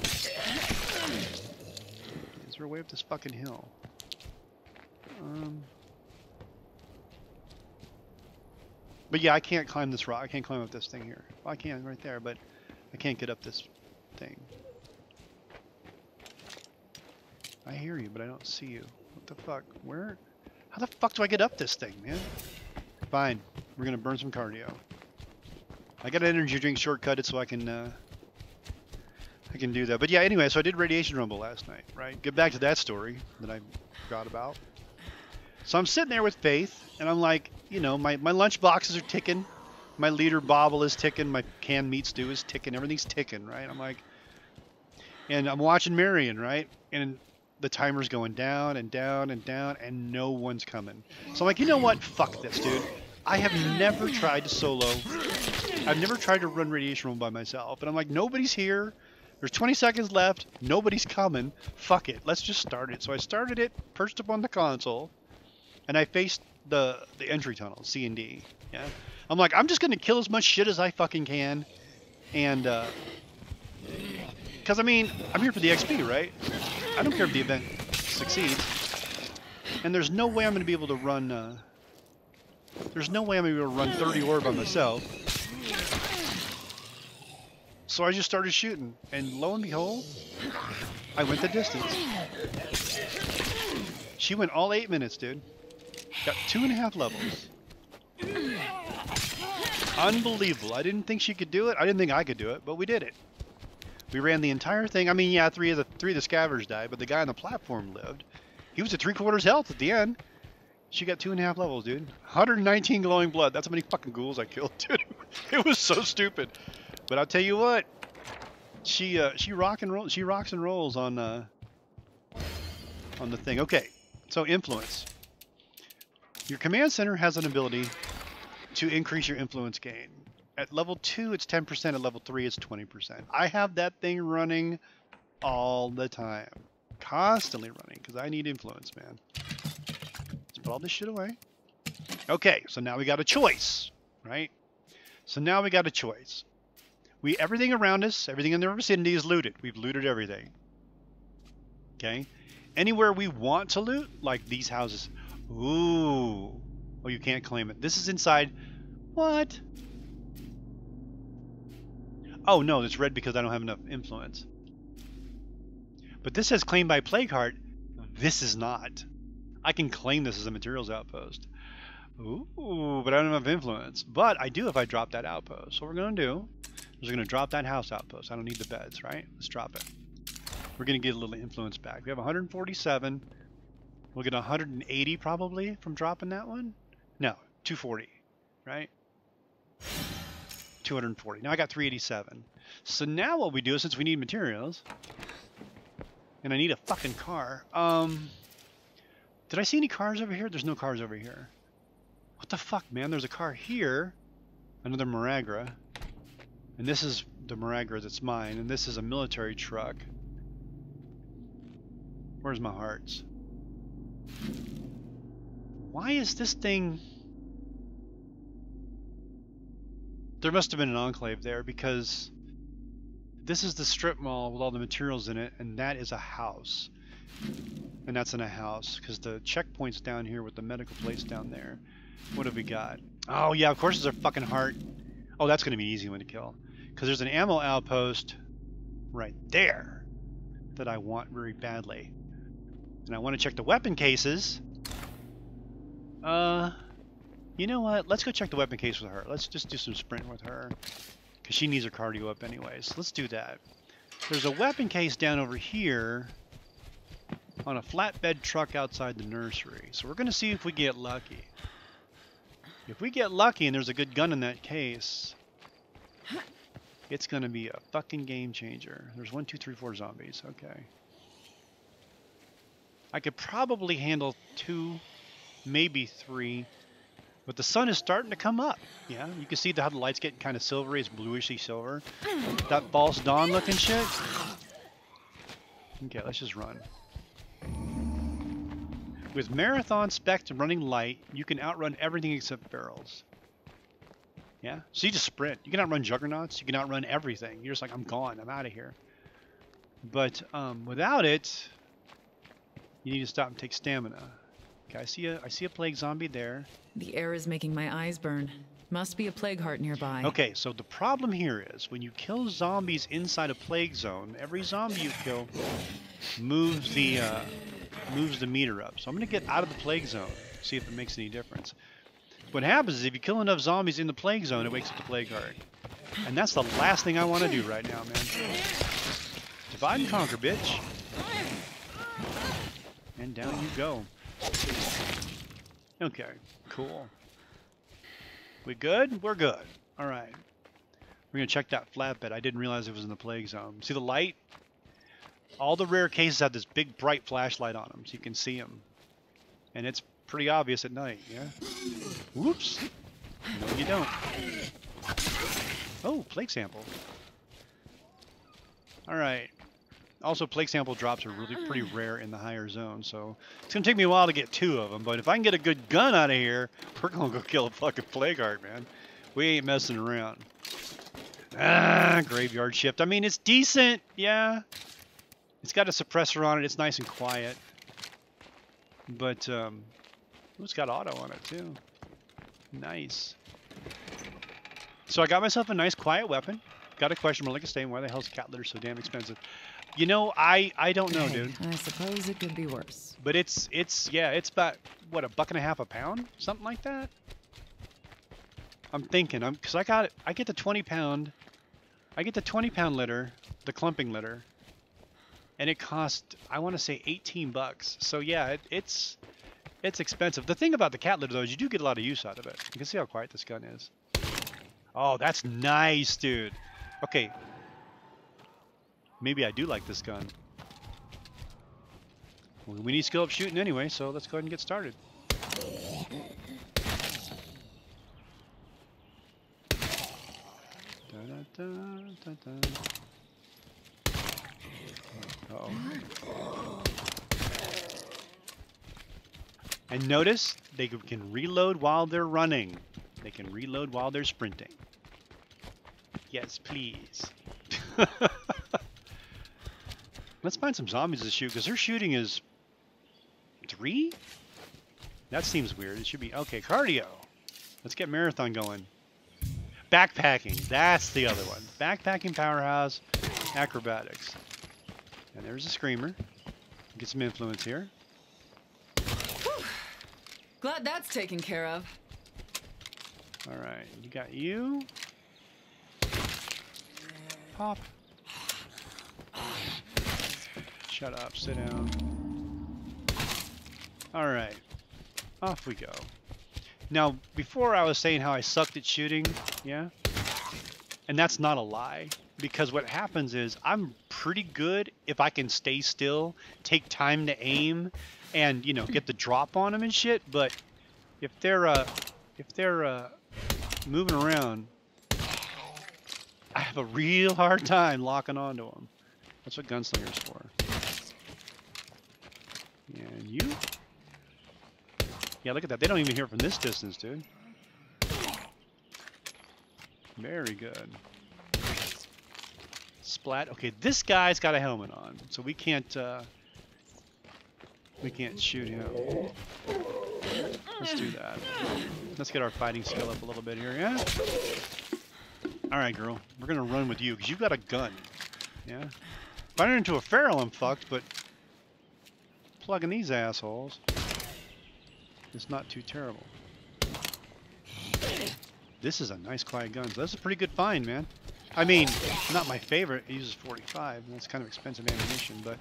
Is there a way up this fucking hill? Um... But yeah, I can't climb this rock. I can't climb up this thing here. Well, I can right there, but I can't get up this thing. I hear you, but I don't see you. What the fuck? Where? How the fuck do I get up this thing, man? Fine. We're gonna burn some cardio. I got an energy drink shortcutted so I can uh, I can do that. But yeah, anyway, so I did Radiation Rumble last night, right? Get back to that story that I forgot about. So I'm sitting there with Faith, and I'm like, you know, my, my lunch boxes are ticking. My leader bobble is ticking. My canned meat stew is ticking. Everything's ticking, right? I'm like, and I'm watching Marion, right? And the timer's going down and down and down, and no one's coming. So I'm like, you know what? Fuck this, dude. I have never tried to solo. I've never tried to run Radiation Room by myself. But I'm like, nobody's here. There's twenty seconds left. Nobody's coming. Fuck it. Let's just start it. So I started it, perched up on the console. And I faced the the entry tunnel, C and D. Yeah, I'm like, I'm just gonna kill as much shit as I fucking can, and uh, because I mean, I'm here for the X P, right? I don't care if the event succeeds. And there's no way I'm gonna be able to run. Uh, there's no way I'm gonna be able to run thirty ore by myself. So I just started shooting, and lo and behold, I went the distance. She went all eight minutes, dude. Got two and a half levels. Unbelievable. I didn't think she could do it. I didn't think I could do it, but we did it. We ran the entire thing. I mean, yeah, three of the three of the scavengers died, but the guy on the platform lived. He was at three quarters health at the end. She got two and a half levels, dude. one hundred nineteen glowing blood. That's how many fucking ghouls I killed, dude. It was so stupid. But I'll tell you what, she uh, she rock and roll. She rocks and rolls on uh, on the thing. Okay, so influence. Your command center has an ability to increase your influence gain. At level two, it's ten percent. At level three, it's twenty percent. I have that thing running all the time. Constantly running, because I need influence, man. Let's put all this shit away. Okay, so now we got a choice, right? So now we got a choice. We everything around us, everything in the vicinity is looted. We've looted everything. Okay? Anywhere we want to loot, like these houses... Ooh. Oh, you can't claim it. This is inside. What? Oh, no, it's red because I don't have enough influence. But this says claimed by Plague Heart. This is not. I can claim this as a materials outpost. Ooh, but I don't have influence. But I do if I drop that outpost. So what we're going to do is we're going to drop that house outpost. I don't need the beds, right? Let's drop it. We're going to get a little influence back. We have one hundred forty-seven. We'll get one hundred eighty probably from dropping that one. No, two forty, right? two hundred forty. Now I got three eighty-seven. So now what we do is, since we need materials, and I need a fucking car. Um, did I see any cars over here? There's no cars over here. What the fuck, man? There's a car here. Another Maragra. And this is the Maragra that's mine. And this is a military truck. Where's my hearts? Why is this thing... There must have been an enclave there, because this is the strip mall with all the materials in it, and that is a house. And that's in a house, because the checkpoint's down here with the medical place down there. What have we got? Oh yeah, of course there's a fucking heart. Oh, that's going to be an easy one to kill. Because there's an ammo outpost right there that I want very badly. And I want to check the weapon cases. Uh... You know what? Let's go check the weapon case with her. Let's just do some sprint with her. Because she needs her cardio up anyways. Let's do that. There's a weapon case down over here on a flatbed truck outside the nursery. So we're going to see if we get lucky. If we get lucky and there's a good gun in that case, it's going to be a fucking game changer. There's one, two, three, four zombies. Okay. I could probably handle two, maybe three. But the sun is starting to come up. Yeah, you can see how the light's getting kind of silvery. It's bluishy silver. That false dawn looking shit. Okay, let's just run. With Marathon Spec and running light, you can outrun everything except barrels. Yeah, so you just sprint. You can outrun juggernauts. You can outrun everything. You're just like, I'm gone. I'm out of here. But um, without it, you need to stop and take stamina. Okay, I see a I see a plague zombie there. The air is making my eyes burn. Must be a plague heart nearby. Okay, so the problem here is when you kill zombies inside a plague zone, every zombie you kill moves the uh, moves the meter up. So I'm gonna get out of the plague zone, see if it makes any difference. What happens is if you kill enough zombies in the plague zone, it wakes up the plague heart, and that's the last thing I want to do right now, man. Divide and conquer, bitch. And down you go. Okay, cool. We good? We're good. All right. We're going to check that flatbed. I didn't realize it was in the plague zone. See the light? All the rare cases have this big bright flashlight on them, so you can see them. And it's pretty obvious at night, yeah? Whoops. No, you don't. Oh, plague sample. All right. Also, plague sample drops are really pretty rare in the higher zone, so it's going to take me a while to get two of them, but if I can get a good gun out of here, we're going to go kill a fucking plague heart, man. We ain't messing around. Ah, graveyard shift. I mean, it's decent, yeah. It's got a suppressor on it. It's nice and quiet. But, um, it's got auto on it, too. Nice. So I got myself a nice quiet weapon. Got a question more like a stain. Why the hell is cat litter so damn expensive? You know, I I don't know, dude. I suppose it could be worse. But it's it's yeah, it's about what, a buck and a half a pound, something like that. I'm thinking, I'm because I got it. I get the twenty pound, I get the twenty pound litter, the clumping litter, and it cost I want to say eighteen bucks. So yeah, it, it's it's expensive. The thing about the cat litter though is you do get a lot of use out of it. You can see how quiet this gun is. Oh, that's nice, dude. Okay. Maybe I do like this gun. Well, we need skill up shooting anyway, so let's go ahead and get started. Da, da, da, da, da. Uh-oh. And notice they can reload while they're running. They can reload while they're sprinting. Yes, please. Let's find some zombies to shoot, because their shooting is three? That seems weird. It should be... Okay, cardio. Let's get marathon going. Backpacking. That's the other one. Backpacking, powerhouse, acrobatics. And there's a screamer. Get some influence here. Whew. Glad that's taken care of. All right. You got you. Pop. Shut up, sit down. Alright, off we go. Now, before I was saying how I sucked at shooting, yeah? And that's not a lie, because what happens is I'm pretty good if I can stay still, take time to aim, and, you know, get the drop on them and shit, but if they're, uh, if they're uh, moving around, I have a real hard time locking onto them. That's what Gunslinger's for. And you? Yeah, look at that. They don't even hear from this distance, dude. Very good. Splat. Okay, this guy's got a helmet on, so we can't uh, we can't shoot him. Let's do that. Let's get our fighting skill up a little bit here, yeah? All right, girl. We're gonna run with you because you've got a gun. Yeah. If I run into a feral, I'm fucked. But plugging these assholes, it's not too terrible. This is a nice quiet gun. So that's a pretty good find, man. I mean, not my favorite. It uses forty-five. That's kind of expensive ammunition, but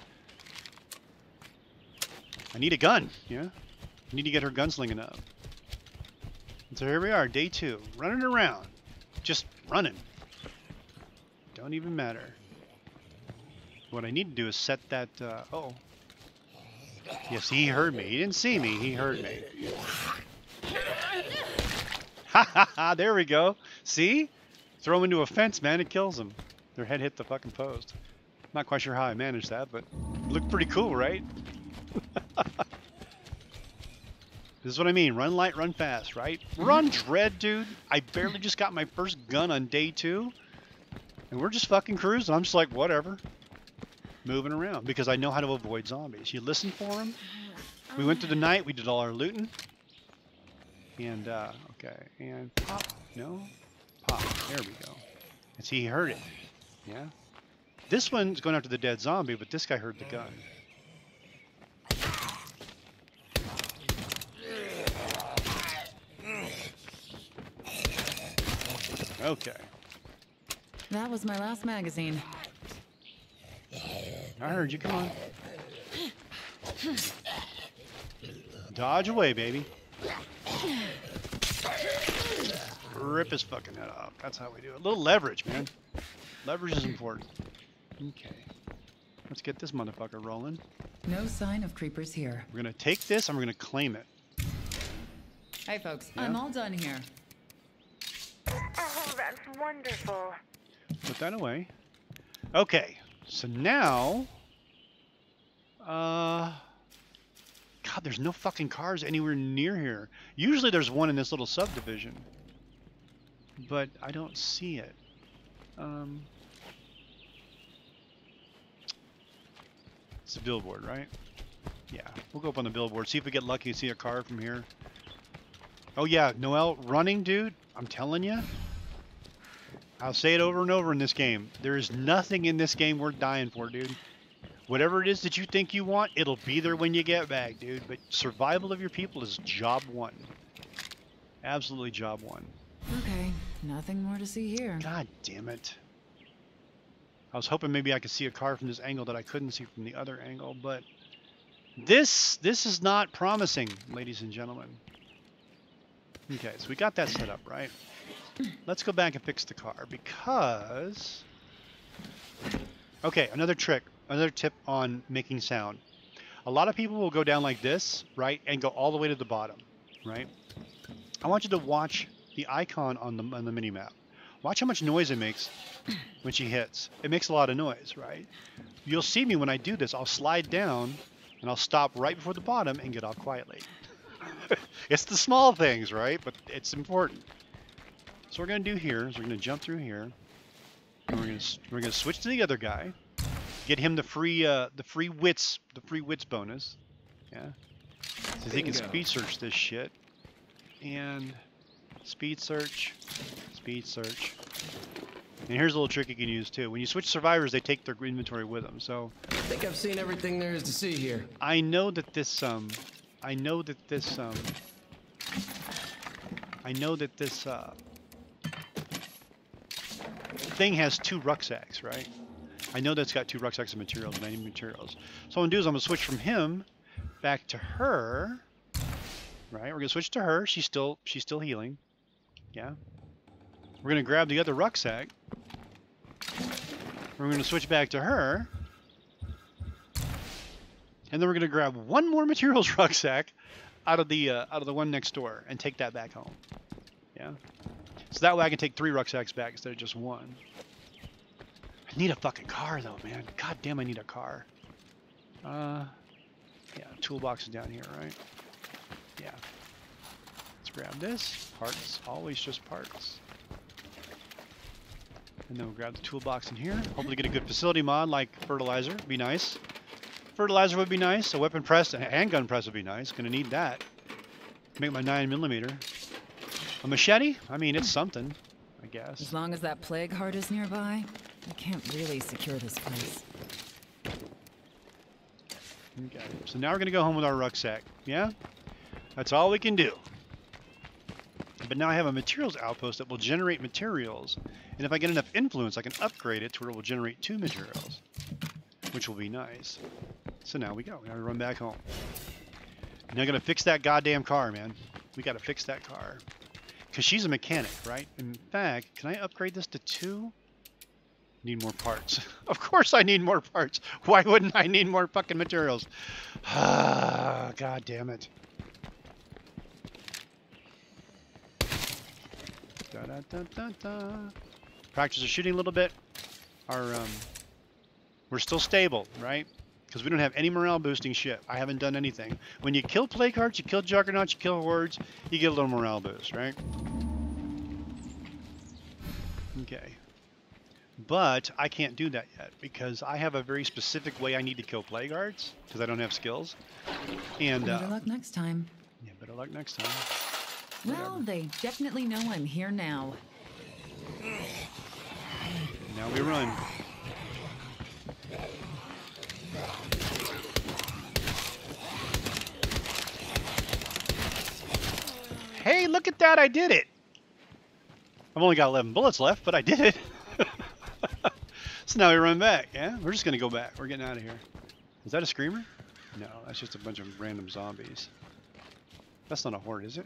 I need a gun. Yeah. I need to get her gunslinging up. And so here we are, day two, running around, just running. Don't even matter. What I need to do is set that. Uh, uh oh. Yes, he heard me. He didn't see me. He heard me. Ha ha ha! There we go. See? Throw him into a fence, man. It kills them. Their head hit the fucking post. Not quite sure how I managed that, but it looked pretty cool, right? This is what I mean. Run light, run fast, right? Run dread, dude. I barely just got my first gun on day two. And we're just fucking cruising. I'm just like, whatever. Moving around. Because I know how to avoid zombies. You listen for them. We went through the night. We did all our looting. And, uh, okay. And pop. No. Pop. There we go. And see, he heard it. Yeah? This one's going after the dead zombie, but this guy heard the gun. Okay. That was my last magazine. I heard you. Come on. Dodge away, baby. Rip his fucking head off. That's how we do it. A little leverage, man. Leverage is important. Okay. Let's get this motherfucker rolling. No sign of creepers here. We're going to take this and we're going to claim it. Hey, folks. Yeah? I'm all done here. Oh, that's wonderful. Put that away. Okay. So now... Uh... God, there's no fucking cars anywhere near here. Usually there's one in this little subdivision. But I don't see it. Um... It's a billboard, right? Yeah. We'll go up on the billboard. See if we get lucky and see a car from here. Oh yeah, Noel, running, dude. I'm telling you. I'll say it over and over in this game. There is nothing in this game worth dying for, dude. Whatever it is that you think you want, it'll be there when you get back, dude. But survival of your people is job one. Absolutely job one. Okay, nothing more to see here. God damn it. I was hoping maybe I could see a car from this angle that I couldn't see from the other angle, but this this is not promising, ladies and gentlemen. Okay, so we got that set up, right? Let's go back and fix the car because... Okay, another trick, another tip on making sound. A lot of people will go down like this, right, and go all the way to the bottom, right? I want you to watch the icon on the, on the mini-map. Watch how much noise it makes when she hits. It makes a lot of noise, right? You'll see me when I do this. I'll slide down, and I'll stop right before the bottom and get off quietly. It's the small things, right? But it's important. So what we're going to do here is we're going to jump through here. And we're going to we're going to switch to the other guy. Get him the free uh, the free wits the free wits bonus. Yeah. So he can speed search this shit. And speed search, speed search. And here's a little trick you can use too. When you switch survivors, they take their inventory with them. So I think I've seen everything there is to see here. I know that this um I know that this um I know that this uh thing has two rucksacks, right? I know that's got two rucksacks of materials, and I need materials. So what I'm gonna do is I'm gonna switch from him back to her. Right? We're gonna switch to her. She's still she's still healing. Yeah. We're gonna grab the other rucksack. We're gonna switch back to her. And then we're gonna grab one more materials rucksack out of the uh, out of the one next door and take that back home. Yeah. So that way I can take three rucksacks back instead of just one. I need a fucking car though, man. God damn, I need a car. Uh, yeah, toolbox is down here, right? Yeah. Let's grab this. Parts, always just parts. And then we'll grab the toolbox in here. Hopefully get a good facility mod like fertilizer. Be nice. Fertilizer would be nice. A weapon press, a handgun press would be nice. Gonna need that. Make my nine millimeter. A machete? I mean, it's something, I guess. As long as that plague heart is nearby, I can't really secure this place. Okay, so now we're gonna go home with our rucksack. Yeah? That's all we can do. But now I have a materials outpost that will generate materials. And if I get enough influence, I can upgrade it to where it will generate two materials. Which will be nice. So now we go. Now we run back home. Now I gotta fix that goddamn car, man. We gotta fix that car. Because she's a mechanic, right? In fact, can I upgrade this to two? Need more parts. Of course I need more parts. Why wouldn't I need more fucking materials? Ah, god damn it. Da, da, da, da, da. Practice of shooting a little bit. Our, um, we're still stable, right? Because we don't have any morale boosting shit. I haven't done anything. When you kill plague hearts, you kill juggernauts, you kill hordes, you get a little morale boost, right? Okay. But I can't do that yet because I have a very specific way I need to kill plague hearts because I don't have skills. And Better uh, luck next time. yeah, better luck next time. Well, Whatever. they definitely know I'm here now. Now we run. Hey, look at that! I did it! I've only got eleven bullets left, but I did it! So now we run back, yeah? We're just gonna go back. We're getting out of here. Is that a screamer? No, that's just a bunch of random zombies. That's not a horde, is it?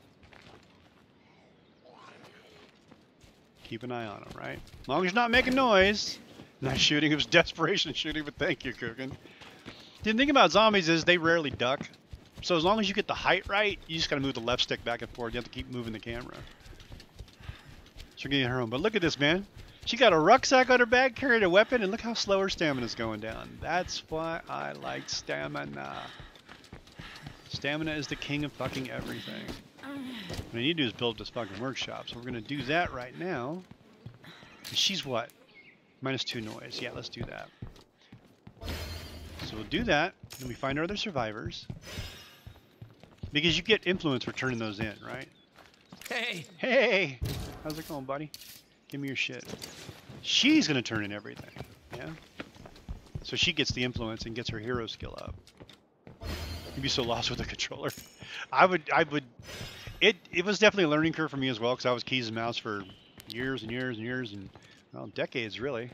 Keep an eye on them, right? As long as you're not making noise. Not shooting. It was desperation shooting, but thank you, Coogan. The thing about zombies is they rarely duck. So as long as you get the height right, you just gotta move the left stick back and forth. You have to keep moving the camera. So we're getting her home. But look at this, man. She got a rucksack on her back, carried a weapon, and look how slow her stamina's going down. That's why I like stamina. Stamina is the king of fucking everything. What I need to do is build this fucking workshop. So we're gonna do that right now. And she's what? Minus two noise. Yeah, let's do that. So we'll do that, and we find our other survivors. Because you get influence for turning those in, right? Hey! Hey! How's it going, buddy? Give me your shit. She's gonna turn in everything, yeah? So she gets the influence and gets her hero skill up. You'd be so lost with the controller. I would, I would, it, it was definitely a learning curve for me as well, because I was keys and mouse for years and years and years and, well, decades, really.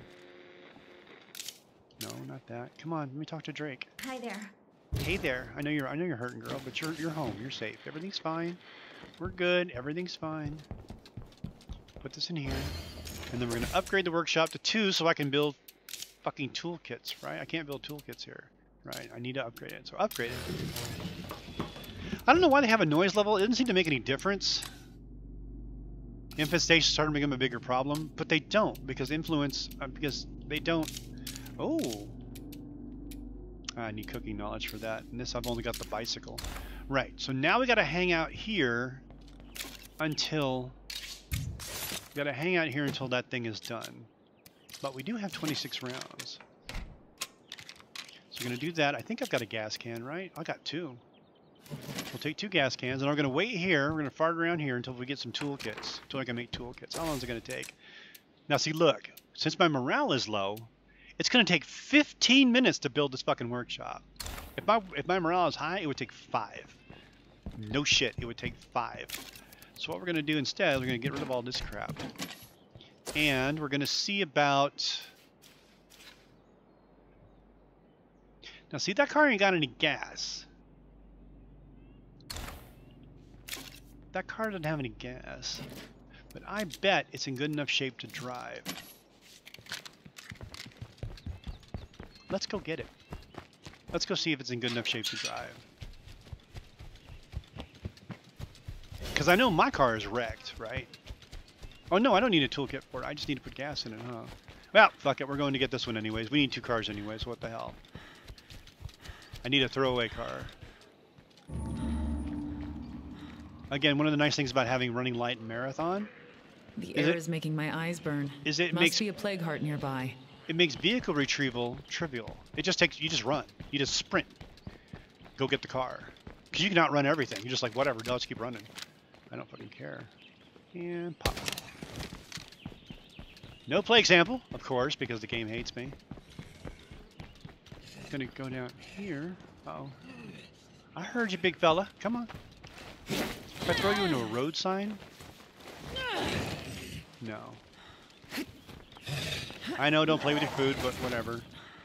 No, not that. Come on, let me talk to Drake. Hi there. Hey there. I know you're, I know you're hurting, girl, but you're, you're home. You're safe. Everything's fine. We're good. Everything's fine. Put this in here, and then we're gonna upgrade the workshop to two, so I can build fucking toolkits, right? I can't build toolkits here, right? I need to upgrade it. So upgrade it. I don't know why they have a noise level. It doesn't seem to make any difference. Infestation started to become a bigger problem, but they don't because influence, uh, because they don't. Oh. I need cooking knowledge for that. And this, I've only got the bicycle. Right, so now we gotta hang out here until... We gotta hang out here until that thing is done. But we do have twenty-six rounds. So we're gonna do that. I think I've got a gas can, right? I got two. We'll take two gas cans, and we're gonna wait here. We're gonna fart around here until we get some toolkits. Until I can make toolkits. How long is it gonna take? Now see, look. Since my morale is low, it's gonna take fifteen minutes to build this fucking workshop. If my if my morale is high, it would take five. No shit, it would take five. So what we're gonna do instead, we're gonna get rid of all this crap. And we're gonna see about... Now see, that car ain't got any gas. That car doesn't have any gas. But I bet it's in good enough shape to drive. Let's go get it. Let's go see if it's in good enough shape to drive. Because I know my car is wrecked, right? Oh no, I don't need a toolkit for it. I just need to put gas in it, huh? Well, fuck it. We're going to get this one anyways. We need two cars anyways. What the hell? I need a throwaway car. Again, one of the nice things about having running light and marathon. The is air it, is making my eyes burn. Is it Must makes be a plague heart nearby. It makes vehicle retrieval trivial. It just takes you just run. You just sprint. Go get the car. Because you can outrun everything. You're just like, whatever, no, let's keep running. I don't fucking care. And pop. No plague sample, of course, because the game hates me. I'm gonna go down here. Uh oh. I heard you, big fella. Come on. If I throw you into a road sign? No. I know, don't play with your food, but whatever.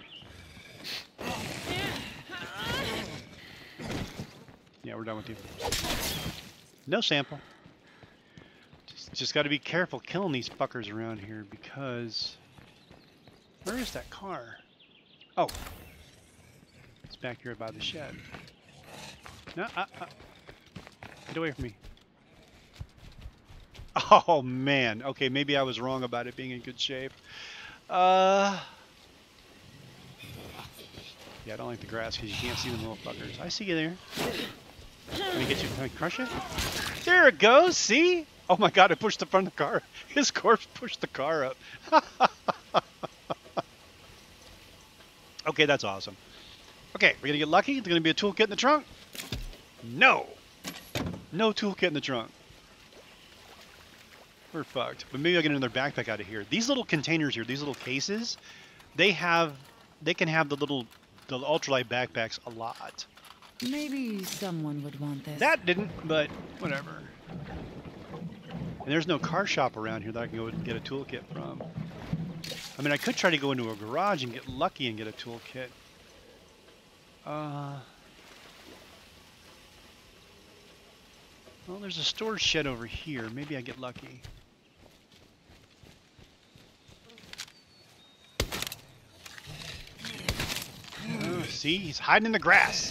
Yeah, we're done with you. No sample. Just, just got to be careful killing these fuckers around here because... Where is that car? Oh. It's back here by the shed. No, uh, uh. Get away from me. Oh, man. Okay, maybe I was wrong about it being in good shape. Uh... Yeah, I don't like the grass because you can't see them little fuckers. I see you there. Let me get you. Can I crush it? There it goes. See? Oh my God! I pushed the front of the car. His corpse pushed the car up. Okay, that's awesome. Okay, we're gonna get lucky. There's gonna be a toolkit in the trunk. No, no toolkit in the trunk. We're fucked. But maybe I'll get another backpack out of here. These little containers here, these little cases, they have, they can have the little, the ultralight backpacks a lot. Maybe someone would want this. That didn't, but whatever. And there's no car shop around here that I can go and get a toolkit from. I mean, I could try to go into a garage and get lucky and get a toolkit. Uh, well, there's a storage shed over here. Maybe I get lucky. Oh, see? He's hiding in the grass.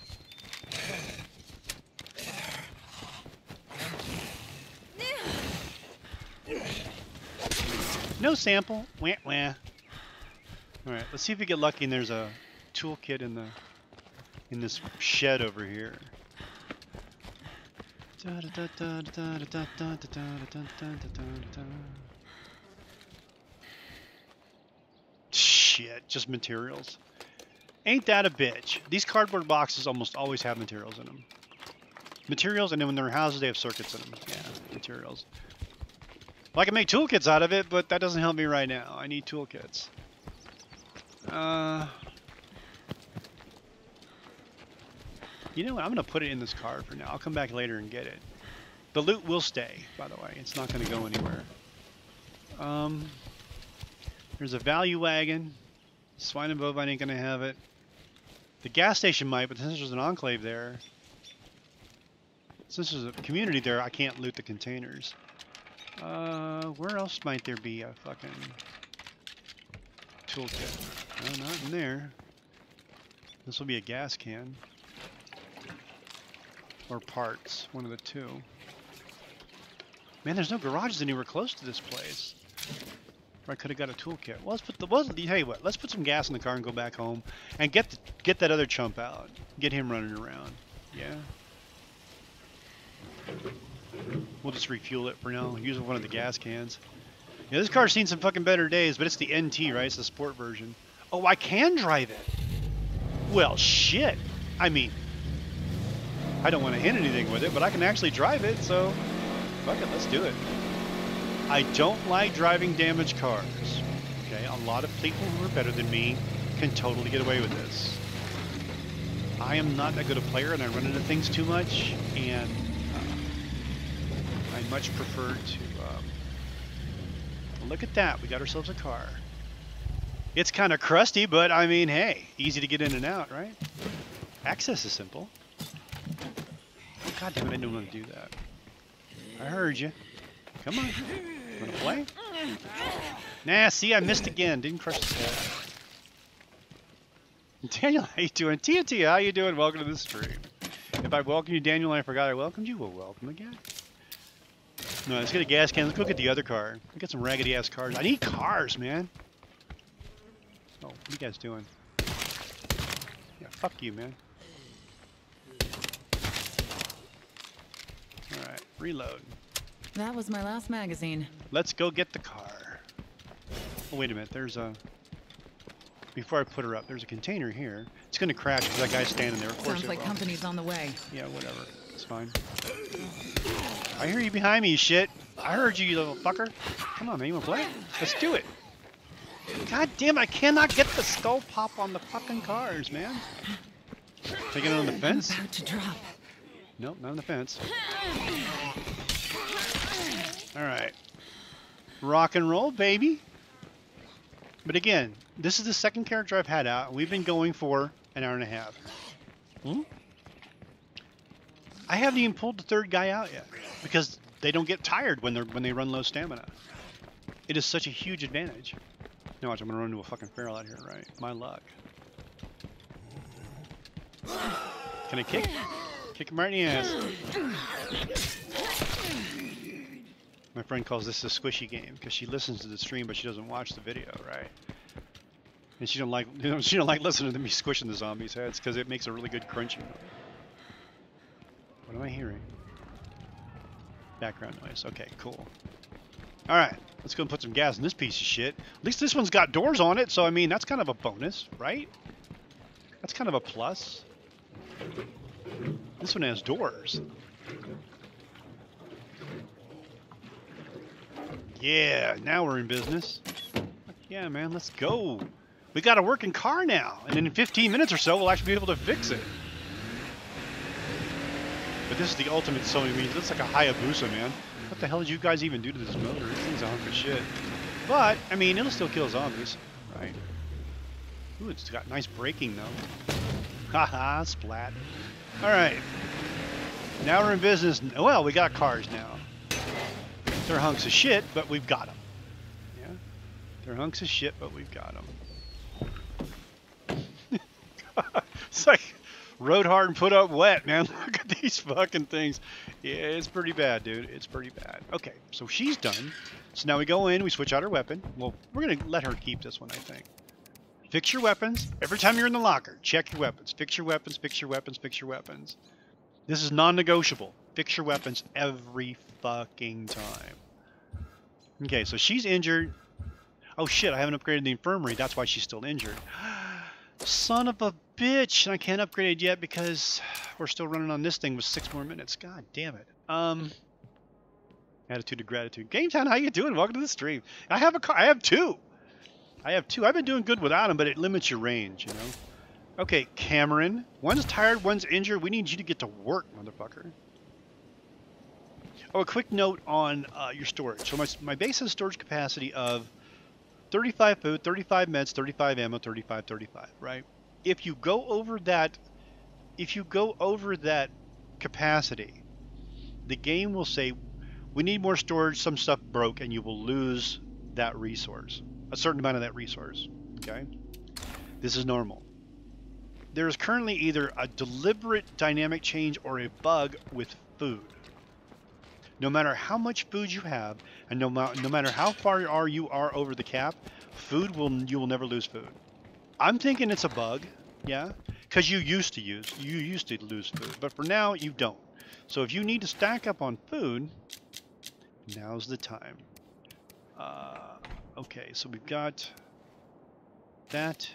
No sample. Wah, wah. Alright, let's see if we get lucky and there's a toolkit in the in this shed over here. Shit, just materials. Ain't that a bitch? These cardboard boxes almost always have materials in them. Materials, and then when they're houses, they have circuits in them. Yeah, materials. Well, I can make toolkits out of it, but that doesn't help me right now. I need toolkits. Uh, you know what? I'm going to put it in this car for now. I'll come back later and get it. The loot will stay, by the way. It's not going to go anywhere. Um, there's a value wagon. Swine and bovine ain't going to have it. The gas station might, but since there's an enclave there, since there's a community there, I can't loot the containers. Uh, where else might there be a fucking toolkit? No, not in there. This will be a gas can. Or parts, one of the two. Man, there's no garages anywhere close to this place. Or I could have got a toolkit. Well, let's put the, well, hey, what? Let's put some gas in the car and go back home and get the, get that other chump out. Get him running around. Yeah. We'll just refuel it for now. Use one of the gas cans. Yeah, this car's seen some fucking better days, but it's the N T, right? It's the sport version. Oh, I can drive it. Well, shit. I mean, I don't want to hit anything with it, but I can actually drive it, so fuck it, let's do it. I don't like driving damaged cars. Okay, a lot of people who are better than me can totally get away with this. I am not that good a player, and I run into things too much, and I much prefer to, um, look at that, we got ourselves a car. It's kind of crusty, but I mean, hey, easy to get in and out, right? Access is simple. God damn it, I didn't want to do that. I heard you. Come on. Wanna play? Nah, see, I missed again. Didn't crush the head. Daniel, how you doing? T N T, how you doing? Welcome to the stream. If I welcome you, Daniel, and I forgot I welcomed you, well, welcome again. No, let's get a gas can. Let's go get the other car. Let's get some raggedy ass cars. I need cars, man. Oh, what are you guys doing? Yeah, fuck you, man. Alright, reload. That was my last magazine. Let's go get the car. Oh, wait a minute. There's a... Before I put her up, there's a container here. It's gonna crash because that guy's standing there. Of course Sounds it like will. company's on the way. Yeah, whatever. It's fine. I hear you behind me, you shit. I heard you, you little fucker. Come on, man. You wanna play? Let's do it. God damn it, I cannot get the skull pop on the fucking cars, man. Taking it on the fence? I'm about to drop. Nope, not on the fence. Alright. Rock and roll, baby. But again, this is the second character I've had out. We've been going for an hour and a half. Hmm? I haven't even pulled the third guy out yet. Because they don't get tired when they're when they run low stamina. It is such a huge advantage. Now watch, I'm gonna run into a fucking feral out here, right? My luck. Can I kick? Kick him right in the ass. My friend calls this a squishy game because she listens to the stream but she doesn't watch the video, right? And she don't like you know, she don't like listening to me squishing the zombies' heads because it makes a really good crunching noise. What am I hearing? Background noise. Okay, cool. All right, let's go and put some gas in this piece of shit. At least this one's got doors on it, so I mean that's kind of a bonus, right? That's kind of a plus. This one has doors. Yeah, now we're in business. Yeah, man, let's go. We got a working car now, and in fifteen minutes or so, we'll actually be able to fix it. But this is the ultimate Sony means. It's like a Hayabusa, man. What the hell did you guys even do to this motor? This thing's a hunk of shit. But, I mean, it'll still kill zombies, right? Ooh, it's got nice braking, though. Haha, splat. Alright. Now we're in business. Well, we got cars now. They're hunks of shit, but we've got them. Yeah? They're hunks of shit, but we've got them. It's like rode hard and put up wet, man. Look at these fucking things. Yeah, it's pretty bad, dude. It's pretty bad. Okay, so she's done. So now we go in, we switch out her weapon. Well, we're going to let her keep this one, I think. Fix your weapons. Every time you're in the locker, check your weapons. Fix your weapons, fix your weapons, fix your weapons. This is non-negotiable. Fix your weapons every fucking time. Okay, so she's injured. Oh shit, I haven't upgraded the infirmary. That's why she's still injured. Son of a bitch. And I can't upgrade it yet because we're still running on this thing with six more minutes. God damn it. Um, attitude of gratitude. GameTown, how you doing? Welcome to the stream. I have a car. I have two. I have two. I've been doing good without them, but it limits your range, you know? Okay, Cameron. One's tired, one's injured. We need you to get to work, motherfucker. Oh, a quick note on uh, your storage. So my, my base has storage capacity of thirty-five food, thirty-five meds, thirty-five ammo, thirty-five, thirty-five, right? If you go over that, if you go over that capacity, the game will say, we need more storage, some stuff broke, and you will lose that resource. A certain amount of that resource, okay? This is normal. There is currently either a deliberate dynamic change or a bug with food. No matter how much food you have, and no, no matter how far are you are over the cap, food will you will never lose food. I'm thinking it's a bug, yeah, because you used to use you used to lose food, but for now you don't. So if you need to stack up on food, now's the time. Uh, okay, so we've got that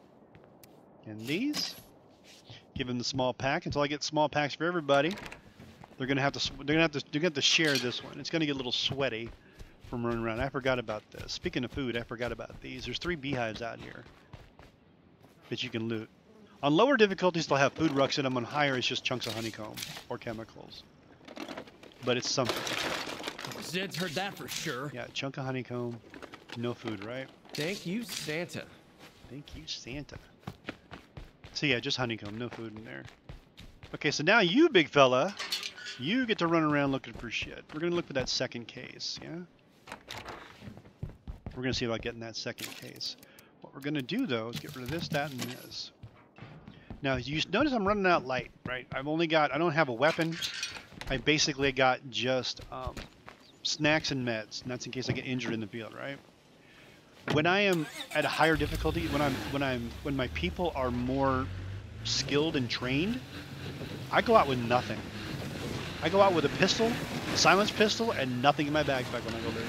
and these. Give them the small pack until I get small packs for everybody. They're gonna have to. They're gonna have to. They're gonna have to share this one. It's gonna get a little sweaty from running around. I forgot about this. Speaking of food, I forgot about these. There's three beehives out here that you can loot. On lower difficulties, they'll have food rucks in them. On higher, it's just chunks of honeycomb or chemicals. But it's something. Zed's heard that for sure. Yeah, chunk of honeycomb, no food, right? Thank you, Santa. Thank you, Santa. So yeah, just honeycomb, no food in there. Okay, so now you, big fella. You get to run around looking for shit. We're going to look for that second case, yeah? We're going to see about getting that second case. What we're going to do, though, is get rid of this, that, and this. Now, you notice I'm running out light, right? I've only got... I don't have a weapon. I basically got just um, snacks and meds, and that's in case I get injured in the field, right? When I am at a higher difficulty, when I'm when I'm when my people are more skilled and trained, I go out with nothing. I go out with a pistol, a silenced pistol, and nothing in my backpack when I go there.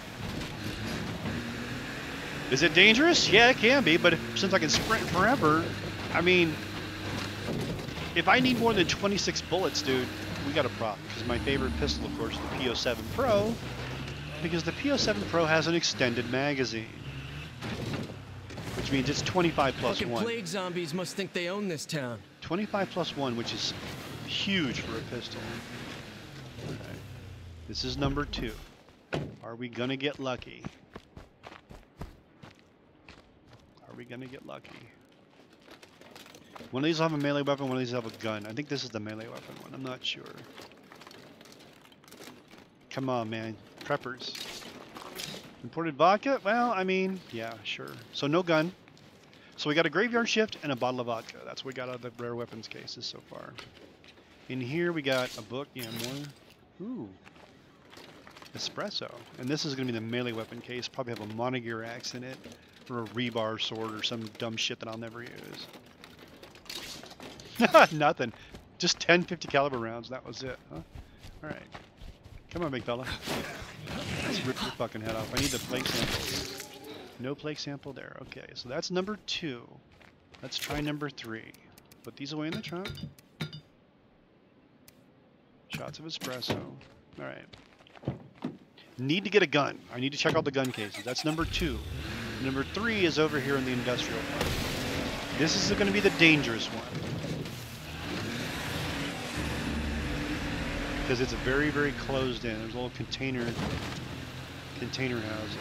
Is it dangerous? Yeah, it can be, but if, since I can sprint forever, I mean, if I need more than twenty-six bullets, dude, we got a problem. Because my favorite pistol, of course, is the P O seven Pro, because the P O seven Pro has an extended magazine, which means it's twenty-five plus Fucking one. plague zombies must think they own this town. twenty-five plus one, which is huge for a pistol. All right. This is number two. Are we gonna get lucky? Are we gonna get lucky? One of these will have a melee weapon, one of these will have a gun. I think this is the melee weapon one. I'm not sure. Come on, man. Preppers. Imported vodka? Well, I mean, yeah, sure. So no gun. So we got a graveyard shift and a bottle of vodka. That's what we got out of the rare weapons cases so far. In here we got a book. Yeah, more. Ooh. Espresso. And this is going to be the melee weapon case. Probably have a Monogear axe in it. Or a rebar sword or some dumb shit that I'll never use. Nothing. Just ten fifty caliber rounds. That was it, huh? Alright. Come on, big fella. Let's rip your fucking head off. I need the plague sample. No plague sample there. Okay, so that's number two. Let's try number three. Put these away in the trunk. Shots of espresso. Alright. Need to get a gun. I need to check out the gun cases. That's number two. Number three is over here in the industrial part. This is going to be the dangerous one. Because it's a very, very closed in. There's little container container houses.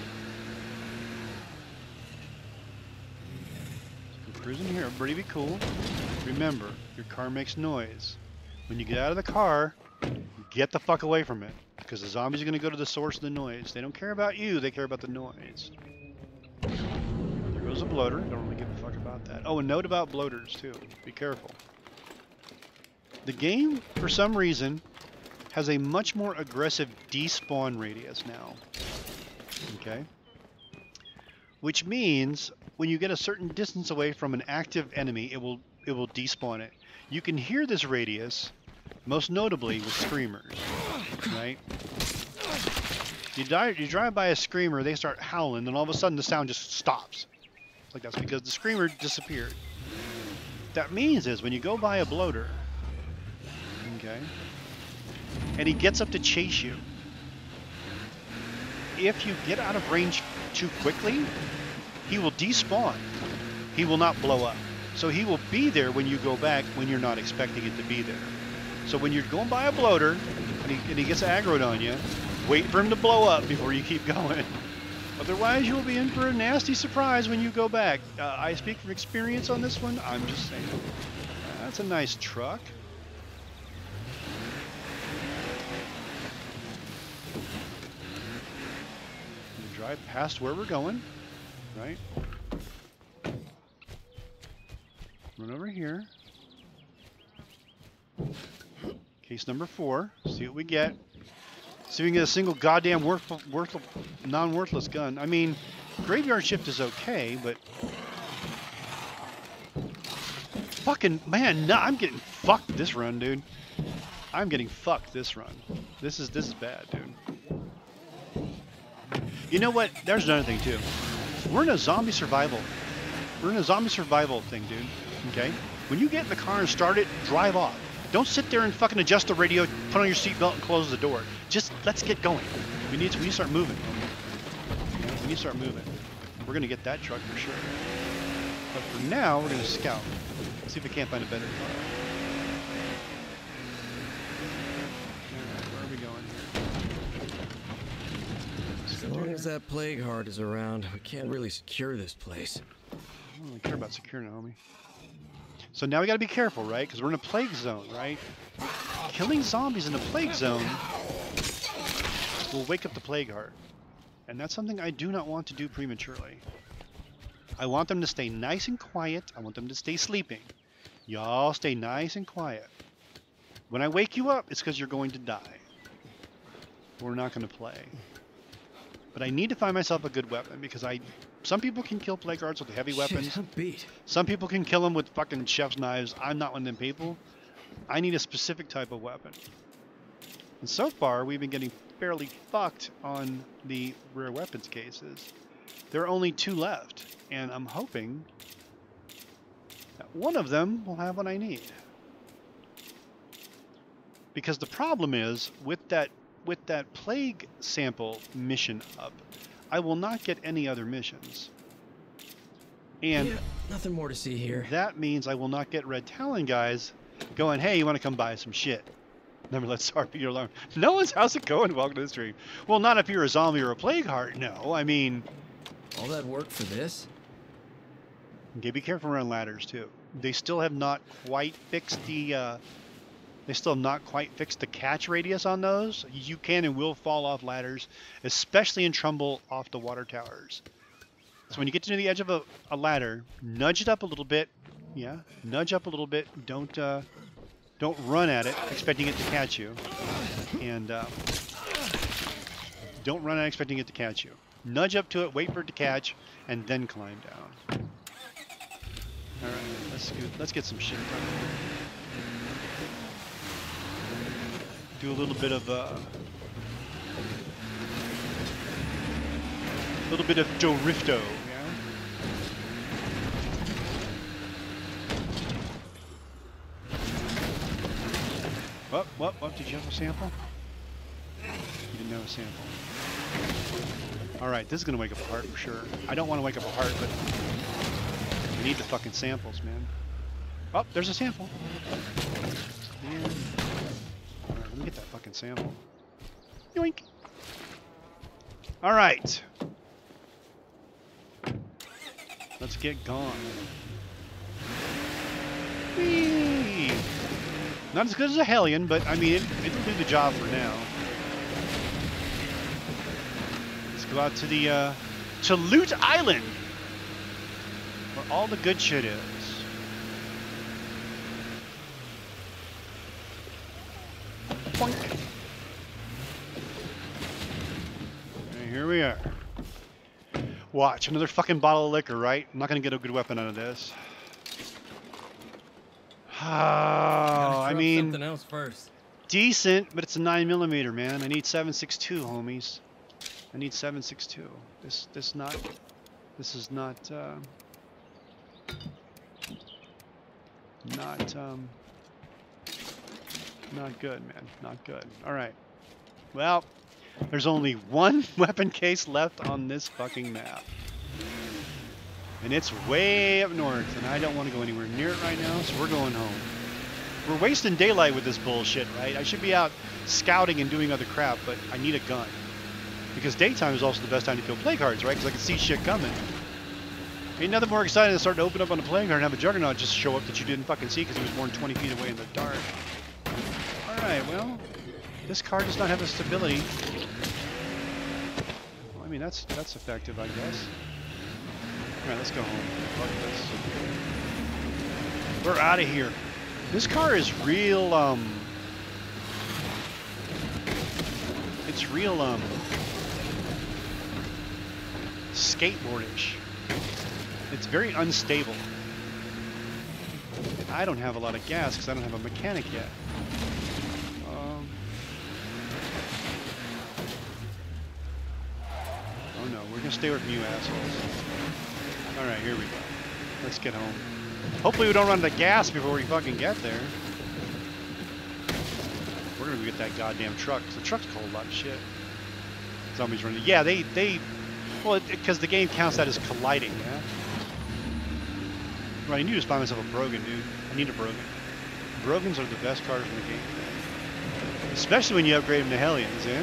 So cruising here. Everybody be cool. Remember, your car makes noise. When you get out of the car, get the fuck away from it. Because the zombies are going to go to the source of the noise. They don't care about you, they care about the noise. There goes a bloater. Don't really give a fuck about that. Oh, a note about bloaters, too. Be careful. The game, for some reason, has a much more aggressive despawn radius now. Okay? Which means, when you get a certain distance away from an active enemy, it will it will despawn it. You can hear this radius, most notably with screamers. Right? You, die, you drive by a screamer, they start howling, and all of a sudden the sound just stops. Like that's because the screamer disappeared. What that means is when you go by a bloater, okay, and he gets up to chase you, if you get out of range too quickly, he will despawn. He will not blow up. So he will be there when you go back when you're not expecting it to be there. So when you're going by a bloater and he, and he gets aggroed on you, wait for him to blow up before you keep going. Otherwise, you'll be in for a nasty surprise when you go back. Uh, I speak from experience on this one. I'm just saying. Uh, that's a nice truck. We drive past where we're going, right? Run over here. Case number four. See what we get. See if we can get a single goddamn worth, worth, non-worthless gun. I mean, graveyard shift is okay, but fucking man, no, I'm getting fucked this run, dude. I'm getting fucked this run. This is this is bad, dude. You know what? There's another thing too. We're in a zombie survival. We're in a zombie survival thing, dude. Okay? When you get in the car and start it, drive off. Don't sit there and fucking adjust the radio, put on your seatbelt, and close the door. Just let's get going. We need to, we need to start moving. We need to start moving. We're gonna get that truck for sure. But for now, we're gonna scout. See if we can't find a better car. Alright, where are we going here? As long as that plague heart is around, we can't really secure this place. I don't really care about securing it, homie. So now we gotta be careful, right? Because we're in a plague zone, right? Killing zombies in a plague zone will wake up the plague heart. And that's something I do not want to do prematurely. I want them to stay nice and quiet. I want them to stay sleeping. Y'all stay nice and quiet. When I wake you up, it's because you're going to die. we're not going to play. But I need to find myself a good weapon because I. Some people can kill plague guards with heavy weapons. Shit, I'm beat. Some people can kill them with fucking chef's knives. I'm not one of them people. I need a specific type of weapon. And so far, we've been getting fairly fucked on the rare weapons cases. There are only two left, and I'm hoping that one of them will have what I need. Because the problem is, with that with that plague sample mission up, I will not get any other missions. And Yeah, nothing more to see here. that means I will not get Red Talon guys going, hey, you want to come buy some shit? Never let Star be your alarm. No one's, how's it going? Welcome to the stream. Well, not if you're a zombie or a plague heart, no. I mean... All that work for this? Okay, be careful around ladders, too. They still have not quite fixed the... Uh, they still have not quite fixed the catch radius on those. You can and will fall off ladders, especially in Trumbull off the water towers. So when you get to the edge of a, a ladder, nudge it up a little bit. Yeah, nudge up a little bit. Don't uh, don't run at it, expecting it to catch you. And uh, don't run at it, expecting it to catch you. Nudge up to it, wait for it to catch, and then climb down. All right, let's go, let's get some shit done. Do a little bit of uh, a little bit of Dorifto. What, what, what, did you have a sample? You didn't have a sample. Alright, this is going to wake up a heart for sure. I don't want to wake up a heart, but we need the fucking samples, man. Oh, there's a sample. Man. Alright, let me get that fucking sample. Yoink. Alright. Let's get gone. Whee! Not as good as a Hellion, but I mean, it, it'll do the job for now. Let's go out to the, uh, to Loot Island, where all the good shit is. Boink. And here we are. Watch, another fucking bottle of liquor, right? I'm not gonna get a good weapon out of this. Oh, I mean, something else first. Decent, but it's a nine millimeter, man. I need seven six two, homies. I need seven six two. This, this not, this is not, uh, not, um, not good, man. Not good. All right. Well, there's only one weapon case left on this fucking map. And it's way up north, and I don't want to go anywhere near it right now, so we're going home. We're wasting daylight with this bullshit, right? I should be out scouting and doing other crap, but I need a gun. Because daytime is also the best time to kill plague hearts, right? Because I can see shit coming. Ain't nothing more exciting than starting to open up on a plague heart and have a juggernaut just show up that you didn't fucking see because he was more than twenty feet away in the dark. Alright, well, this car does not have the stability. Well, I mean, that's that's effective, I guess. Alright, let's go home. Fuck this. We're out of here. This car is real, um... It's real, um... skateboardish. It's very unstable. And I don't have a lot of gas because I don't have a mechanic yet. Um... Oh no, we're gonna stay with you assholes. Alright, here we go. Let's get home. Hopefully we don't run out of gas before we fucking get there. We're gonna go get that goddamn truck, because the truck's called a lot of shit. Zombies running. Yeah, they, they, well, because the game counts that as colliding, yeah? Right, I need to just buy myself a Brogan, dude. I need a Brogan. Brogans are the best cars in the game. Especially when you upgrade them to Hellions, yeah?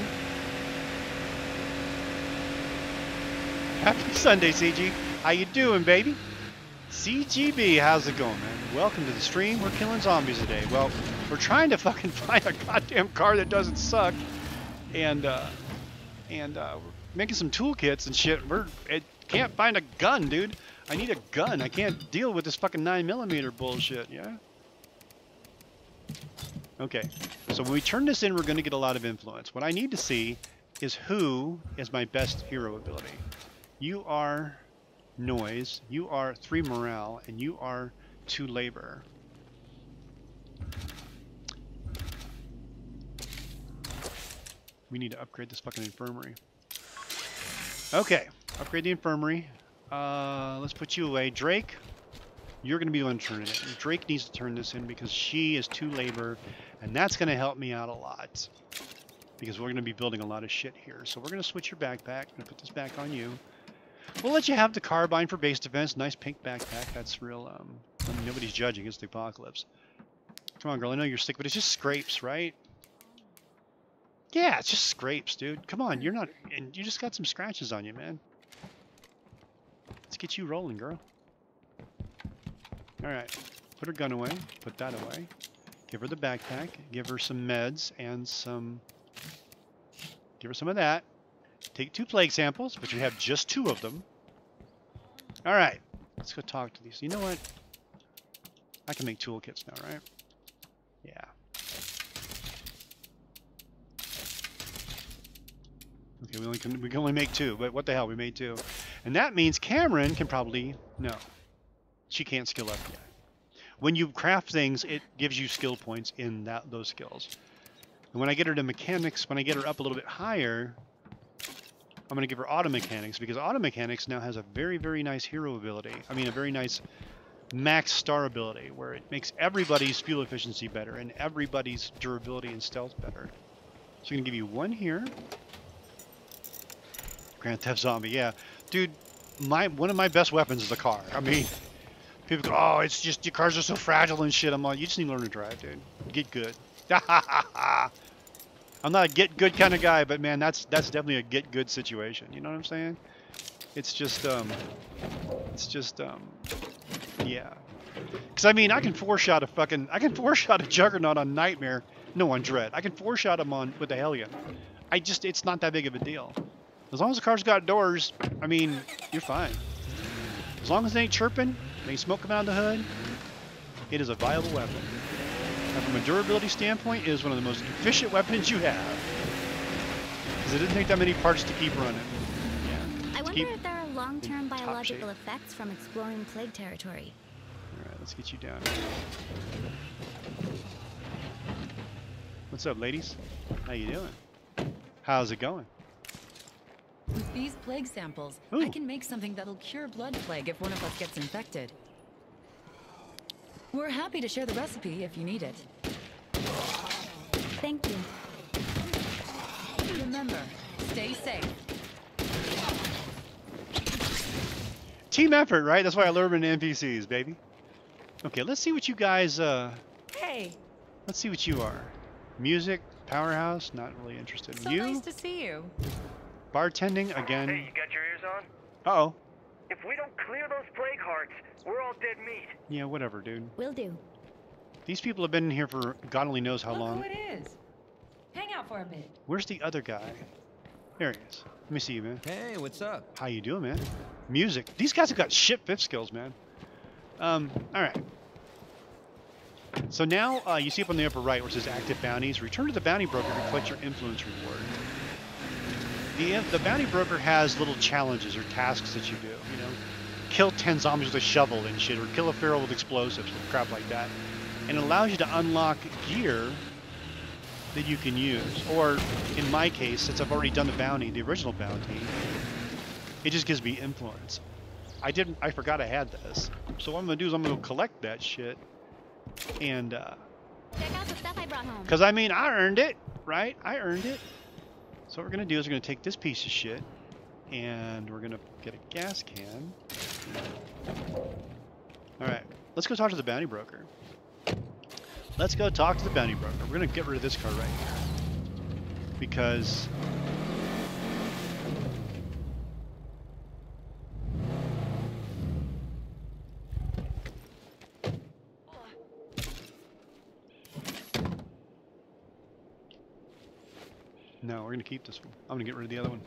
Happy Sunday, C G. How you doing, baby? C G B, how's it going, man? Welcome to the stream. We're killing zombies today. Well, we're trying to fucking find a goddamn car that doesn't suck, and uh, and uh, we're making some toolkits and shit. We're it can't find a gun, dude. I need a gun. I can't deal with this fucking nine millimeter bullshit. Yeah. Okay, so when we turn this in, we're going to get a lot of influence. What I need to see is who is my best hero ability. You are noise, you are three morale, and you are two labor. We need to upgrade this fucking infirmary. Okay, upgrade the infirmary. Uh, let's put you away. Drake, you're going to be the one to turn it in. Drake needs to turn this in because she is two labor, and that's going to help me out a lot. Because we're going to be building a lot of shit here. So we're going to switch your backpack. I'm going to put this back on you. We'll let you have the carbine for base defense. Nice pink backpack. That's real, um, I mean, nobody's judging. It's the apocalypse. Come on, girl. I know you're sick, but it's just scrapes, right? Yeah, it's just scrapes, dude. Come on, you're not... And you just got some scratches on you, man. Let's get you rolling, girl. Alright. Put her gun away. Put that away. Give her the backpack. Give her some meds and some... Give her some of that. Take two plague samples, but you have just two of them. Alright. Let's go talk to these. You know what? I can make toolkits now, right? Yeah. Okay, we only can we can only make two, but what the hell, we made two. And that means Cameron can probably no. She can't skill up yet. When you craft things, it gives you skill points in that those skills. And when I get her to mechanics, when I get her up a little bit higher, I'm gonna give her auto mechanics, because auto mechanics now has a very, very nice hero ability. I mean a very nice max star ability where it makes everybody's fuel efficiency better and everybody's durability and stealth better. So I'm gonna give you one here. Grand Theft Zombie, yeah. Dude, my one of my best weapons is a car. I mean, people go, oh, it's just, your cars are so fragile and shit. I'm like, you just need to learn to drive, dude. Get good. I'm not a get good kind of guy, but man, that's that's definitely a get good situation. You know what I'm saying? It's just, um, it's just, um, yeah. Because, I mean, I can four-shot a fucking, I can four-shot a Juggernaut on Nightmare. No, on Dread. I can four-shot him on, with the Hellion. I just, it's not that big of a deal. As long as the car's got doors, I mean, you're fine. As long as it ain't chirping, it ain't smoke coming out of the hood, it is a viable weapon. And from a durability standpoint, it is one of the most efficient weapons you have. Because it didn't take that many parts to keep running. Yeah. I wonder keep if there are long-term top biological shape. effects from exploring plague territory. Alright, let's get you down. What's up, ladies? How you doing? How's it going? With these plague samples, Ooh. I can make something that'll cure blood plague if one of us gets infected. We're happy to share the recipe if you need it. Thank you. Remember, stay safe. Team effort, right? That's why I lure them into N P Cs, baby. Okay, let's see what you guys, uh... Hey, let's see what you are. Music, powerhouse, not really interested. so you? nice to see you. Bartending, again. Hey, you got your ears on? Uh-oh. If we don't clear those plague hearts, we're all dead meat. Yeah, whatever, dude. Will do. These people have been in here for God only knows how Look long. who it is. Hang out for a bit. Where's the other guy? There he is. Let me see you, man. Hey, what's up? How you doing, man? Music. These guys have got shit fifth skills, man. Um, alright. So now, uh, you see up on the upper right where it says active bounties. Return to the bounty broker to collect your influence reward. The, the bounty broker has little challenges or tasks that you do, you know. Kill ten zombies with a shovel and shit, or kill a feral with explosives, or crap like that. And it allows you to unlock gear that you can use. Or, in my case, since I've already done the bounty, the original bounty, it just gives me influence. I didn't, I forgot I had this. So what I'm gonna do is I'm gonna go collect that shit. And, uh... Check out the stuff I brought home. because, I mean, I earned it, right? I earned it. So what we're gonna do is we're gonna take this piece of shit, and we're gonna get a gas can. Alright, let's go talk to the bounty broker. Let's go talk to the bounty broker. We're gonna get rid of this car right here. Because... no, we're gonna keep this one. I'm gonna get rid of the other one.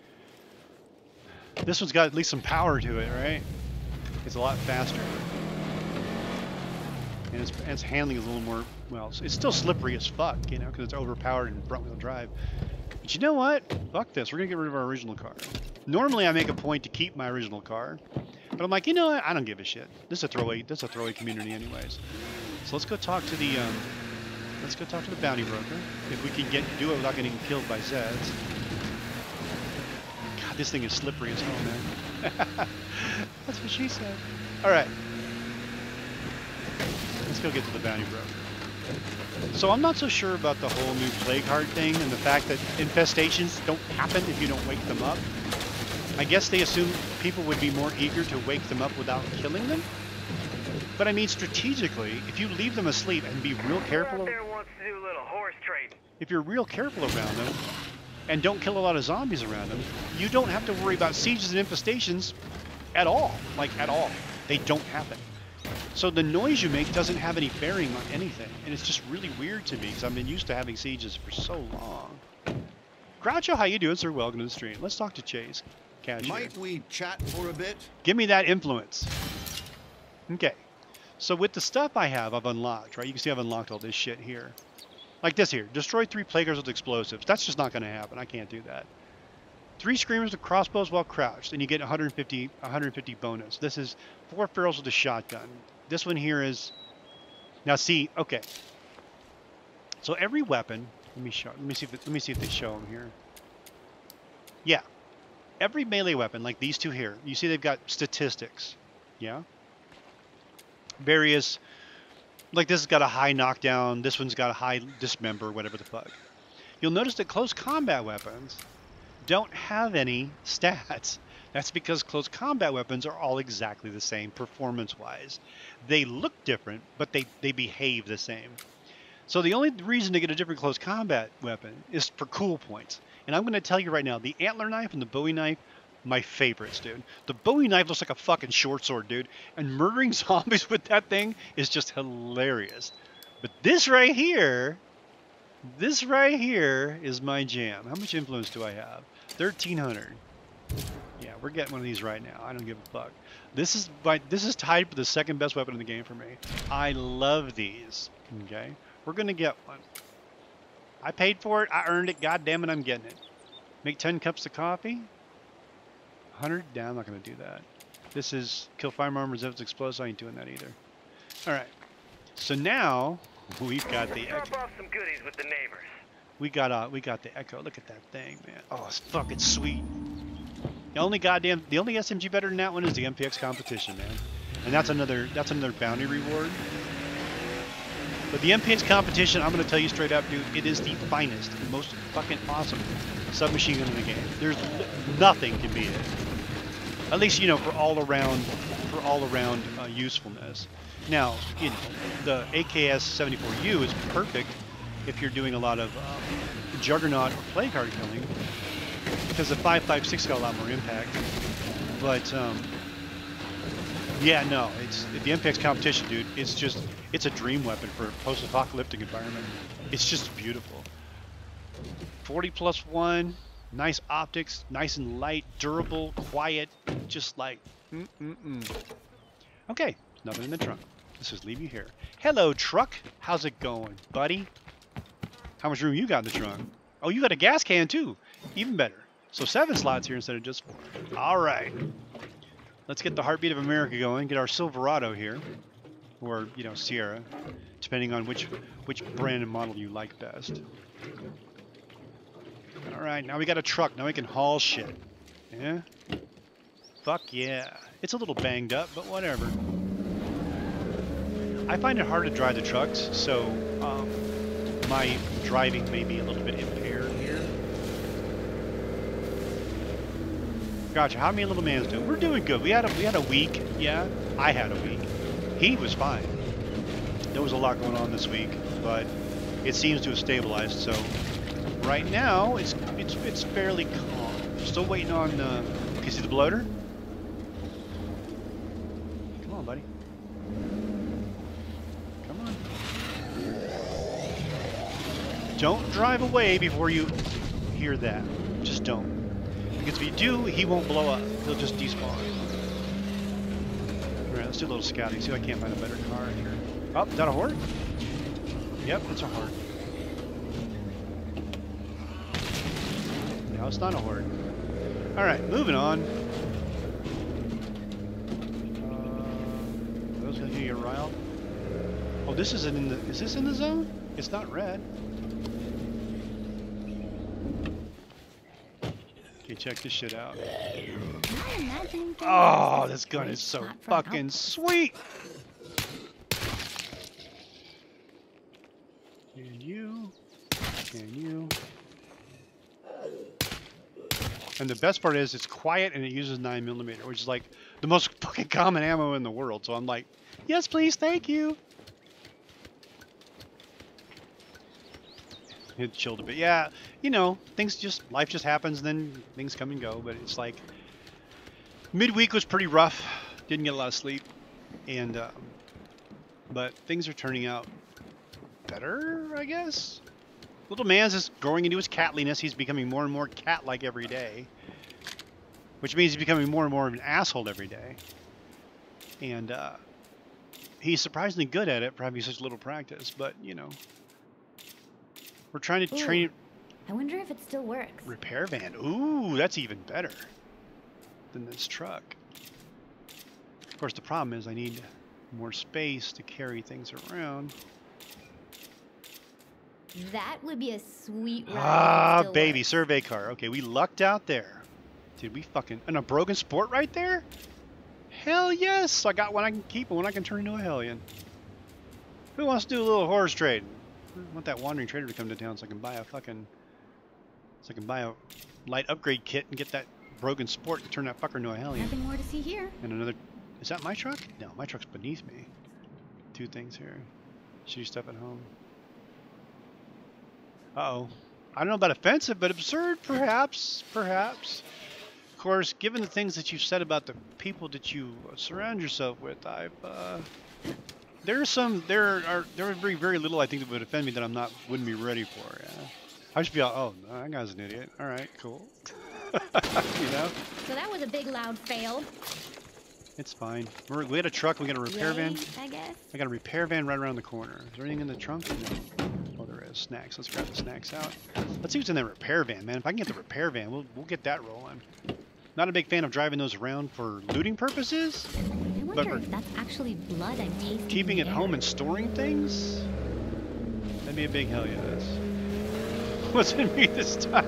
This one's got at least some power to it, right? It's a lot faster. and its, and its handling is a little more, well, it's, it's still slippery as fuck, you know, because it's overpowered and front-wheel drive. But you know what? Fuck this. We're going to get rid of our original car. Normally, I make a point to keep my original car. But I'm like, you know what? I don't give a shit. This is a throwaway, this is a throwaway community anyways. So let's go talk to the, um, let's go talk to the bounty broker. If we can get do it without getting killed by Zeds. God, this thing is slippery as hell, man. That's what she said. All right. Let's go get to the bounty broker. So I'm not so sure about the whole new plague heart thing and the fact that infestations don't happen if you don't wake them up. I guess they assume people would be more eager to wake them up without killing them. But I mean, strategically, if you leave them asleep and be real careful, Out there wants to do a little horse trading. if you're real careful around them and don't kill a lot of zombies around them, you don't have to worry about sieges and infestations at all. Like, at all. They don't happen. So the noise you make doesn't have any bearing on anything. And it's just really weird to me because I've been used to having sieges for so long. Groucho, how you doing, sir? Welcome to the stream. Let's talk to Chase. Cashier. Might we chat for a bit? Give me that influence. Okay. So with the stuff I have, I've unlocked, right? You can see I've unlocked all this shit here. Like this here. Destroy three plaguers with explosives. That's just not going to happen. I can't do that. Three screamers with crossbows while crouched, and you get one hundred fifty, one hundred fifty bonus. This is four ferals with a shotgun. This one here is... Now see, okay. So every weapon... Let me show. Let me see if it, let me see if they show them here. Yeah. Every melee weapon, like these two here, you see they've got statistics. Yeah? Various, like this has got a high knockdown, this one's got a high dismember, whatever the fuck. You'll notice that close combat weapons don't have any stats. That's because close combat weapons are all exactly the same performance-wise. They look different, but they, they behave the same. So the only reason to get a different close combat weapon is for cool points. And I'm going to tell you right now, the antler knife and the bowie knife, my favorites, dude. The bowie knife looks like a fucking short sword, dude. And murdering zombies with that thing is just hilarious. But this right here, this right here is my jam. How much influence do I have? thirteen hundred. Yeah, we're getting one of these right now. I don't give a fuck. This is my, this is tied for the second best weapon in the game for me. I love these. Okay, we're going to get one. I paid for it. I earned it. God damn it, I'm getting it. Make ten cups of coffee. one hundred? Yeah, I'm not going to do that. This is kill firearm reserves explosives. I ain't doing that either. All right. So now we've got the Drop echo. off some goodies with the neighbors. We got uh, we got the echo. Look at that thing, man. Oh, it's fucking sweet. The only goddamn, the only S M G better than that one is the M P X competition, man. And that's another, that's another bounty reward. But the M P X competition, I'm going to tell you straight up, dude, it is the finest, the most fucking awesome submachine gun in the game. There's nothing can beat it. At least, you know, for all around, for all around uh, usefulness. Now, you know, the A K S seventy-four U is perfect if you're doing a lot of um, Juggernaut or Plague Heart killing, because the five five six got a lot more impact. But, um, yeah, no, it's the M P X competition, dude. It's just, it's a dream weapon for a post-apocalyptic environment. It's just beautiful. forty plus one, nice optics, nice and light, durable, quiet, just like, mm-mm-mm. Okay, nothing in the trunk. Let's just leave you here. Hello, truck. How's it going, buddy? How much room you got in the trunk? Oh, you got a gas can, too. Even better. So seven slots here instead of just four. All right. Let's get the Heartbeat of America going. Get our Silverado here. Or, you know, Sierra. Depending on which, which brand and model you like best. All right, now we got a truck. Now we can haul shit. Yeah? Fuck yeah. It's a little banged up, but whatever. I find it hard to drive the trucks, so um, my driving may be a little bit impaired here. Gotcha. How many little man's doing? We're doing good. We had a we had a week. Yeah, I had a week. He was fine. There was a lot going on this week, but it seems to have stabilized. So right now, it's it's it's fairly calm. Still waiting on. Uh, can you see the bloater? Come on, buddy. Come on. Don't drive away before you hear that. Just don't. Because if you do, he won't blow up. He'll just despawn. Alright, let's do a little scouting. See if I can't find a better car here. Oh, is that a horde? Yep, it's a horde. No, it's not a horde. Alright, moving on. Uh, those gonna get riled. Oh, this isn't in the. Is this in the zone? It's not red. Okay, check this shit out. Oh, this gun is so fucking sweet! Can you? Can you? And the best part is it's quiet and it uses nine millimeter, which is like the most fucking common ammo in the world. So I'm like, yes, please, thank you. It chilled a bit. Yeah, you know, things just, life just happens, and then things come and go. But it's like, midweek was pretty rough. Didn't get a lot of sleep. And, um, but things are turning out better, I guess. Little man's is growing into his catliness. He's becoming more and more cat-like every day. Which means he's becoming more and more of an asshole every day. And, uh, he's surprisingly good at it for having such little practice. But, you know. We're trying to Ooh, train. I wonder if it still works. Repair van. Ooh, that's even better than this truck. Of course, the problem is I need more space to carry things around. That would be a sweet ride. Ah, if it still baby, works. survey car. Okay, we lucked out there. Did we fucking... And a broken sport right there? Hell yes! I got one I can keep and one I can turn into a hellion. Who wants to do a little horse trading? I want that wandering trader to come to town so I can buy a fucking... So I can buy a light upgrade kit and get that broken sport and turn that fucker into a hellion. Nothing more to see here. And another... Is that my truck? No, my truck's beneath me. Two things here. Shitty stuff at home. Uh-oh. I don't know about offensive, but absurd, perhaps. Perhaps. Of course, given the things that you've said about the people that you surround yourself with, I've... Uh, There's some, there are, there would be very little I think that would offend me that I'm not, wouldn't be ready for, yeah. I'd just be like, oh, that guy's an idiot. All right, cool. You know? So that was a big loud fail. It's fine. We're, we got a truck, we got a repair Yay, van. I guess. I got a repair van right around the corner. Is there anything in the trunk? No. Oh, there is. Snacks. Let's grab the snacks out. Let's see what's in that repair van, man. If I can get the repair van, we'll, we'll get that rolling. Not a big fan of driving those around for looting purposes. I But wonder for if that's actually blood I'm tasting. keeping in it the home air. and storing things? That'd be a big hell yes. What's in me this time?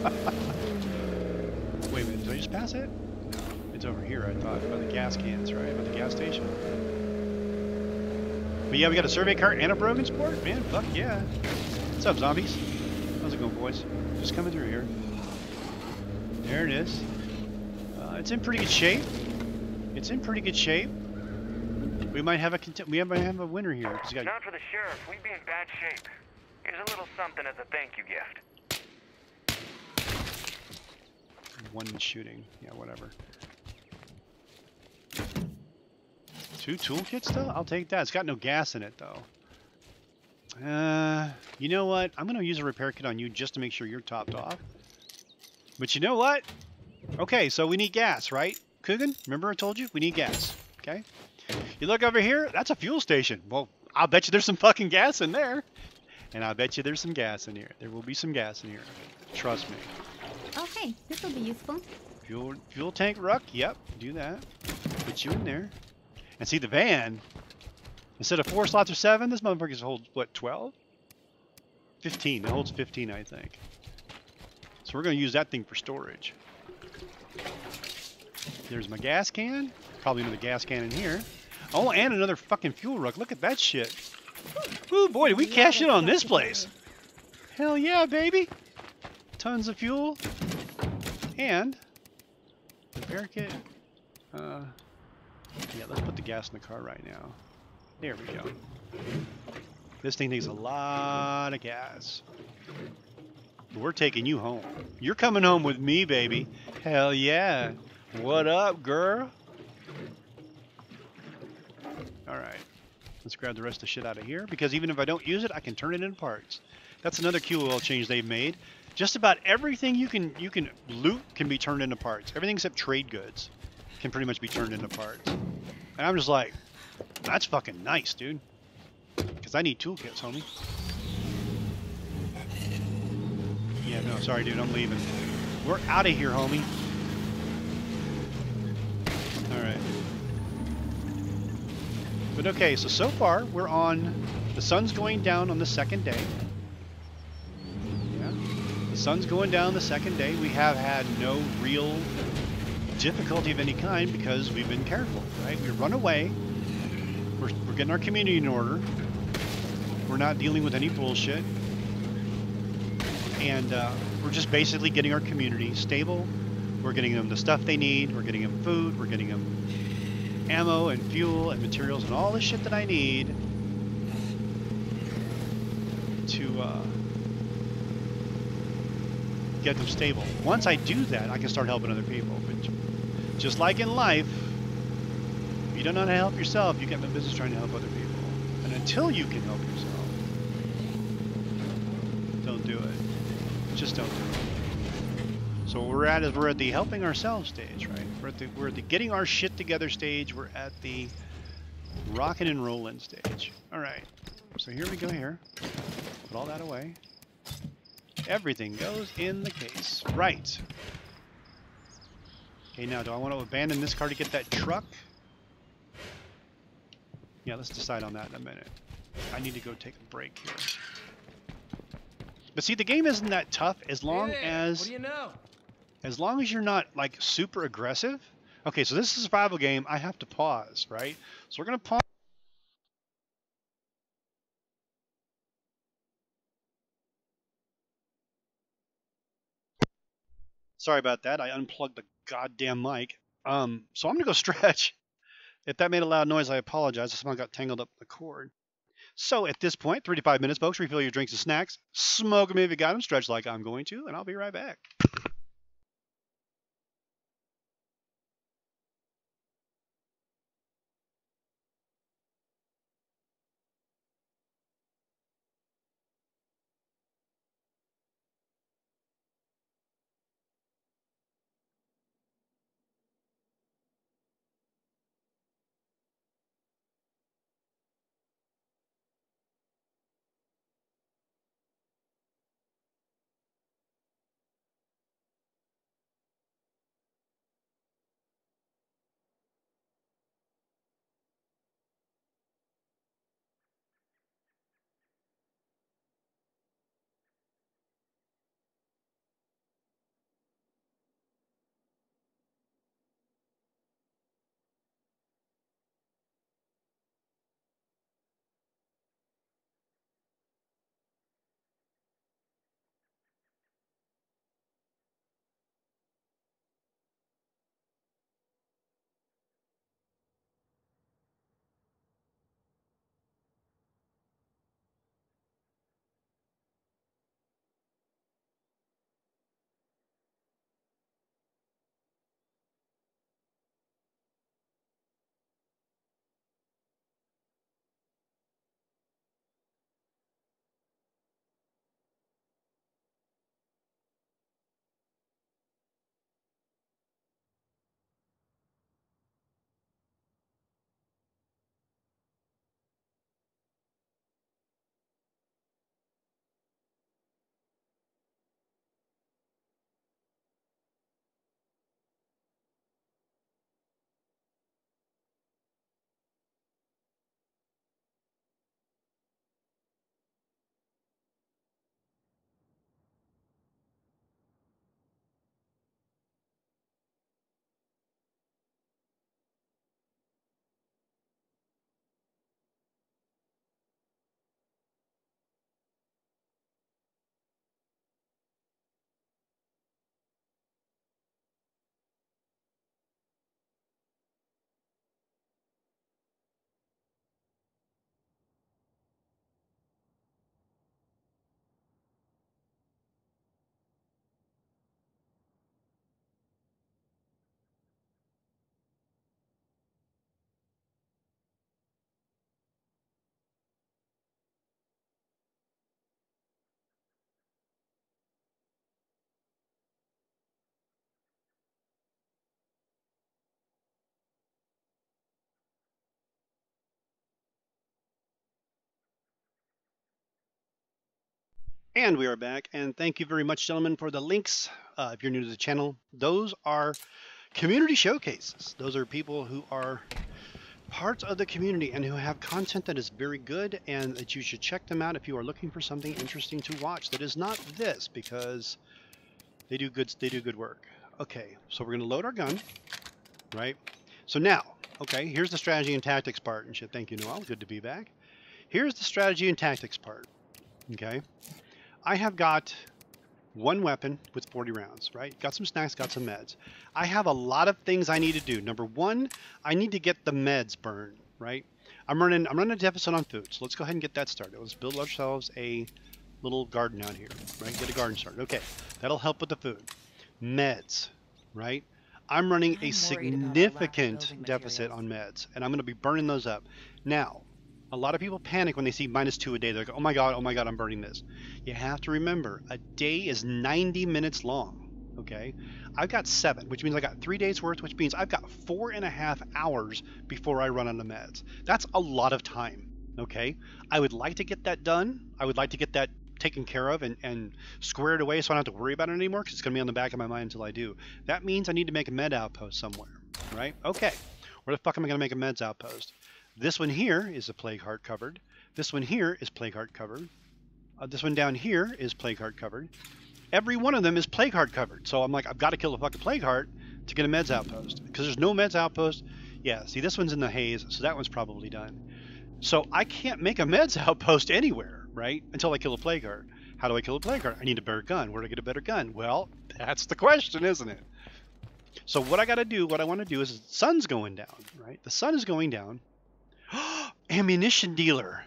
Wait a minute, did I just pass it? No, it's over here, I thought, by the gas cans, right? By the gas station. But yeah, we got a survey cart and a broken sport? Man, fuck yeah. What's up, zombies? How's it going, boys? Just coming through here. There it is. Uh, it's in pretty good shape. It's in pretty good shape. We might have a cont we might have a winner here. 'Cause we got Not for the sheriff. We'd be in bad shape. Here's a little something as a thank you gift. one shooting. Yeah, whatever. Two toolkits though? I'll take that. It's got no gas in it though. Uh, you know what? I'm gonna use a repair kit on you just to make sure you're topped off. But you know what? Okay, so we need gas, right? Coogan, remember I told you? We need gas, okay? You look over here, that's a fuel station. Well, I'll bet you there's some fucking gas in there. And I'll bet you there's some gas in here. There will be some gas in here. Trust me. Oh, hey, this will be useful. Fuel fuel tank ruck, yep, do that. Put you in there. And see the van, instead of four slots or seven, this motherfucker holds, what, twelve? fifteen, it holds fifteen, I think. So we're gonna use that thing for storage. There's my gas can. Probably another gas can in here. Oh, and another fucking fuel ruck. Look at that shit. Ooh, boy, did we cash in on this place. Hell yeah, baby. Tons of fuel. And repair kit. Uh, yeah, let's put the gas in the car right now. There we go. This thing takes a lot of gas. We're taking you home. You're coming home with me, baby. Hell yeah. What up, girl? Alright. Let's grab the rest of the shit out of here, because even if I don't use it, I can turn it into parts. That's another fuel oil change they've made. Just about everything you can you can loot can be turned into parts. Everything except trade goods can pretty much be turned into parts. And I'm just like, that's fucking nice, dude. Because I need toolkits, homie. Yeah, no, sorry, dude, I'm leaving. We're out of here, homie. All right. But okay, so so far we're on. The sun's going down on the second day. Yeah, the sun's going down the second day. We have had no real difficulty of any kind because we've been careful, right? We run away. We're, we're getting our community in order. We're not dealing with any bullshit. And uh, we're just basically getting our community stable. We're getting them the stuff they need. We're getting them food. We're getting them ammo and fuel and materials and all the shit that I need to uh, get them stable. Once I do that, I can start helping other people. But just like in life, if you don't know how to help yourself, you get in business trying to help other people. And until you can help yourself, don't do it. Just don't do it. So what we're at is we're at the helping ourselves stage, right? We're at the we're at the getting our shit together stage. We're at the rocking and rolling stage. All right. So here we go here. Put all that away. Everything goes in the case. Right. Okay, now do I want to abandon this car to get that truck? Yeah, let's decide on that in a minute. I need to go take a break here. But see, the game isn't that tough as long Hey there, as what do you know? as long as you're not like super aggressive. Okay, so this is a survival game. I have to pause, right? So we're gonna pause. Sorry about that. I unplugged the goddamn mic. Um, so I'm gonna go stretch. If that made a loud noise, I apologize. Somehow got tangled up in the cord. So at this point, three to five minutes, folks. Refill your drinks and snacks. Smoke them if you got them. Stretch like I'm going to, and I'll be right back. And we are back, and thank you very much, gentlemen, for the links. Uh, if you're new to the channel, those are community showcases. Those are people who are parts of the community and who have content that is very good, and that you should check them out if you are looking for something interesting to watch that is not this, because they do good, they do good work. Okay, so we're going to load our gun, right? So now, okay, here's the strategy and tactics part and shit. Thank you, Noel. Good to be back. Here's the strategy and tactics part, okay? I have got one weapon with forty rounds, right? Got some snacks, got some meds. I have a lot of things I need to do. Number one, I need to get the meds burned, right? I'm running I'm running a deficit on food, so let's go ahead and get that started. Let's build ourselves a little garden out here, right? Get a garden started. Okay, that'll help with the food. Meds, right? I'm running a significant deficit on meds, and I'm going to be burning those up. Now, a lot of people panic when they see minus two a day. They're like, oh my god, oh my god, I'm burning this. You have to remember, a day is ninety minutes long, okay? I've got seven, which means I got three days worth, which means I've got four and a half hours before I run out of meds. That's a lot of time, okay? I would like to get that done. I would like to get that taken care of and, and squared away so I don't have to worry about it anymore, because it's going to be on the back of my mind until I do. That means I need to make a med outpost somewhere, right? Okay, where the fuck am I going to make a meds outpost? This one here is a plague heart covered. This one here is plague heart covered. Uh, this one down here is plague heart covered. Every one of them is plague heart covered. So I'm like, I've got to kill a fucking plague heart to get a meds outpost, because there's no meds outpost. Yeah, see, this one's in the haze, so that one's probably done. So I can't make a meds outpost anywhere, right? Until I kill a plague heart. How do I kill a plague heart? I need a better gun. Where do I get a better gun? Well, that's the question, isn't it? So what I got to do, what I want to do is, the sun's going down, right? The sun is going down. Ammunition dealer.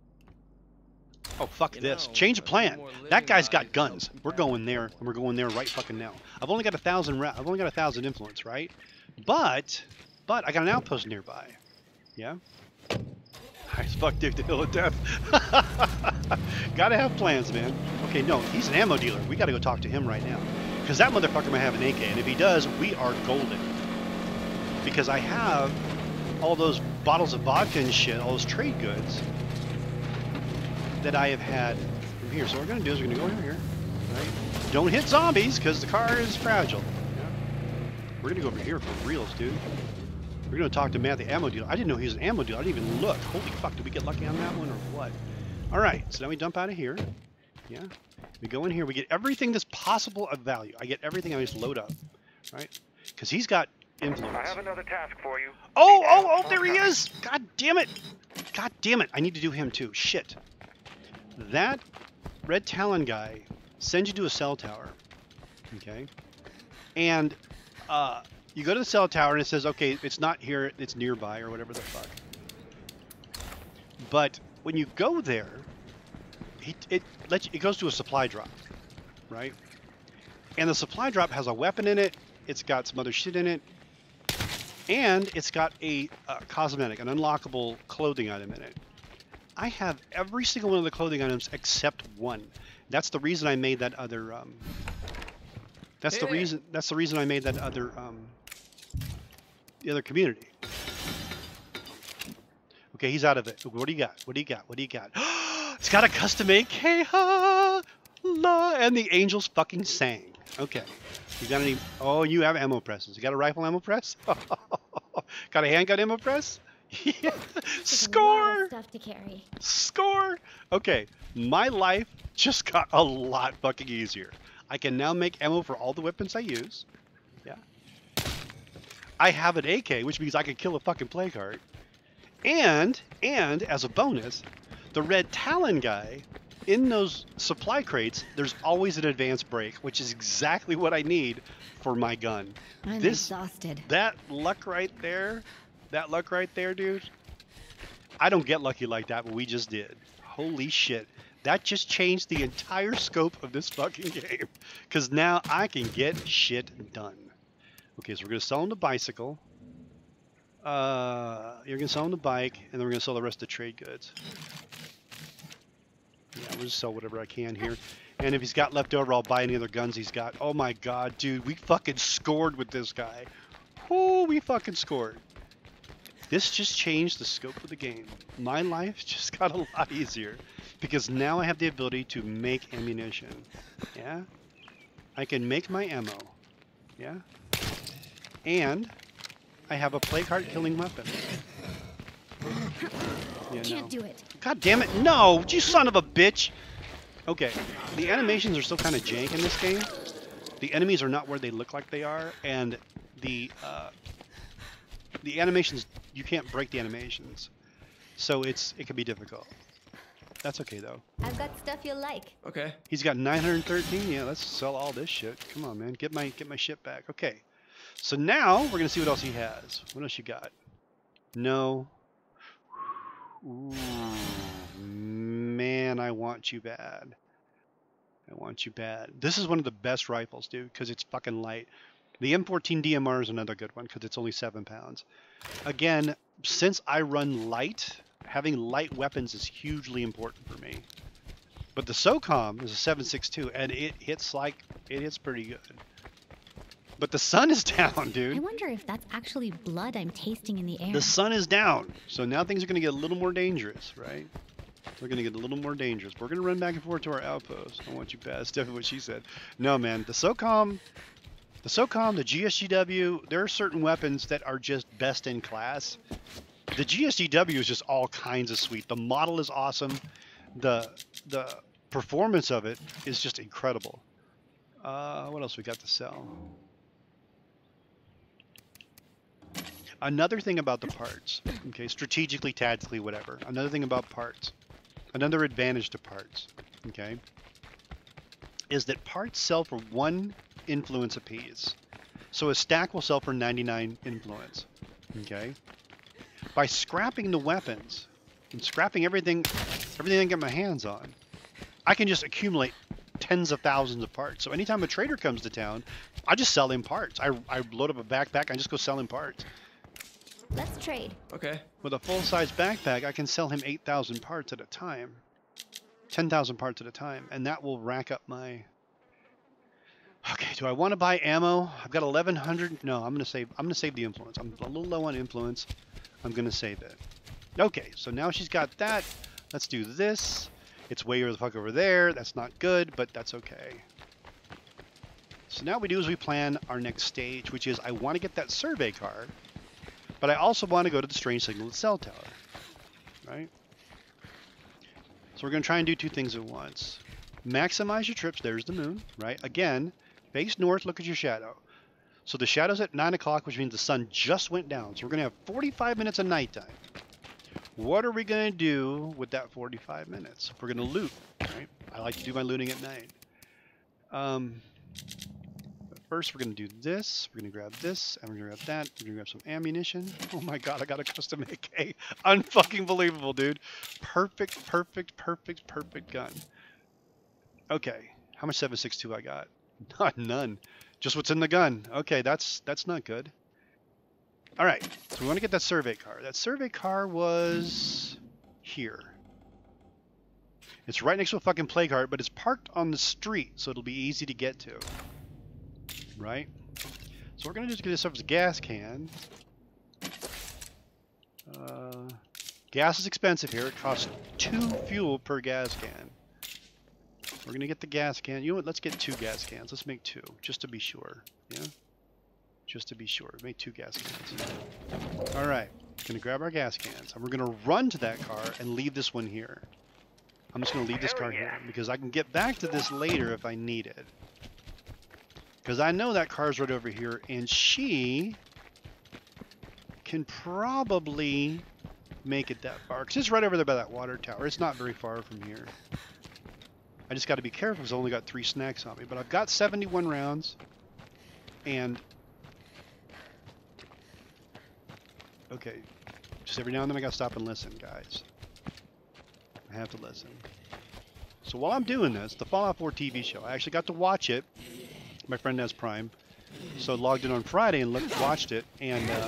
Oh, fuck this. Change of plan. That guy's got guns. We're going there, and we're going there right fucking now. I've only got a thousand. I've only got a thousand influence, right? But, but I got an outpost nearby. Yeah. Nice, fuck Dick, the Hill of Death. Gotta have plans, man. Okay, no, he's an ammo dealer. We gotta go talk to him right now, because that motherfucker might have an A K, and if he does, we are golden. Because I have all those bottles of vodka and shit, all those trade goods that I have had from here. So what we're going to do is we're going to go over here, right? Don't hit zombies, because the car is fragile. Yeah. We're going to go over here for reals, dude. We're going to talk to Matt, the ammo dealer. I didn't know he was an ammo dealer. I didn't even look. Holy fuck, did we get lucky on that one or what? All right, so now we dump out of here. Yeah. We go in here. We get everything that's possible of value. I get everything. I just load up, right? Because he's got influence. I have another task for you. Oh, oh, oh, there he is! God damn it! God damn it! I need to do him too. Shit. That Red Talon guy sends you to a cell tower. Okay? And uh, you go to the cell tower and it says, okay, it's not here, it's nearby or whatever the fuck. But when you go there, it, it, lets you, it goes to a supply drop, right? And the supply drop has a weapon in it, it's got some other shit in it, and it's got a uh, cosmetic, an unlockable clothing item in it. I have every single one of the clothing items except one. That's the reason I made that other. Um, that's the reason. That's the reason I made that other. Um, the other community. Okay, he's out of it. What do you got? What do you got? What do you got? It's got a custom A K. Ha, la, and the angels fucking sang. Okay. You got any? Oh, you have ammo presses. You got a rifle ammo press? Got a handgun ammo press? Yeah. Score! Stuff to carry. Score! Okay, my life just got a lot fucking easier. I can now make ammo for all the weapons I use. Yeah. I have an A K, which means I can kill a fucking plague heart. And, and as a bonus, the Red Talon guy, in those supply crates, there's always an advanced brake, which is exactly what I need for my gun. I'm this, exhausted. That luck right there, that luck right there, dude. I don't get lucky like that, but we just did. Holy shit. That just changed the entire scope of this fucking game. Because now I can get shit done. Okay, so we're going to sell him the bicycle. Uh, you're going to sell him the bike, and then we're going to sell the rest of the trade goods. Yeah, we'll just sell whatever I can here. And if he's got left over, I'll buy any other guns he's got. Oh my god, dude, we fucking scored with this guy. Oh, we fucking scored. This just changed the scope of the game. My life just got a lot easier. because now I have the ability to make ammunition. Yeah? I can make my ammo. Yeah? And I have a plague heart killing weapon. Yeah, Can't no. do it. God damn it, no! You son of a bitch! Okay, the animations are still kind of jank in this game. The enemies are not where they look like they are, and the uh, the animations, you can't break the animations. So it's it can be difficult. That's okay though. I've got stuff you'll like. Okay. He's got nine hundred thirteen. Yeah, let's sell all this shit. Come on, man. Get my get my shit back. Okay. So now we're gonna see what else he has. What else you got? No. Ooh, man, I want you bad. I want you bad. This is one of the best rifles, dude, because it's fucking light. The M fourteen D M R is another good one because it's only seven pounds. Again, since I run light, having light weapons is hugely important for me. But the SOCOM is a seven six two, and it hits like, it hits pretty good. But the sun is down, dude. I wonder if that's actually blood I'm tasting in the air. The sun is down, so now things are going to get a little more dangerous, right? They're going to get a little more dangerous. We're going to run back and forth to our outpost. I want you bad. That's definitely what she said. No, man, the SOCOM, the SOCOM, the G S G W, there are certain weapons that are just best in class. The G S G W is just all kinds of sweet. The model is awesome. The the performance of it is just incredible. Uh, what else we got to sell? Another thing about the parts, okay, strategically, tactically, whatever. Another thing about parts, another advantage to parts, okay, is that parts sell for one influence apiece. So a stack will sell for ninety-nine influence, okay? By scrapping the weapons and scrapping everything, everything I can get my hands on, I can just accumulate tens of thousands of parts. So anytime a trader comes to town, I just sell him parts. I, I load up a backpack, I just go sell him parts. Let's trade. Okay. With a full-size backpack, I can sell him eight thousand parts at a time. ten thousand parts at a time, and that will rack up my... Okay, do I want to buy ammo? I've got eleven hundred. No, I'm going to save I'm going to save the influence. I'm a little low on influence. I'm going to save it. Okay, so now she's got that. Let's do this. It's way the fuck over there. That's not good, but that's okay. So now what we do is we plan our next stage, which is I want to get that survey card. But I also want to go to the strange signal cell tower, right? So we're going to try and do two things at once. Maximize your trips. There's the moon, right? Again, face north, look at your shadow. So the shadow's at nine o'clock, which means the sun just went down. So we're going to have forty-five minutes of nighttime. What are we going to do with that forty-five minutes? We're going to loot, right? I like to do my looting at night. Um... First, we're going to do this. We're going to grab this, and we're going to grab that. We're going to grab some ammunition. Oh my god, I got a custom A K. Unfucking believable, dude. Perfect, perfect, perfect, perfect gun. Okay, how much seven six two I got? Not none. Just what's in the gun. Okay, that's that's not good. All right, so we want to get that survey car. That survey car was here. It's right next to a fucking plague heart, but it's parked on the street, so it'll be easy to get to. Right? So we're going to just get ourselves a gas can. Uh, gas is expensive here. It costs two fuel per gas can. We're going to get the gas can. You know what? Let's get two gas cans. Let's make two, just to be sure. Yeah? Just to be sure. Make two gas cans. Alright. Going to grab our gas cans. And we're going to run to that car and leave this one here. I'm just going to leave this car here because I can get back to this later if I need it. Because I know that car's right over here, and she can probably make it that far. Because it's right over there by that water tower. It's not very far from here. I just got to be careful because I've only got three snacks on me. But I've got seventy-one rounds. And... Okay. Just every now and then I got to stop and listen, guys. I have to listen. So while I'm doing this, the Fallout four T V show, I actually got to watch it. My friend has Prime, so I logged in on Friday and looked, watched it, and uh,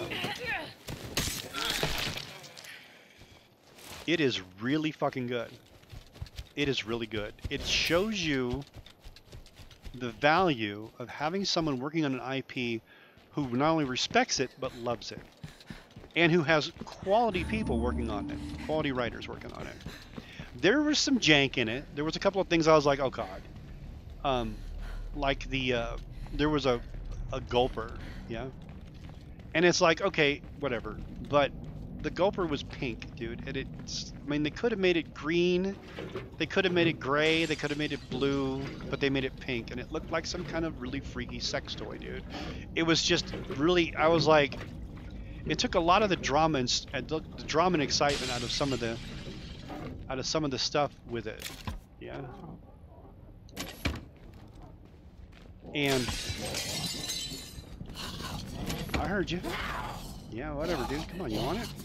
it is really fucking good. It is really good. It shows you the value of having someone working on an I P who not only respects it, but loves it. And who has quality people working on it, quality writers working on it. there was some jank in it. There was a couple of things I was like, oh god. Um, like the uh, there was a a gulper, yeah. And it's like, okay, whatever. But the gulper was pink, dude. And it's, I mean, they could have made it green. They could have made it gray. They could have made it blue. But they made it pink. And it looked like some kind of really freaky sex toy, dude. It was just really, I was like, it took a lot of the drama and the drama and excitement out of some of the, out of some of the stuff with it. Yeah. And I heard you. Yeah, whatever, dude. Come on, you want it?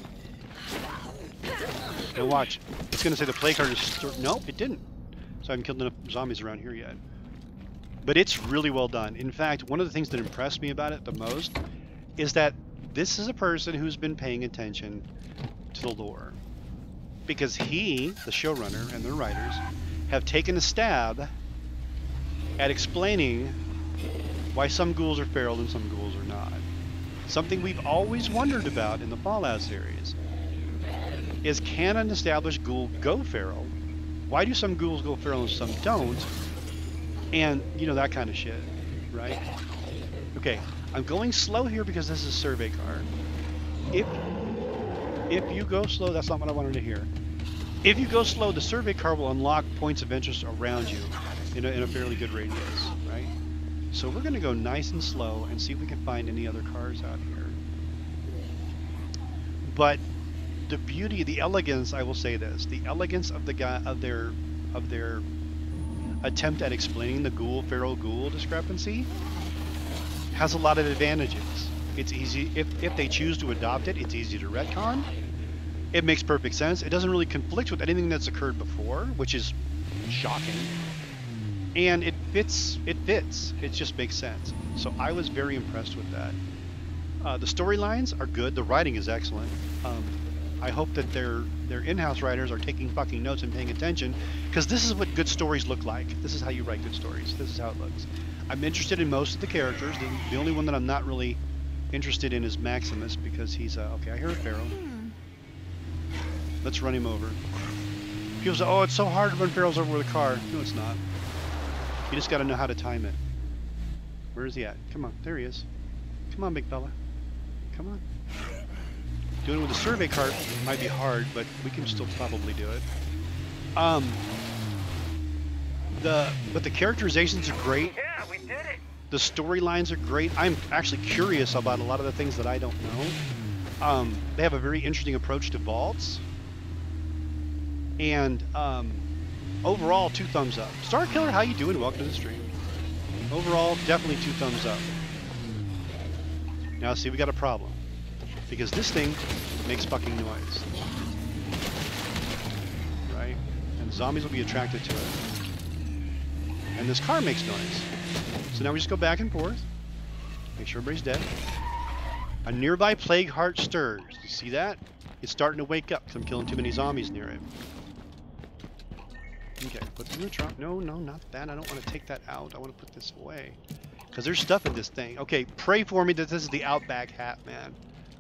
Now watch. It's gonna say the play card is. St nope, it didn't. So I haven't killed enough zombies around here yet. But it's really well done. In fact, one of the things that impressed me about it the most is that this is a person who's been paying attention to the lore, because he, the showrunner, and the writers have taken a stab at explaining why some ghouls are feral and some ghouls are not. Something we've always wondered about in the Fallout series is, can an established ghoul go feral? Why do some ghouls go feral and some don't? And, you know, that kind of shit, right? Okay, I'm going slow here because this is a survey card. If, if you go slow, that's not what I wanted to hear. If you go slow, the survey card will unlock points of interest around you in a, in a fairly good radius, right? So we're going to go nice and slow and see if we can find any other cars out here. But the beauty, the elegance, I will say this, the elegance of the guy of their of their attempt at explaining the ghoul feral ghoul discrepancy has a lot of advantages. It's easy if if they choose to adopt it, it's easy to retcon. It makes perfect sense. It doesn't really conflict with anything that's occurred before, which is shocking. And it fits, it fits, it just makes sense. So I was very impressed with that. Uh, the storylines are good, the writing is excellent. Um, I hope that their their in-house writers are taking fucking notes and paying attention, because this is what good stories look like. This is how you write good stories. This is how it looks. I'm interested in most of the characters. The, the only one that I'm not really interested in is Maximus, because he's, uh, okay, I hear a pharaoh. Let's run him over. People say, oh, it's so hard to run pharaohs over with a car. No, it's not. You just got to know how to time it. Where is he at? Come on, there he is. Come on, big fella. Come on. Doing it with a survey cart might be hard, but we can still probably do it. Um, the but the characterizations are great. Yeah, we did it. The storylines are great. I'm actually curious about a lot of the things that I don't know. Um, they have a very interesting approach to vaults. And um, overall, two thumbs up. Star Killer, how you doing? Welcome to the stream. Overall, definitely two thumbs up. Now, see, we got a problem. Because this thing makes fucking noise. Right? And zombies will be attracted to it. And this car makes noise. So now we just go back and forth. Make sure everybody's dead. A nearby plague heart stirs. You see that? It's starting to wake up because I'm killing too many zombies near it. Okay, put this in the trunk. No, no, not that. I don't want to take that out. I want to put this away. Because there's stuff in this thing. Okay, pray for me that this is the Outback hat, man.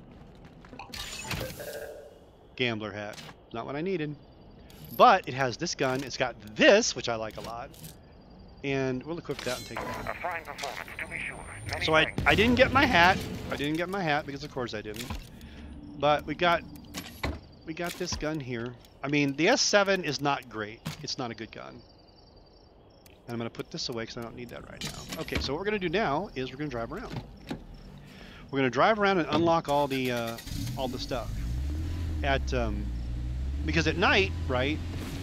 Gambler hat. Not what I needed. But it has this gun. It's got this, which I like a lot. And we'll equip that and take it out. A fine performance, to be sure. Many So I, thanks. I didn't get my hat. I didn't get my hat because of course I didn't. But we got we got this gun here. I mean, the S seven is not great. It's not a good gun. And I'm going to put this away because I don't need that right now. Okay, so what we're going to do now is we're going to drive around. We're going to drive around and unlock all the uh, all the stuff. At um, because at night, right?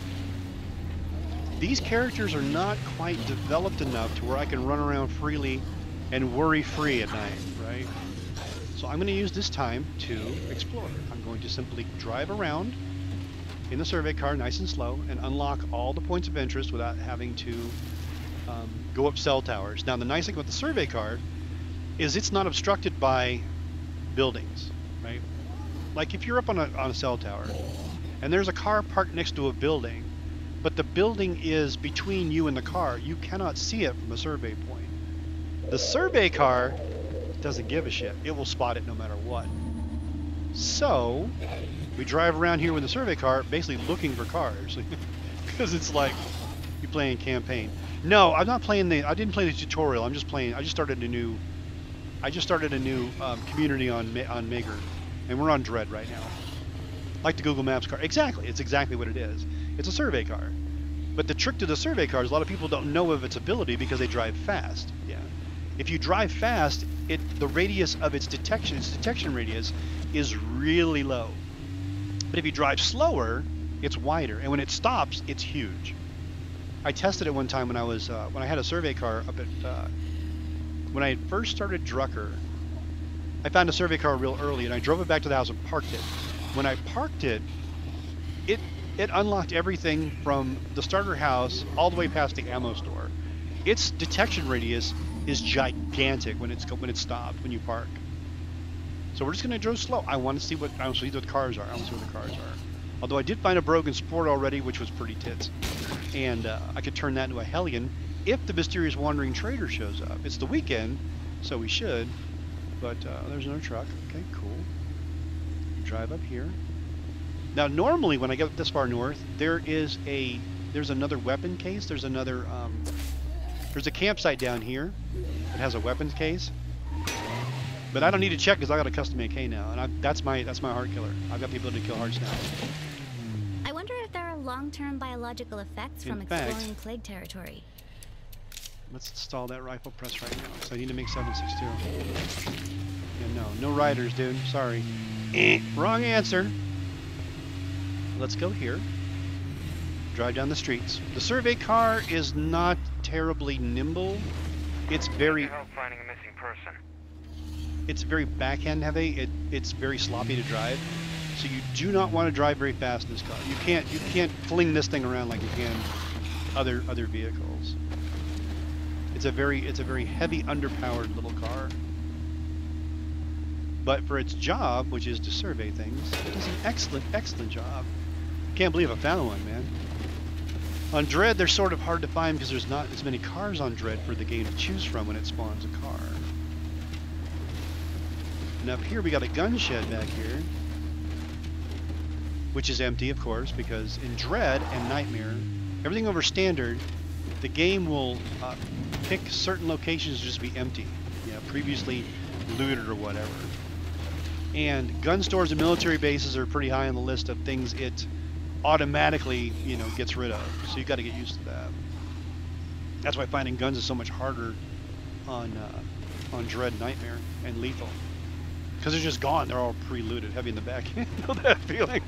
These characters are not quite developed enough to where I can run around freely and worry-free at night, right? So I'm going to use this time to explore. I'm going to simply drive around in the survey car nice and slow and unlock all the points of interest without having to um, go up cell towers. Now the nice thing about the survey car is it's not obstructed by buildings, right? Like if you're up on a, on a cell tower and there's a car parked next to a building, but the building is between you and the car, you cannot see it from a survey point. The survey car doesn't give a shit. It will spot it no matter what. So we drive around here with the survey car basically looking for cars. because it's like you're playing campaign. No, I'm not playing the. I didn't play the tutorial. I'm just playing. I just started a new. I just started a new um, community on Ma on Maker, and we're on Dread right now. Like the Google Maps car. Exactly. It's exactly what it is. It's a survey car. But the trick to the survey car is a lot of people don't know of its ability because they drive fast. Yeah. If you drive fast, it the radius of its detection, its detection radius, is really low. But if you drive slower, it's wider, and when it stops, it's huge. I tested it one time when I was uh, when I had a survey car up at uh, when I had first started Drucker. I found a survey car real early, and I drove it back to the house and parked it. When I parked it, it it unlocked everything from the starter house all the way past the ammo store. Its detection radius is gigantic when it's when it's stopped when you park. So we're just gonna drive slow. I want to see what I want to see what the cars are. I want to see what the cars are. Although I did find a Brogan Sport already, which was pretty tits, and uh, I could turn that into a Hellion if the mysterious wandering trader shows up. It's the weekend, so we should. But uh, there's another truck. Okay, cool. Drive up here. Now, normally when I get this far north, there is a there's another weapon case. There's another um, there's a campsite down here that has a weapons case. But I don't need to check because I got a custom A K now, and I, that's my that's my heart killer. I've got people to kill hearts now. I wonder if there are long-term biological effects In from fact- exploring plague territory. Let's install that rifle press right now. So I need to make seven six two. Yeah, no, no riders, dude. Sorry. Eh, wrong answer. Let's go here. Drive down the streets. The survey car is not terribly nimble. It's very Need help finding a missing person. it's very backhand heavy. It it's very sloppy to drive. So you do not want to drive very fast in this car. You can't you can't fling this thing around like you can other other vehicles. It's a very it's a very heavy underpowered little car. But for its job, which is to survey things, it does an excellent excellent job. Can't believe I found one, man. On Dread, they're sort of hard to find because there's not as many cars on Dread for the game to choose from when it spawns a car. And up here we got a gun shed back here, which is empty, of course, because in Dread and Nightmare, everything over Standard, the game will uh, pick certain locations to just be empty, you know, previously looted or whatever. And gun stores and military bases are pretty high on the list of things it automatically, you know, gets rid of. So you got to get used to that. That's why finding guns is so much harder on uh, on Dread, Nightmare, and Lethal, because they're just gone. They're all pre-looted, heavy in the back. You know that feeling?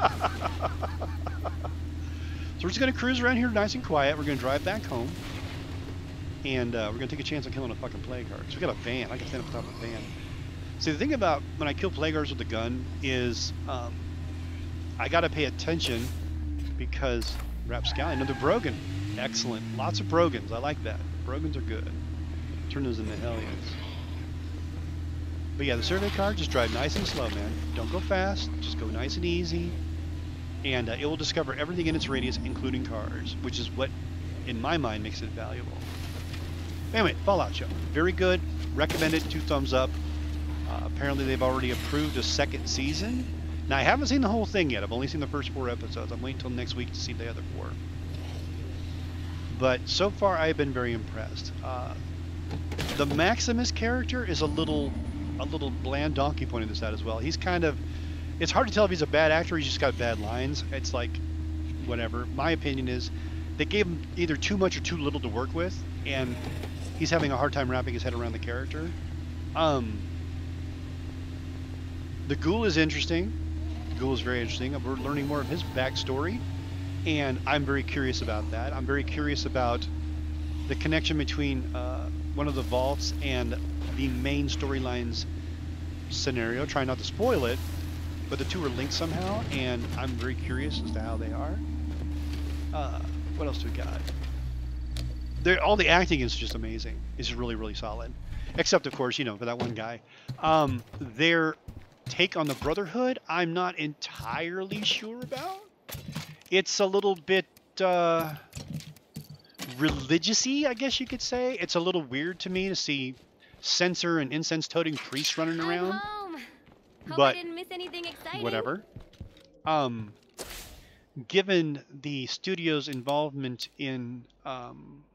So we're just gonna cruise around here, nice and quiet. We're gonna drive back home, and uh, we're gonna take a chance on killing a fucking plague car. Cause we got a van. I can stand up on top of a van. See, the thing about when I kill plague cars with a gun is um, I gotta pay attention because rapscallion, another Brogan. Excellent. Lots of Brogans. I like that. Brogans are good. Turn those into Hellions. But yeah, the survey car, just drive nice and slow, man. Don't go fast. Just go nice and easy. And uh, it will discover everything in its radius, including cars, which is what, in my mind, makes it valuable. Anyway, Fallout show. Very good. Recommend it. Two thumbs up. Uh, apparently, they've already approved a second season. Now, I haven't seen the whole thing yet. I've only seen the first four episodes. I'm waiting until next week to see the other four. But so far, I've been very impressed. Uh, the Maximus character is a little, a little bland. Donkey pointed this out as well. He's kind of, it's hard to tell if he's a bad actor or he's just got bad lines. It's like, whatever. My opinion is, they gave him either too much or too little to work with, and he's having a hard time wrapping his head around the character. Um, the Ghoul is interesting. The Ghoul is very interesting. We're learning more of his backstory, and I'm very curious about that. I'm very curious about the connection between uh, one of the vaults and the main storyline's scenario. Try not to spoil it, but the two are linked somehow, and I'm very curious as to how they are. Uh, what else do we got? They're, all the acting is just amazing. It's just really, really solid. Except, of course, you know, for that one guy. Um, their take on the Brotherhood, I'm not entirely sure about. It's a little bit uh, religious-y, I guess you could say. It's a little weird to me to see censer and incense-toting priests running around. I'm home. Hope But I didn't miss anything exciting. whatever. Um, given the studio's involvement in, um,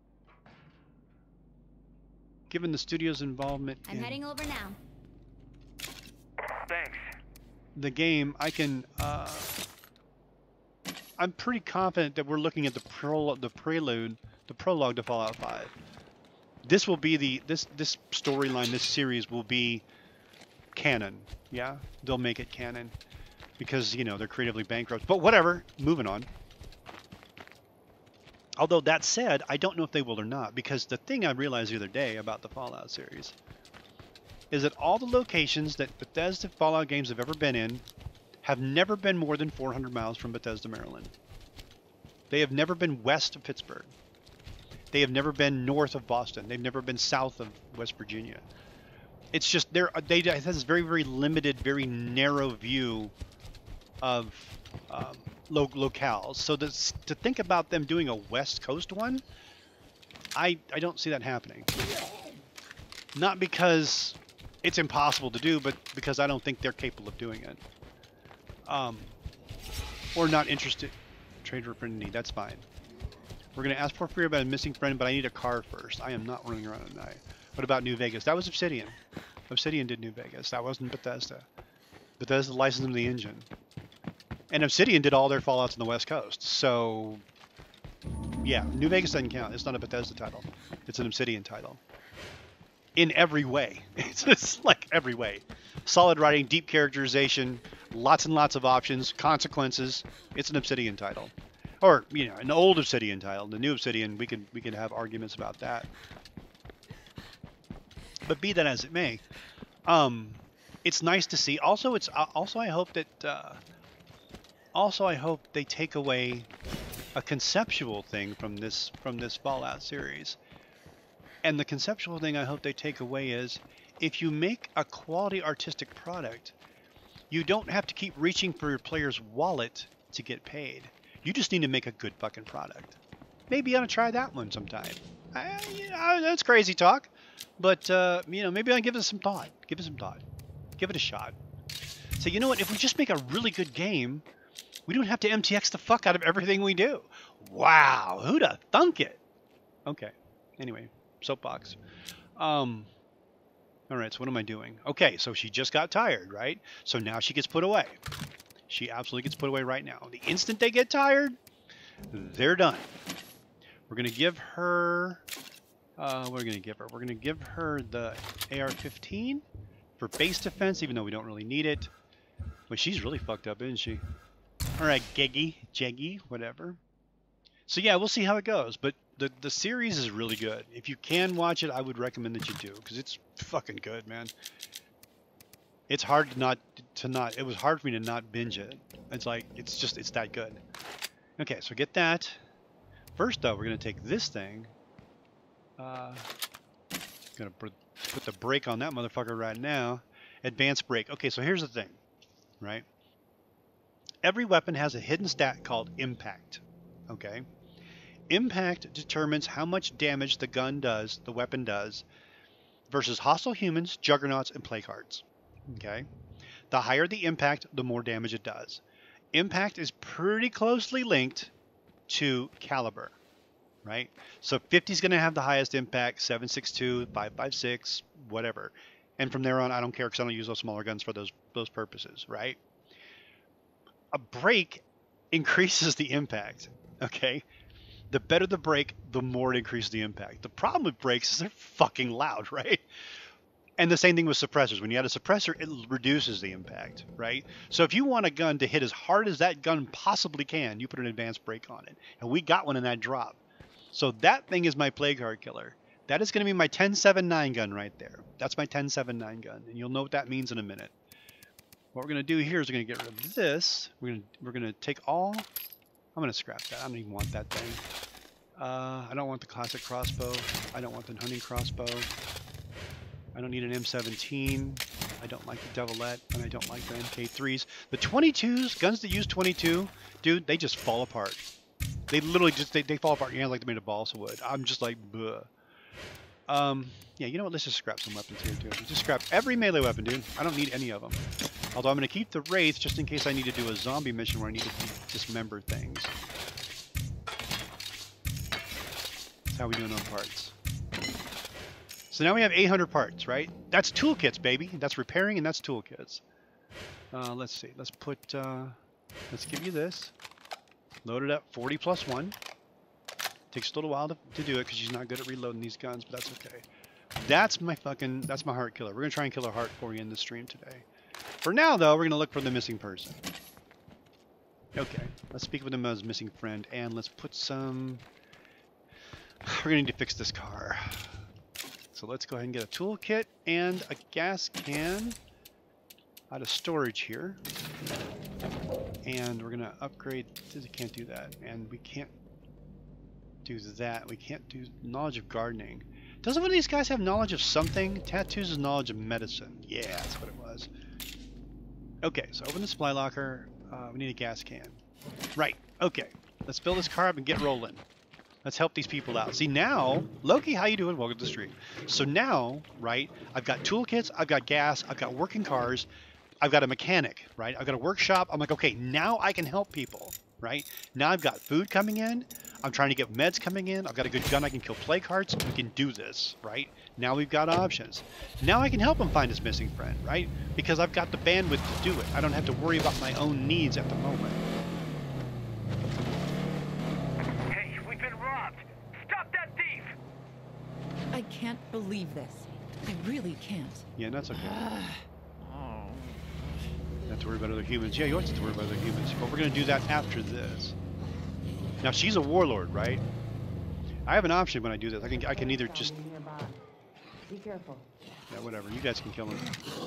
given the studio's involvement I'm in heading over now. Thanks. the game, I can, uh, I'm pretty confident that we're looking at the pro the prelude, the prologue to Fallout five. This will be the, this, this storyline, this series will be canon. Yeah, they'll make it canon. Because, you know, they're creatively bankrupt. But whatever, moving on. Although that said, I don't know if they will or not. Because the thing I realized the other day about the Fallout series is that all the locations that Bethesda Fallout games have ever been in have never been more than four hundred miles from Bethesda, Maryland. They have never been west of Pittsburgh. They have never been north of Boston. They've never been south of West Virginia. It's just, they're, they it has this very, very limited, very narrow view of um, lo locales. So this, to think about them doing a West Coast one, I, I don't see that happening. Not because it's impossible to do, but because I don't think they're capable of doing it. Um, or not interested. Trade for affinity, that's fine. We're going to ask Porphyria about a missing friend, but I need a car first. I am not running around at night. What about New Vegas? That was Obsidian. Obsidian did New Vegas. That wasn't Bethesda. Bethesda licensed them the engine. And Obsidian did all their Fallouts on the West Coast. So, yeah, New Vegas doesn't count. It's not a Bethesda title. It's an Obsidian title. In every way. It's just like every way. Solid writing, deep characterization, lots and lots of options, consequences. It's an Obsidian title. Or, you know, an old Obsidian title. The new Obsidian, we can we can have arguments about that. But be that as it may, um, it's nice to see. Also, it's also I hope that uh, also I hope they take away a conceptual thing from this from this Fallout series. And the conceptual thing I hope they take away is, if you make a quality artistic product, you don't have to keep reaching for your player's wallet to get paid. You just need to make a good fucking product. Maybe you ought to try that one sometime. I, you know, that's crazy talk, but uh, you know, maybe I'll give it some thought. Give it some thought. Give it a shot. So you know what? If we just make a really good game, we don't have to M T X the fuck out of everything we do. Wow, who'd have thunk it? Okay. Anyway, soapbox. Um. All right. So what am I doing? Okay. So she just got tired, right? So now she gets put away. She absolutely gets put away right now. The instant they get tired, they're done. We're going to give her, uh, what are we going to give her? We're going to give her the A R fifteen for base defense, even though we don't really need it. But she's really fucked up, isn't she? All right, Geggy, Jeggy, whatever. So yeah, we'll see how it goes. But the, the series is really good. If you can watch it, I would recommend that you do, because it's fucking good, man. It's hard to not, to not, it was hard for me to not binge it. It's like, it's just, it's that good. Okay, so get that. First though, we're going to take this thing. Uh, going to put the brake on that motherfucker right now. Advanced brake. Okay, so here's the thing, right? Every weapon has a hidden stat called impact, okay? Impact determines how much damage the gun does, the weapon does, versus hostile humans, juggernauts, and plague hearts. Okay, the higher the impact, the more damage it does. Impact is pretty closely linked to caliber, right? So fifty is going to have the highest impact, seven six two, five five six, whatever. And from there on, I don't care because I don't use those smaller guns for those those purposes, right? A brake increases the impact, okay? The better the brake, the more it increases the impact. The problem with brakes is they're fucking loud, right? And the same thing with suppressors. When you add a suppressor, it reduces the impact, right? So if you want a gun to hit as hard as that gun possibly can, you put an advanced brake on it. And we got one in that drop. So that thing is my plague heart killer. That is going to be my ten seven nine gun right there. That's my ten seven nine gun. And you'll know what that means in a minute. What we're going to do here is we're going to get rid of this. We're going to, we're going to take all... I'm going to scrap that. I don't even want that thing. Uh, I don't want the classic crossbow. I don't want the hunting crossbow. I don't need an M seventeen. I don't like the Devilette, and I don't like the M K threes. The twenty-twos, guns that use twenty-two, dude, they just fall apart. They literally just, they, they fall apart in your hand like they're made of balsa wood. I'm just like, bleh. Um, yeah, you know what? Let's just scrap some weapons here, dude. Just scrap every melee weapon, dude. I don't need any of them. Although I'm going to keep the Wraith just in case I need to do a zombie mission where I need to dismember things. That's how we doing on parts. So now we have eight hundred parts, right? That's toolkits, baby. That's repairing and that's toolkits. Uh, let's see. Let's put, uh, let's give you this. Load it up, forty plus one. Takes a little while to, to do it because she's not good at reloading these guns, but that's okay. That's my fucking, that's my heart killer. We're going to try and kill a heart for you in the stream today. For now, though, we're going to look for the missing person. Okay, let's speak with him as missing friend, and let's put some... We're going to need to fix this car. So let's go ahead and get a toolkit and a gas can out of storage here. And we're going to upgrade... We can't do that, and we can't do that. We can't do knowledge of gardening. Doesn't one of these guys have knowledge of something? Tattoos is knowledge of medicine. Yeah, that's what it was. Okay, so open the supply locker. Uh, we need a gas can. Right, okay. Let's fill this car up and get rolling. Let's help these people out. See, now, Loki, how you doing? Welcome to the stream. So now, right, I've got toolkits, I've got gas, I've got working cars, I've got a mechanic, right? I've got a workshop. I'm like, okay, now I can help people, right? Now I've got food coming in. I'm trying to get meds coming in. I've got a good gun. I can kill plague hearts. We can do this, right? Now we've got options. Now I can help him find his missing friend, right? Because I've got the bandwidth to do it. I don't have to worry about my own needs at the moment. Hey, we've been robbed. Stop that thief! I can't believe this. I really can't. Yeah, that's okay. Not have to worry about other humans. Yeah, you always have to worry about other humans. But we're going to do that after this. Now she's a warlord, right? I have an option when I do this. I can I can either just... Be careful. Yeah, whatever. You guys can kill him.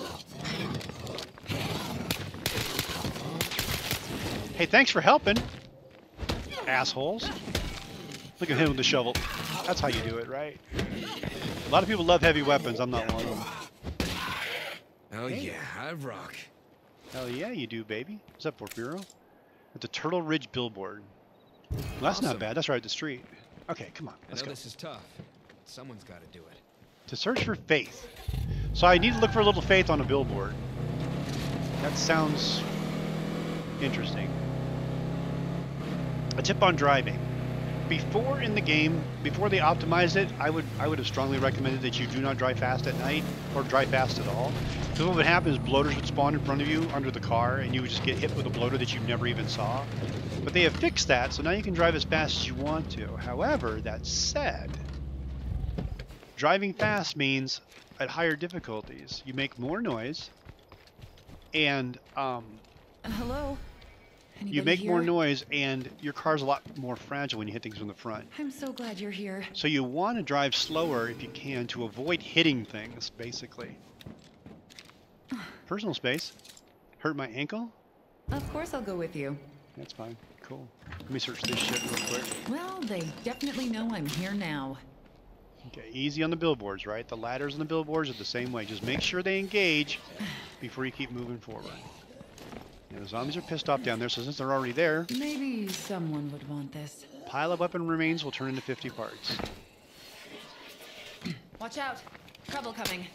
Hey, thanks for helping, assholes. Look at him with the shovel. That's how you do it, right? A lot of people love heavy weapons. I'm not one of them. Oh yeah, I rock. Hell yeah, you do, baby. What's up, Porfiro? At the Turtle Ridge billboard. Well, that's Awesome. not bad. That's right at the street. Okay, come on. I Let's know go. this is tough. Someone's got to do it. To search for faith. So I need to look for a little faith on a billboard. That sounds interesting. A tip on driving. Before in the game, before they optimized it, I would I would have strongly recommended that you do not drive fast at night or drive fast at all. Because what would happen is bloaters would spawn in front of you under the car and you would just get hit with a bloater that you never even saw. But they have fixed that, so now you can drive as fast as you want to. However, that said, driving fast means at higher difficulties, you make more noise and um, Uh, hello? Anybody you make here? more noise and your car's a lot more fragile when you hit things from the front. I'm so glad you're here. So you want to drive slower if you can to avoid hitting things, basically. Personal space. Hurt my ankle? Of course I'll go with you. That's fine. Cool. Let me search this shit real quick. Well, they definitely know I'm here now. Okay, easy on the billboards, right? The ladders on the billboards are the same way. Just make sure they engage before you keep moving forward. And the zombies are pissed off down there, so since they're already there, Maybe someone would want this. pile of weapon remains will turn into fifty parts. Watch out! Trouble coming.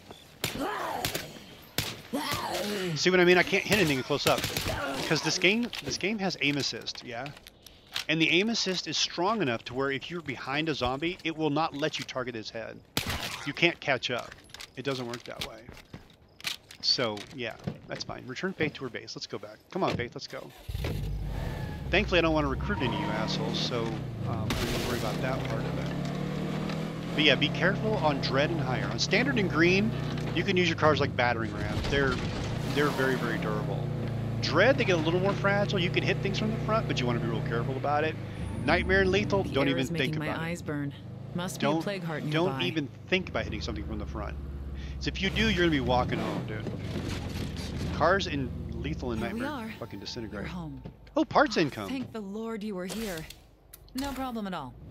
See what I mean? I can't hit anything close up because this game, this game has aim assist, yeah. And the aim assist is strong enough to where if you're behind a zombie, it will not let you target his head. You can't catch up. It doesn't work that way. So yeah, that's fine. Return Faith to her base. Let's go back. Come on, Faith. Let's go. Thankfully, I don't want to recruit any of you assholes, so um, I don't worry about that part of it. But yeah, be careful on Dread and higher. On Standard and Green, you can use your cars like battering rams. They're they're very, very durable. Dread, they get a little more fragile. You can hit things from the front, but you want to be real careful about it. Nightmare and Lethal, The don't air even is making think my about it. eyes burn. Must be Don't, a plague heart nearby. don't even think about hitting something from the front. So if you do, you're going to be walking home, dude. Cars in Lethal and Here we Nightmare are. fucking We're disintegrate. home. Oh, parts income. Thank the Lord you were here. No problem at all.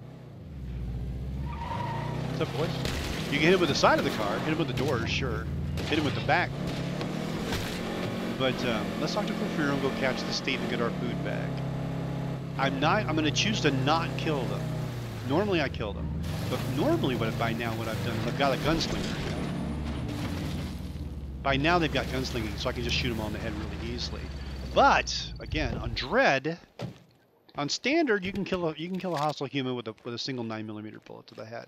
What's up, boys? You can hit him with the side of the car, hit him with the doors, sure. Hit him with the back. But um, let's talk to Porfiro and go catch the state and get our food back. I'm not. I'm going to choose to not kill them. Normally I kill them, but normally what by now what I've done is I've got a gunslinger. By now they've got gunslinging, so I can just shoot them on the head really easily. But again, on Dread, on standard, you can kill a you can kill a hostile human with a with a single nine millimeter bullet to the head.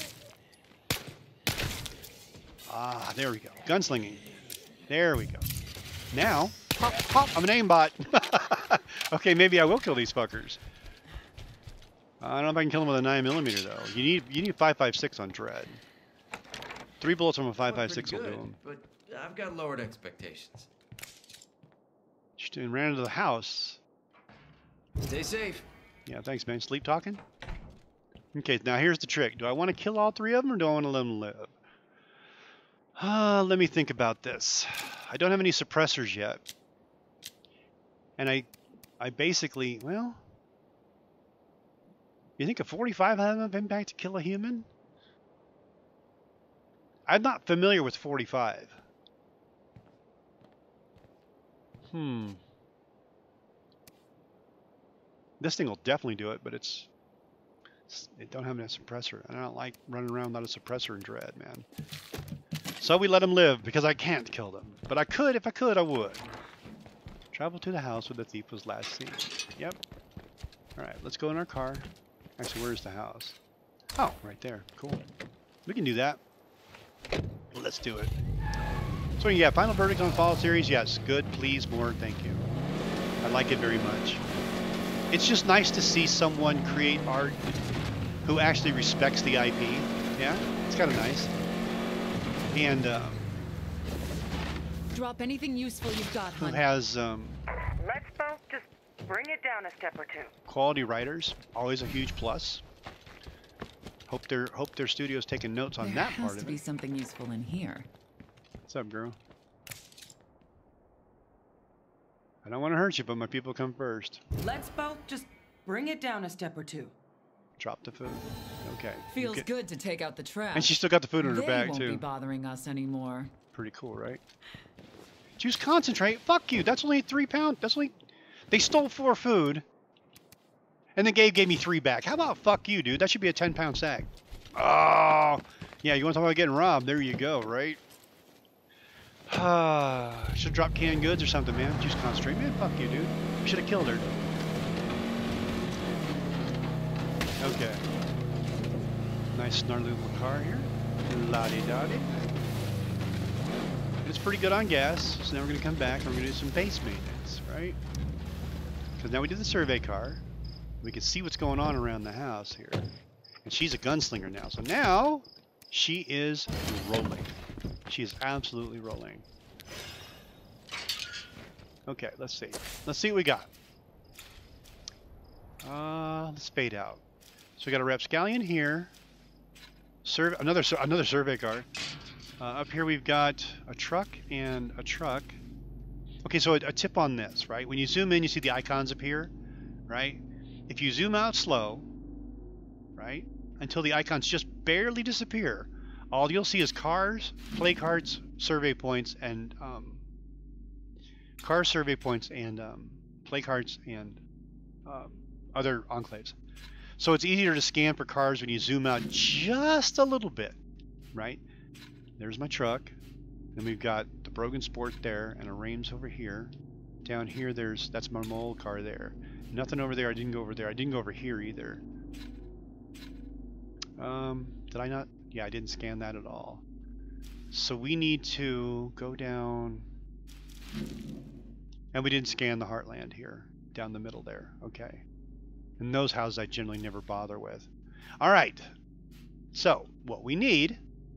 Ah, there we go. Gunslinging. There we go. Now, pop, pop, I'm an aimbot. Okay, maybe I will kill these fuckers. I don't know if I can kill them with a nine millimeter though. You need you need five five six on Dread. Three bullets from a five five six will do them. But I've got lowered expectations. Just ran into the house. Stay safe. Yeah, thanks, man. Sleep talking? Okay, now here's the trick. Do I want to kill all three of them or do I want to let them live? Uh, let me think about this. I don't have any suppressors yet. And I I basically, well... You think a forty-five has enough impact to kill a human? I'm not familiar with forty-five. Hmm. This thing will definitely do it, but it's, it's it don't have a suppressor. I don't like running around without a suppressor in Dread, man. So we let them live because I can't kill them. But I could, if I could, I would. Travel to the house where the thief was last seen. Yep. All right, let's go in our car. Actually, where's the house? Oh, right there. Cool. We can do that. Let's do it. So yeah, final verdict on Fall series. Yes, good. Please, more. Thank you. I like it very much. It's just nice to see someone create art who actually respects the I P. Yeah, it's kind of nice. And um, Drop anything useful you've got, who hon. has um, Let's both just bring it down a step or two. quality writers. Always a huge plus. Hope their hope their studio's taking notes on There that has part to of be it. something useful in here. What's up, girl? I don't want to hurt you, but my people come first. Let's both just bring it down a step or two. Drop the food. Okay. Feels Okay. good to take out the trash. And she still got the food in her they bag won't too. be bothering us anymore. Pretty cool, right? Choose concentrate. Fuck you. That's only three pounds. That's only. They stole four food. And then Gabe gave me three back. How about fuck you, dude? That should be a ten pound sack. Oh. Yeah, you want to talk about getting robbed? There you go, right? Should drop canned goods or something, man. Choose concentrate. Man, fuck you, dude. We should have killed her. Okay. Nice snarly little car here. La-di-da-di. It's pretty good on gas, so now we're going to come back and we're going to do some base maintenance, right? Because now we did the survey car. We can see what's going on around the house here. And she's a gunslinger now. So now she is rolling. She is absolutely rolling. Okay, let's see. Let's see what we got. Uh, let's fade out. So we got a rapscallion here. Serv another another survey car. Uh, up here we've got a truck and a truck. Okay, so a, a tip on this, right? When you zoom in, you see the icons appear, right? If you zoom out slow, right, until the icons just barely disappear, all you'll see is cars, play cards, survey points, and um, car survey points and um, play cards and um, other enclaves. So it's easier to scan for cars when you zoom out just a little bit, right? There's my truck. Then we've got the Brogan Sport there and a Reims over here. Down here, there's that's my mole car there. Nothing over there. I didn't go over there. I didn't go over here either. Um, did I not? Yeah, I didn't scan that at all. So we need to go down. And we didn't scan the Heartland here, down the middle there. Okay. And those houses I generally never bother with. All right. So what we need,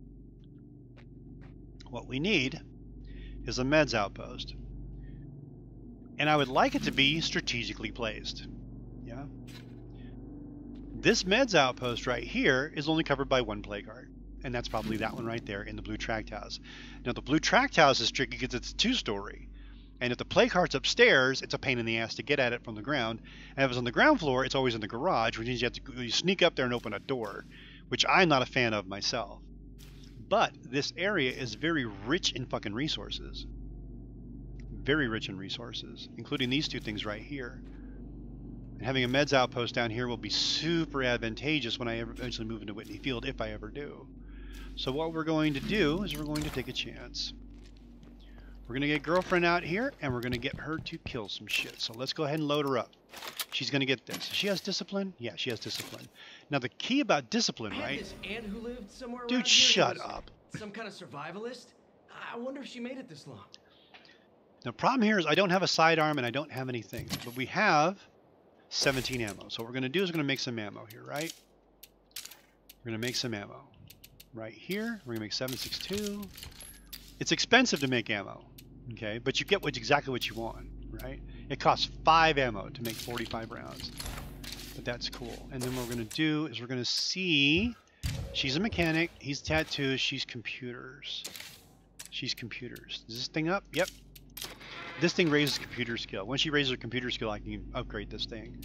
what we need is a meds outpost. And I would like it to be strategically placed. Yeah. This meds outpost right here is only covered by one play card. And that's probably that one right there in the blue tract house. Now the blue tract house is tricky because it's two-story. And if the play card's upstairs, it's a pain in the ass to get at it from the ground. And if it's on the ground floor, it's always in the garage, which means you have to you sneak up there and open a door, which I'm not a fan of myself. But this area is very rich in fucking resources. Very rich in resources, including these two things right here. And having a meds outpost down here will be super advantageous when I eventually move into Whitney Field, if I ever do. So what we're going to do is we're going to take a chance. We're gonna get girlfriend out here, and we're gonna get her to kill some shit. So let's go ahead and load her up. She's gonna get this. She has discipline? Yeah, she has discipline. Now the key about discipline, I had right? this aunt who lived somewhere Dude, around here who shut was up. Some kind of survivalist. I wonder if she made it this long. The problem here is I don't have a sidearm and I don't have anything, but we have seventeen ammo. So what we're gonna do is we're gonna make some ammo here, right? We're gonna make some ammo. Right here, we're gonna make seven six two. It's expensive to make ammo, okay? But you get what exactly what you want, right? It costs five ammo to make forty-five rounds. But that's cool. And then what we're gonna do is we're gonna see, she's a mechanic, he's tattoos, she's computers. She's computers. Is this thing up? Yep. This thing raises computer skill. Once she raises her computer skill, I can upgrade this thing.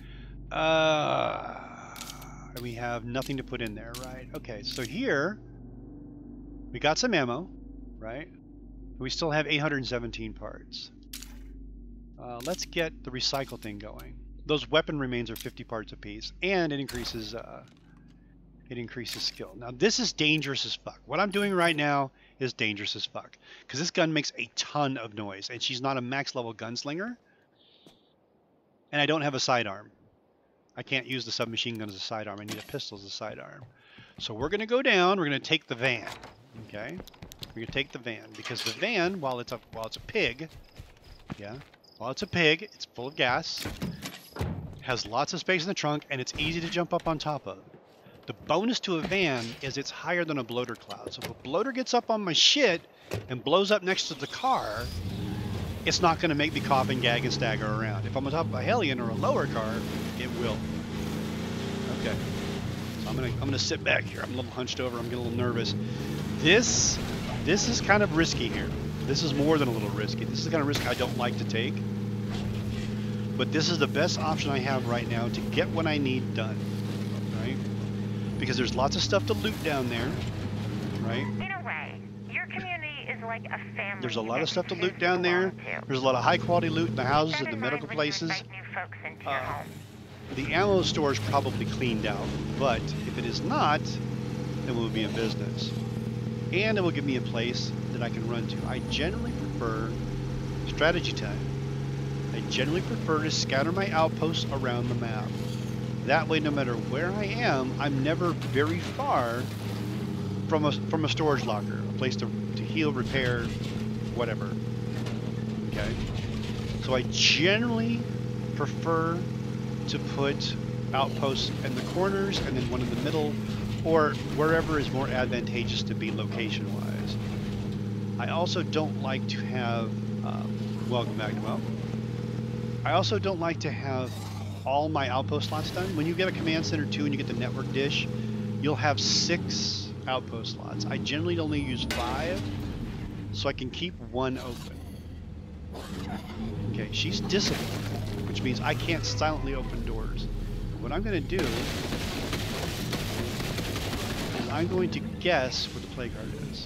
Uh, we have nothing to put in there, right? Okay, so here, we got some ammo, right? We still have eight hundred seventeen parts. Uh, let's get the recycle thing going. Those weapon remains are fifty parts apiece, and it increases uh, it increases skill. Now this is dangerous as fuck. What I'm doing right now is dangerous as fuck, because this gun makes a ton of noise, and she's not a max level gunslinger, and I don't have a sidearm. I can't use the submachine gun as a sidearm. I need a pistol as a sidearm. So we're going to go down. We're going to take the van. Okay, we're going to take the van because the van, while it's a while it's a pig, yeah, while it's a pig, it's full of gas, has lots of space in the trunk, and it's easy to jump up on top of. The bonus to a van is it's higher than a bloater cloud. So if a bloater gets up on my shit and blows up next to the car, it's not going to make me cough and gag and stagger around. If I'm on top of a Hellion or a lower car, it will. Okay. So I'm going to I'm going to sit back here. I'm a little hunched over. I'm getting a little nervous. This this is kind of risky here. This is more than a little risky. This is the kind of risk I don't like to take. But this is the best option I have right now to get what I need done. Right? Because there's lots of stuff to loot down there, right? In a way, your community is like a family. There's a lot of stuff to loot down there. There's a lot of high quality loot in the houses and the medical places. Uh, the ammo store is probably cleaned out, but if it is not, then we'll be in business. And it will give me a place that I can run to. I generally prefer strategy time. I generally prefer to scatter my outposts around the map. That way, no matter where I am, I'm never very far from a, from a storage locker, a place to, to heal, repair, whatever. Okay? So I generally prefer to put outposts in the corners and then one in the middle, or wherever is more advantageous to be location-wise. I also don't like to have, um, welcome back to Mo. I also don't like to have all my outpost slots done. When you get a command center two and you get the network dish, you'll have six outpost slots. I generally only use five, so I can keep one open. Okay, she's disciplined, which means I can't silently open doors. What I'm going to do is I'm going to guess what the play card is.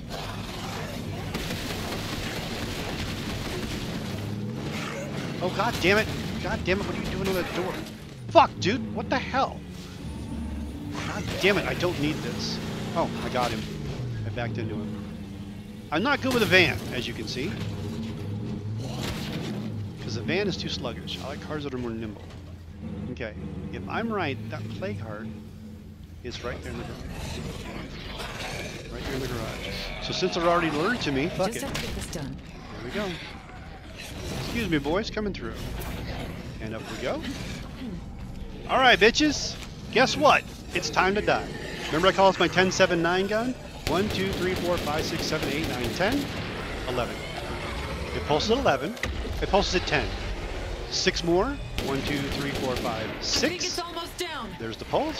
Oh, god damn it! God damn it, what are you doing on that door? Fuck, dude, what the hell? God damn it, I don't need this. Oh, I got him. I backed into him. I'm not good with a van, as you can see. Because the van is too sluggish. I like cars that are more nimble. Okay, if I'm right, that play card is right there in the garage. Right there in the garage. So since they're already lured to me, fuck it. Just have to get this done. There we go. Excuse me, boys, coming through. And up we go. All right, bitches. Guess what? It's time to die. Remember I call this my ten seven nine gun? one, two, three, four, five, six, seven, eight, nine, ten, eleven. It pulses at eleven. It pulses at ten. Six more. one, two, three, four, five, six. I think it's almost down. There's the pulse.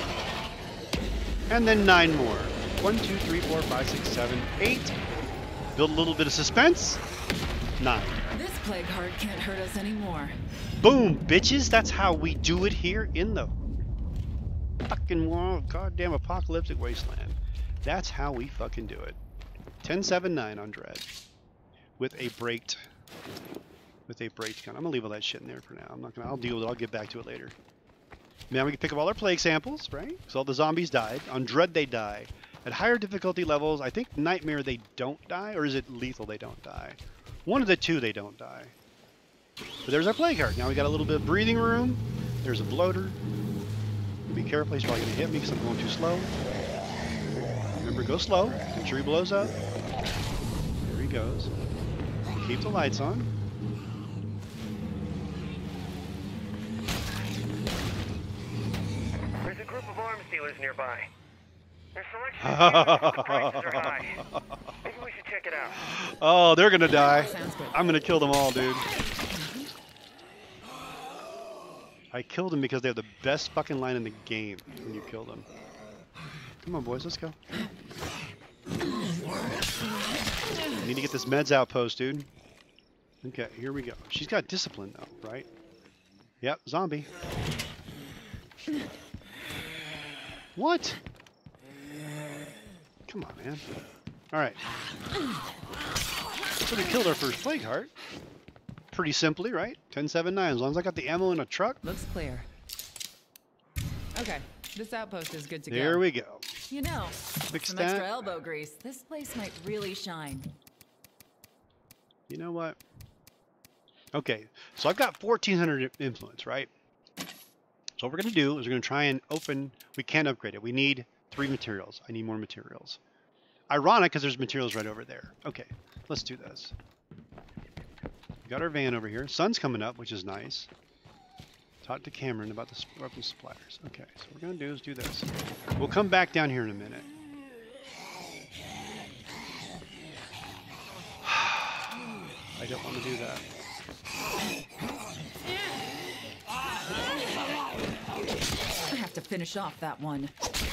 And then nine more. one, two, three, four, five, six, seven, eight. Build a little bit of suspense. Nine. This plague heart can't hurt us anymore. Boom, bitches. That's how we do it here in the fucking world, goddamn apocalyptic wasteland. That's how we fucking do it. ten seven nine on Dread. With a braked, with a braked gun. I'm gonna leave all that shit in there for now. I'm not gonna, I'll deal with it. I'll get back to it later. Now we can pick up all our plague samples, right? Because all the zombies died. On Dread they die At higher difficulty levels, I think Nightmare they don't die, or is it Lethal they don't die? One of the two they don't die. But there's our play card. Now we got a little bit of breathing room. There's a bloater. Be careful, he's probably going to hit me because I'm going too slow. Remember, go slow. Make sure he blows up. There he goes. Keep the lights on. There's a group of arms dealers nearby. Their selection is huge, but the prices are high. Maybe we should check it out. Oh, they're gonna die. I'm gonna kill them all, dude. I killed them because they have the best fucking line in the game when you kill them. Come on, boys, let's go. I need to get this meds outpost, dude. Okay, here we go. She's got discipline, though, right? Yep, zombie. What? Come on, man. Alright. So we killed our first plague heart. Pretty simply, right? ten seven nine. As long as I got the ammo in a truck. Looks clear. Okay, this outpost is good to go. There we go. You know, Fix some that. extra elbow grease. This place might really shine. You know what? Okay, so I've got fourteen hundred influence, right? So what we're going to do is we're going to try and open... We can't upgrade it. We need three materials. I need more materials. Ironic, because there's materials right over there. Okay, let's do this. We got our van over here. Sun's coming up, which is nice. Talk to Cameron about the weapon suppliers. Okay, so what we're going to do is do this. We'll come back down here in a minute. I don't want to do that. I have to finish off that one.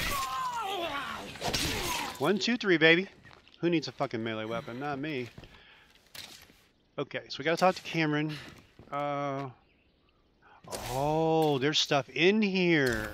One, two, three, baby. Who needs a fucking melee weapon? Not me. Okay, so we gotta talk to Cameron. Uh, oh, there's stuff in here.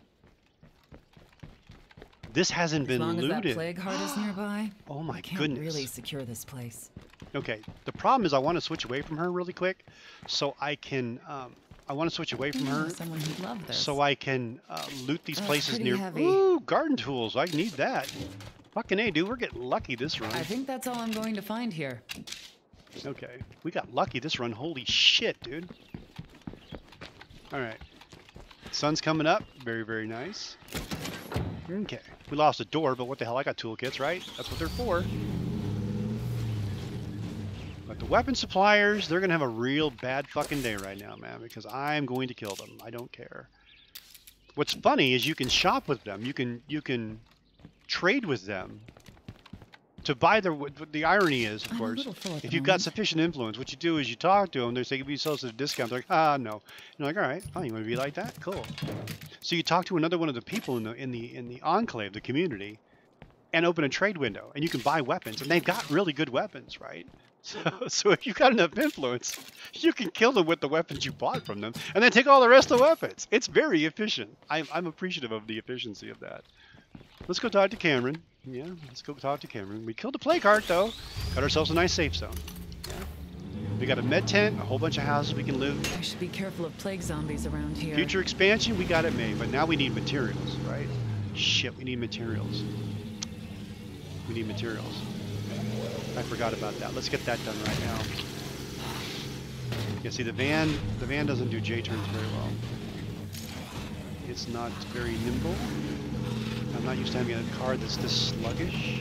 This hasn't been As long looted. as that plague heart is nearby, Oh my I can't goodness. really secure this place. Okay, the problem is I want to switch away from her really quick, so I can. Um, I want to switch away from her, Someone who'd love this. so I can uh, loot these Oh, places pretty near. heavy. Ooh, garden tools! I need that. Fucking A, dude, we're getting lucky this run. I think that's all I'm going to find here. Okay, we got lucky this run. Holy shit, dude. All right, sun's coming up. Very, very nice. Okay, we lost a door, but what the hell? I got toolkits, right? That's what they're for. But the weapon suppliers, they're going to have a real bad fucking day right now, man, because I'm going to kill them. I don't care. What's funny is you can shop with them. You can you can trade with them to buy their... The irony is, of I'm a course, little full at the if you've got moment. sufficient influence, what you do is you talk to them. They say, give you sales at a discount. They're like, ah, no. You're like, all right, fine. You want to be like that? Cool. So you talk to another one of the people in the in the in the enclave, the community, and open a trade window, and you can buy weapons, and they've got really good weapons, right? So, so if you've got enough influence, you can kill them with the weapons you bought from them, and then take all the rest of the weapons. It's very efficient. I'm, I'm appreciative of the efficiency of that. Let's go talk to Cameron. Yeah, let's go talk to Cameron. We killed the plague heart, though. Got ourselves a nice safe zone. Yeah. We got a med tent, a whole bunch of houses we can live. I should be careful of plague zombies around here. Future expansion, we got it made, but now we need materials, right? Shit, we need materials. We need materials. I forgot about that. Let's get that done right now. Yeah, see, the van, the van doesn't do J-turns very well. It's not very nimble. I'm not used to having a car that's this sluggish.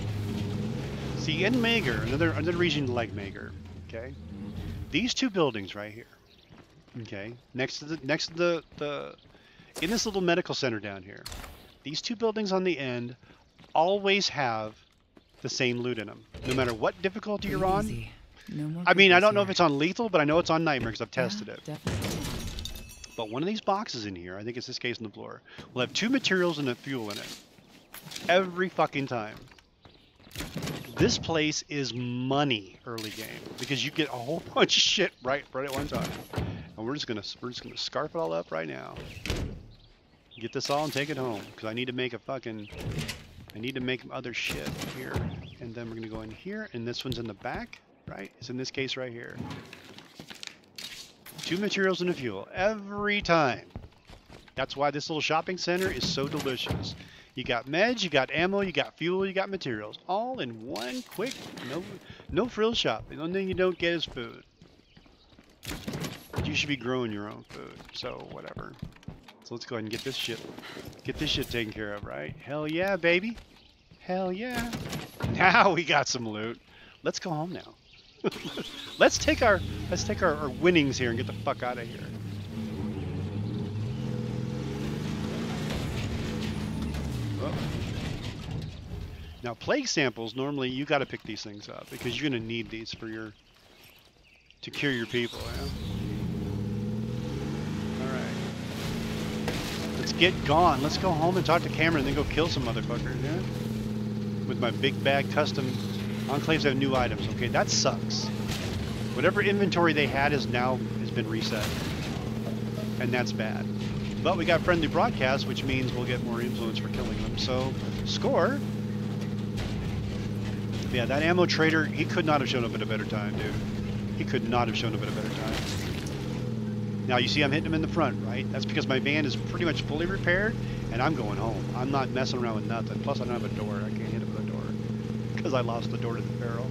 See, in Mager, another another reason to like Mager, okay? These two buildings right here, okay, next to the next to the the in this little medical center down here, these two buildings on the end always have the same loot in them, no matter what difficulty you're on. Easy. No more I mean, I don't know if here. it's on lethal, but I know it's on nightmare because I've tested Yeah, it. Definitely. But one of these boxes in here, I think it's this case in the floor, will have two materials and a fuel in it. Every fucking time. This place is money early game because you get a whole bunch of shit right right at one time. And we're just gonna we're just gonna scarf it all up right now. Get this all and take it home because I need to make a fucking I need to make other shit here. And then we're gonna go in here, and this one's in the back, right? It's in this case right here. Two materials and a fuel every time. That's why this little shopping center is so delicious. You got meds, you got ammo, you got fuel, you got materials. All in one quick, no no frill shop. The only thing you don't get is food. You should be growing your own food, so whatever. So let's go ahead and get this shit, get this shit taken care of, right? Hell yeah, baby. Hell yeah. Now we got some loot. Let's go home now. let's take our, let's take our, our winnings here and get the fuck out of here. Oh. Now, plague samples, normally you got to pick these things up because you're going to need these for your, to cure your people, yeah? Alright. Let's get gone. Let's go home and talk to Cameron and then go kill some motherfuckers, yeah? With my big bag custom enclaves have new items. Okay, that sucks. Whatever inventory they had is now has been reset. And that's bad. But we got friendly broadcast, which means we'll get more influence for killing them. So, score. Yeah, that ammo trader, he could not have shown up at a better time, dude. He could not have shown up at a better time. Now, you see I'm hitting him in the front, right? That's because my van is pretty much fully repaired, and I'm going home. I'm not messing around with nothing. Plus, I don't have a door. I can't hit him with a door because I lost the door to the barrel.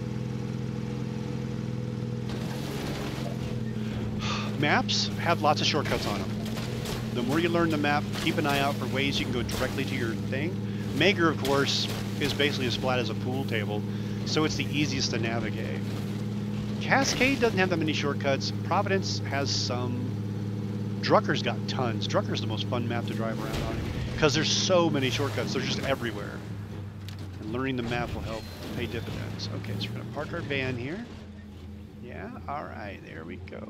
Maps have lots of shortcuts on them. The more you learn the map, keep an eye out for ways you can go directly to your thing. Mager, of course, is basically as flat as a pool table, so it's the easiest to navigate. Cascade doesn't have that many shortcuts. Providence has some. Drucker's got tons. Drucker's the most fun map to drive around on because there's so many shortcuts. They're just everywhere. And learning the map will help pay dividends. Okay, so we're going to park our van here. Yeah, all right, there we go.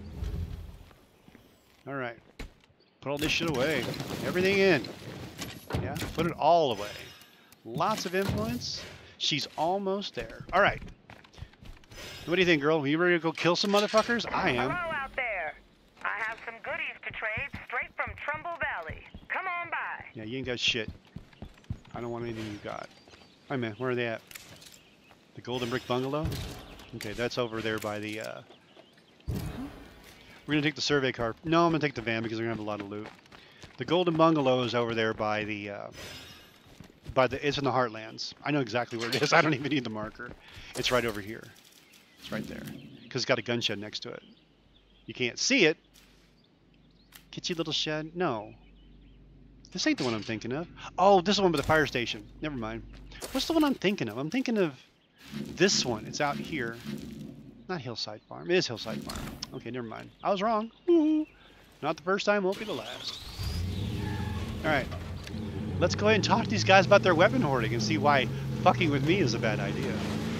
All right. Put all this shit away. Everything in. Yeah, put it all away. Lots of influence. She's almost there. All right. What do you think, girl? Are you ready to go kill some motherfuckers? I am. Hello out there. I have some goodies to trade straight from Trumbull Valley. Come on by. Yeah, you ain't got shit. I don't want anything you got. Hi, man. Where are they at? The Golden Brick Bungalow? Okay, that's over there by the, uh... We're gonna take the survey car. No, I'm gonna take the van because we're gonna have a lot of loot. The Golden Bungalow is over there by the, uh... by the... It's in the Heartlands. I know exactly where it is. I don't even need the marker. It's right over here. It's right there. Because it's got a gun shed next to it. You can't see it. Kitschy little shed? No. This ain't the one I'm thinking of. Oh, this is the one with the fire station. Never mind. What's the one I'm thinking of? I'm thinking of this one. It's out here. Not Hillside Farm. It is Hillside Farm. Okay, never mind. I was wrong. Woo-hoo. Not the first time, won't be the last. Alright. Let's go ahead and talk to these guys about their weapon hoarding and see why fucking with me is a bad idea.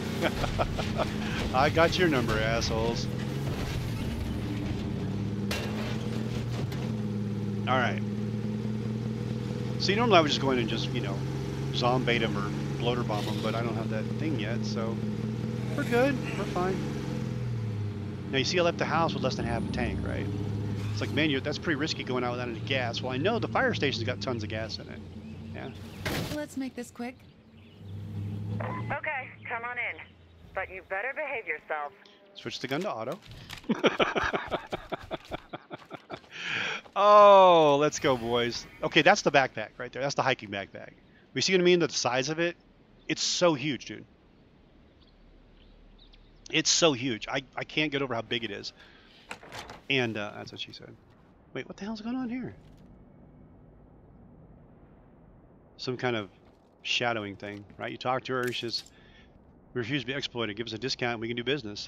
I got your number, assholes. Alright. See, normally I would just go in and just, you know, zombie them or bloater bomb them, but I don't have that thing yet, so we're good. We're fine. Now, you see I left the house with less than half a tank, right? It's like, man, you're, that's pretty risky going out without any gas. Well, I know the fire station's got tons of gas in it. Yeah? Let's make this quick. Okay, come on in. But you better behave yourself. Switch the gun to auto. Oh, let's go, boys. Okay, that's the backpack right there. That's the hiking backpack. We see what I mean? The size of it? It's so huge, dude. It's so huge. I, I can't get over how big it is. And uh, that's what she said. Wait, what the hell's going on here? Some kind of shadowing thing, right? You talk to her, she says, we refuse to be exploited. Give us a discount and we can do business.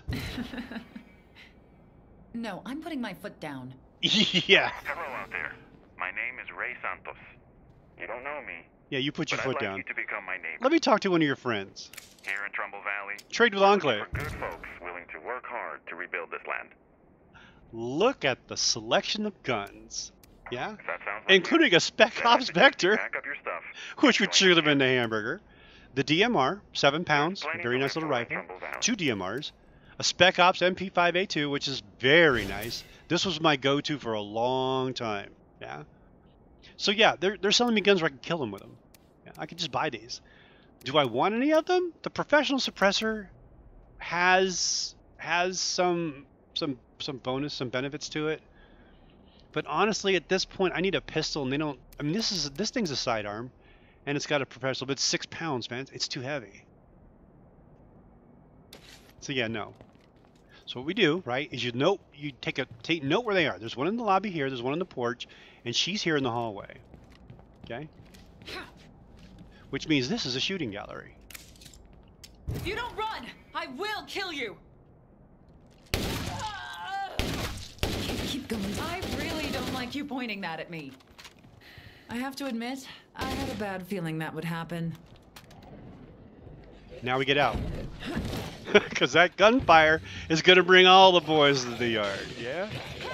No, I'm putting my foot down. Yeah. Hello out there. My name is Ray Santos. You don't know me. Yeah, you put your but foot I'd like down. You to become my neighbor. Let me talk to one of your friends. Here in Trumbull Valley. Trade with Enclave. For good folks willing to work hard to rebuild this land. Look at the selection of guns. Yeah? If that sounds like including you, a Spec Ops Vector, pack up your stuff, which would shoot them in the hamburger. The D M R, seven pounds, very nice little rifle. Two D M Rs. A Spec Ops M P five A two, which is very nice. This was my go-to for a long time. Yeah? So yeah, they're, they're selling me guns where I can kill them with them. Yeah, I could just buy these. Do I want any of them? The professional suppressor has has some some some bonus, some benefits to it. But honestly, at this point, I need a pistol, and they don't. I mean, this is this thing's a sidearm, And it's got a propulsion, but it's six pounds, man. It's too heavy. So yeah, no. So what we do, right, is you note, you take a take note where they are. There's one in the lobby here. There's one in the porch, and she's here in the hallway. Okay. Which means this is a shooting gallery. If you don't run, I will kill you. Keep going. I really don't like you pointing that at me. I have to admit, I had a bad feeling that would happen. Now we get out. Because that gunfire is going to bring all the boys to the yard, yeah?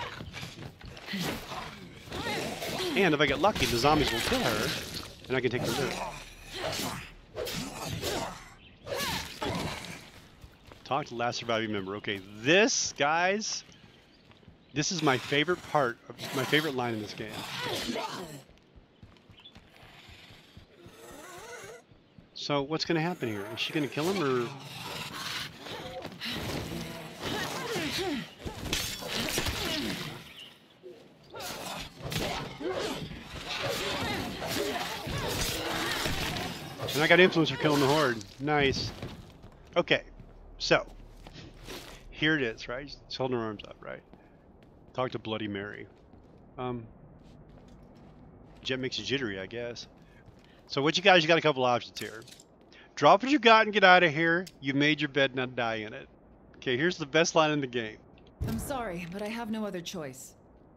And if I get lucky, the zombies will kill her, and I can take the loot. Talk to the last surviving member. Okay, this, guys, this is my favorite part, of my favorite line in this game. So what's going to happen here? Is she going to kill him, or... And I got influence for killing the horde. Nice. Okay, so here it is, right? She's holding her arms up, right? Talk to Bloody Mary. Um, Jet makes you jittery, I guess. So what you guys, you got a couple options here. Drop what you got and get out of here. You made your bed, not die in it. Okay, here's the best line in the game. I'm sorry, but I have no other choice.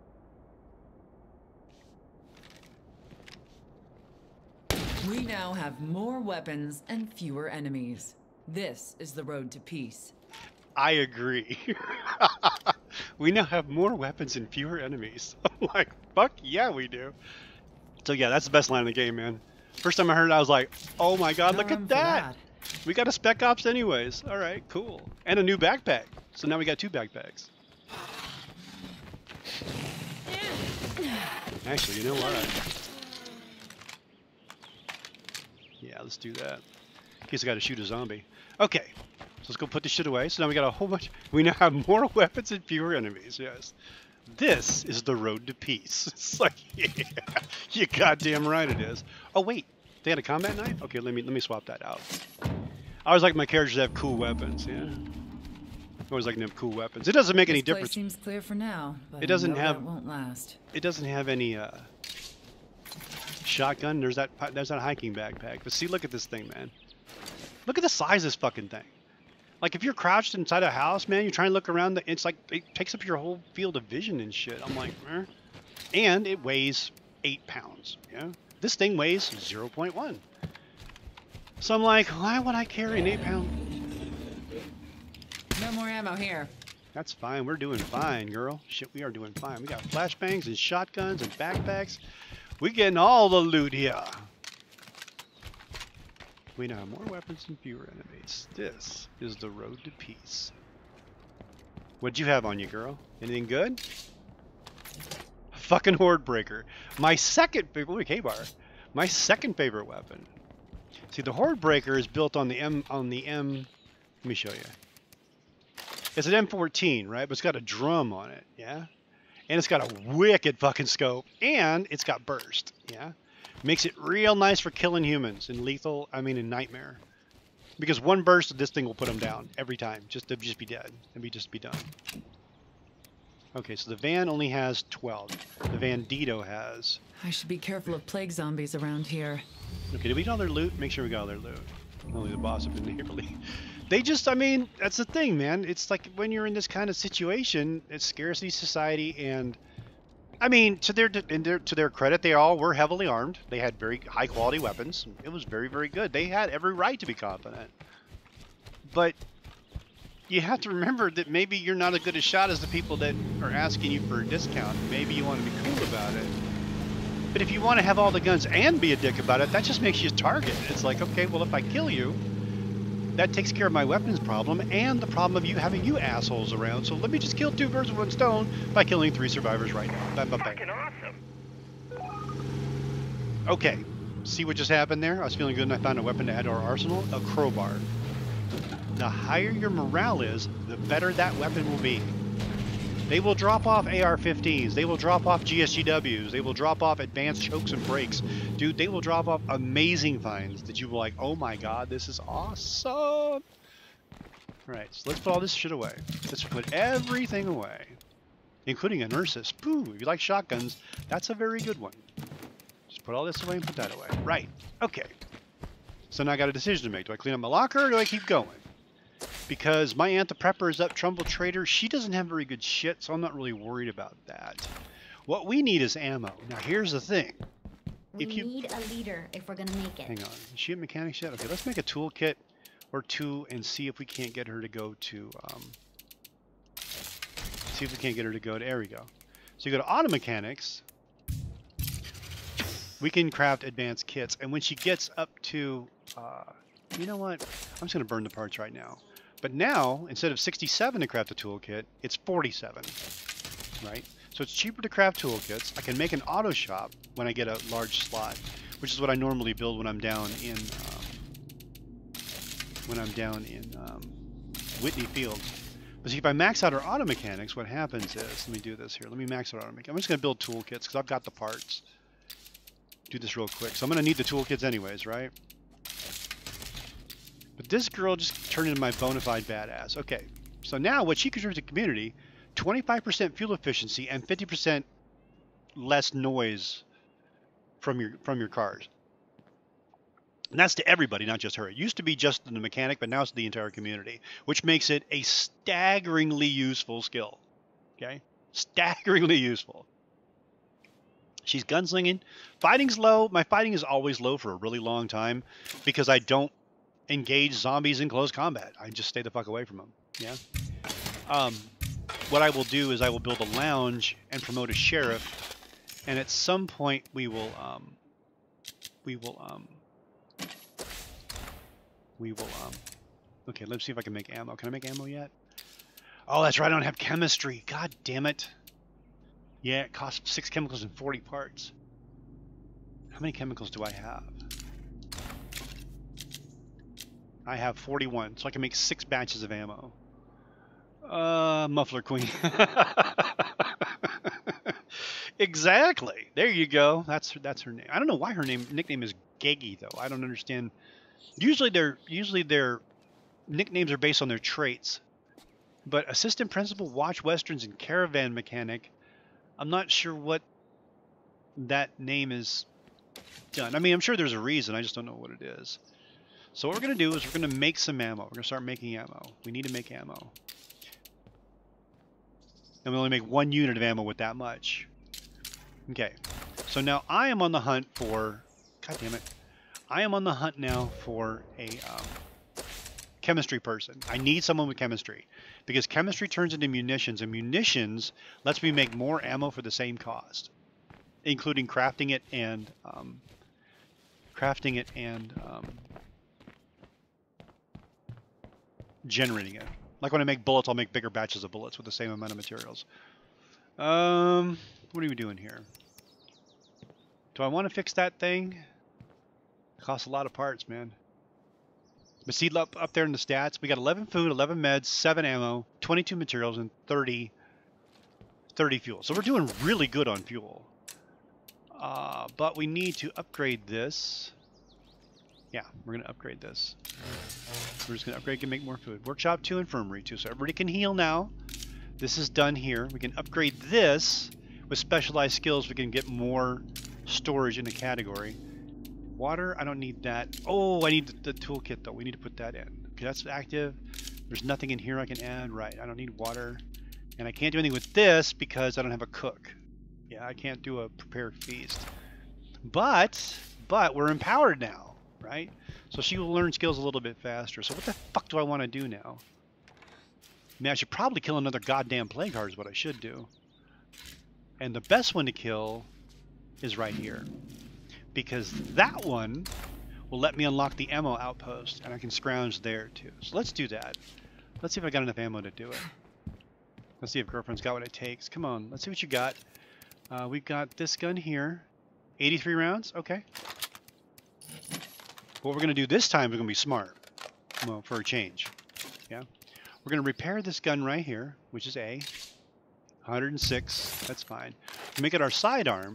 We now have more weapons and fewer enemies. This is the road to peace. I agree. We now have more weapons and fewer enemies. I'm like, fuck yeah, we do. So yeah, that's the best line in the game, man. First time I heard it, I was like, oh my god, look at that. that! We got a Spec Ops anyways. Alright, cool. And a new backpack. So now we got two backpacks. Actually, you know what? Yeah, let's do that. In case I gotta shoot a zombie. Okay, so let's go put this shit away. So now we got a whole bunch. We now have more weapons and fewer enemies, yes. This is the road to peace. It's like, yeah, you goddamn right it is. Oh wait, they had a combat knife? Okay, let me let me swap that out. I always like my characters to have cool weapons, yeah. I always like to have cool weapons. It doesn't make any This place difference. seems clear for now, but It doesn't I know have- that won't last. It doesn't have any uh, shotgun. There's that there's that hiking backpack. But see, look at this thing, man. Look at the size of this fucking thing. Like if you're crouched inside a house, man, you're trying to look around. The, it's like it takes up your whole field of vision and shit. I'm like, eh. And it weighs eight pounds. Yeah, this thing weighs zero point one. So I'm like, why would I carry an eight pound? No more ammo here. That's fine. We're doing fine, girl. Shit, we are doing fine. We got flashbangs and shotguns and backpacks. We getting all the loot here. We now have more weapons and fewer enemies. This is the road to peace. What'd you have on you, girl? Anything good? Fucking horde breaker. My second favorite. Look, K-bar. My second favorite weapon. See, the horde breaker is built on the M. On the M. Let me show you. It's an M fourteen, right? But it's got a drum on it, yeah? And it's got a wicked fucking scope. And it's got burst, yeah? Makes it real nice for killing humans in lethal, I mean in Nightmare. Because one burst of this thing will put them down every time. Just to just be dead. And be just be done. Okay, so the van only has twelve. The Vandito has... I should be careful of plague zombies around here. Okay, did we get all their loot? Make sure we got all their loot. Only the boss have been neighborly. They just, I mean, that's the thing, man. It's like when you're in this kind of situation, it's scarcity society, and I mean, to their, in their to their credit, they all were heavily armed. They had very high quality weapons. It was very, very good. They had every right to be confident. But you have to remember that maybe you're not as good a shot as the people that are asking you for a discount. Maybe you want to be cool about it. But if you want to have all the guns and be a dick about it, that just makes you a target. It's like, okay, well, if I kill you, that takes care of my weapons problem and the problem of you having you assholes around. So let me just kill two birds with one stone by killing three survivors right now. Bam, bam, bam. Fucking awesome. Okay, see what just happened there? I was feeling good and I found a weapon to add to our arsenal, a crowbar. The higher your morale is, the better that weapon will be. They will drop off A R fifteens. They will drop off G S G Ws. They will drop off advanced chokes and brakes. Dude, they will drop off amazing finds that you will like, oh my god, this is awesome. Alright, so let's put all this shit away. Let's put everything away. Including an Ursus. Pooh, if you like shotguns, that's a very good one. Just put all this away and put that away. Right. Okay. So now I got a decision to make. Do I clean up my locker or do I keep going? Because my aunt the prepper is up Trumbull Trader. She doesn't have very good shit, so I'm not really worried about that. What we need is ammo. Now here's the thing. We if you... need a leader if we're gonna make it. Hang on. Is she a mechanic yet? Okay, let's make a toolkit or two and see if we can't get her to go to... Um, see if we can't get her to go to... There we go. So you go to auto mechanics. We can craft advanced kits. And when she gets up to... Uh, you know what? I'm just going to burn the parts right now. But now, instead of sixty-seven to craft a toolkit, it's forty-seven, right? So it's cheaper to craft toolkits. I can make an auto shop when I get a large slot, which is what I normally build when I'm down in um, when I'm down in um, Whitney Field. But see, if I max out our auto mechanics, what happens is, let me do this here. Let me max out auto mechanics. I'm just going to build toolkits because I've got the parts. Do this real quick. So I'm going to need the toolkits anyways, right? But this girl just turned into my bona fide badass. Okay, so now what she contributes to the community, twenty-five percent fuel efficiency and fifty percent less noise from your from your cars. And that's to everybody, not just her. It used to be just the mechanic, but now it's the entire community, which makes it a staggeringly useful skill. Okay, staggeringly useful. She's gunslinging. Fighting's low. My fighting is always low for a really long time because I don't engage zombies in close combat. I just stay the fuck away from them. Yeah. Um, what I will do is I will build a lounge and promote a sheriff, and at some point we will um, we will um, we will um. Okay, let's see if I can make ammo. Can I make ammo yet? Oh, that's right. I don't have chemistry. God damn it. Yeah, it costs six chemicals and forty parts. How many chemicals do I have? I have forty-one, so I can make six batches of ammo. Uh, Muffler Queen. Exactly. There you go. That's that's her name. I don't know why her name nickname is Geggy though. I don't understand. Usually their usually their nicknames are based on their traits. But assistant principal, watch westerns, and caravan mechanic. I'm not sure what that name is done. I mean, I'm sure there's a reason. I just don't know what it is. So what we're going to do is we're going to make some ammo. We're going to start making ammo. We need to make ammo. And we only make one unit of ammo with that much. Okay. So now I am on the hunt for... God damn it. I am on the hunt now for a um, chemistry person. I need someone with chemistry. Because chemistry turns into munitions. And munitions lets me make more ammo for the same cost. Including crafting it and... Um, crafting it and... Um, generating it. Like when I make bullets, I'll make bigger batches of bullets with the same amount of materials. Um, what are we doing here? Do I want to fix that thing? It costs a lot of parts, man. But see up, up there in the stats, we got eleven food, eleven meds, seven ammo, twenty-two materials, and thirty, thirty fuel. So we're doing really good on fuel. Uh, but we need to upgrade this. Yeah, we're going to upgrade this. We're just going to upgrade and make more food. Workshop two, infirmary two. So everybody can heal now. This is done here. We can upgrade this with specialized skills. We can get more storage in the category. Water, I don't need that. Oh, I need the, the toolkit though. We need to put that in. Okay, that's active. There's nothing in here I can add. Right, I don't need water. And I can't do anything with this because I don't have a cook. Yeah, I can't do a prepared feast. But, but we're empowered now. Right? So she will learn skills a little bit faster. So what the fuck do I want to do now? I mean, I should probably kill another goddamn plague heart is what I should do. And the best one to kill is right here. Because that one will let me unlock the ammo outpost. And I can scrounge there too. So let's do that. Let's see if I got enough ammo to do it. Let's see if girlfriend's got what it takes. Come on, let's see what you got. Uh, we've got this gun here. eighty-three rounds? Okay. What we're going to do this time is going to be smart. Well, for a change. Yeah. We're going to repair this gun right here, which is A. one hundred six. That's fine. Make it our sidearm.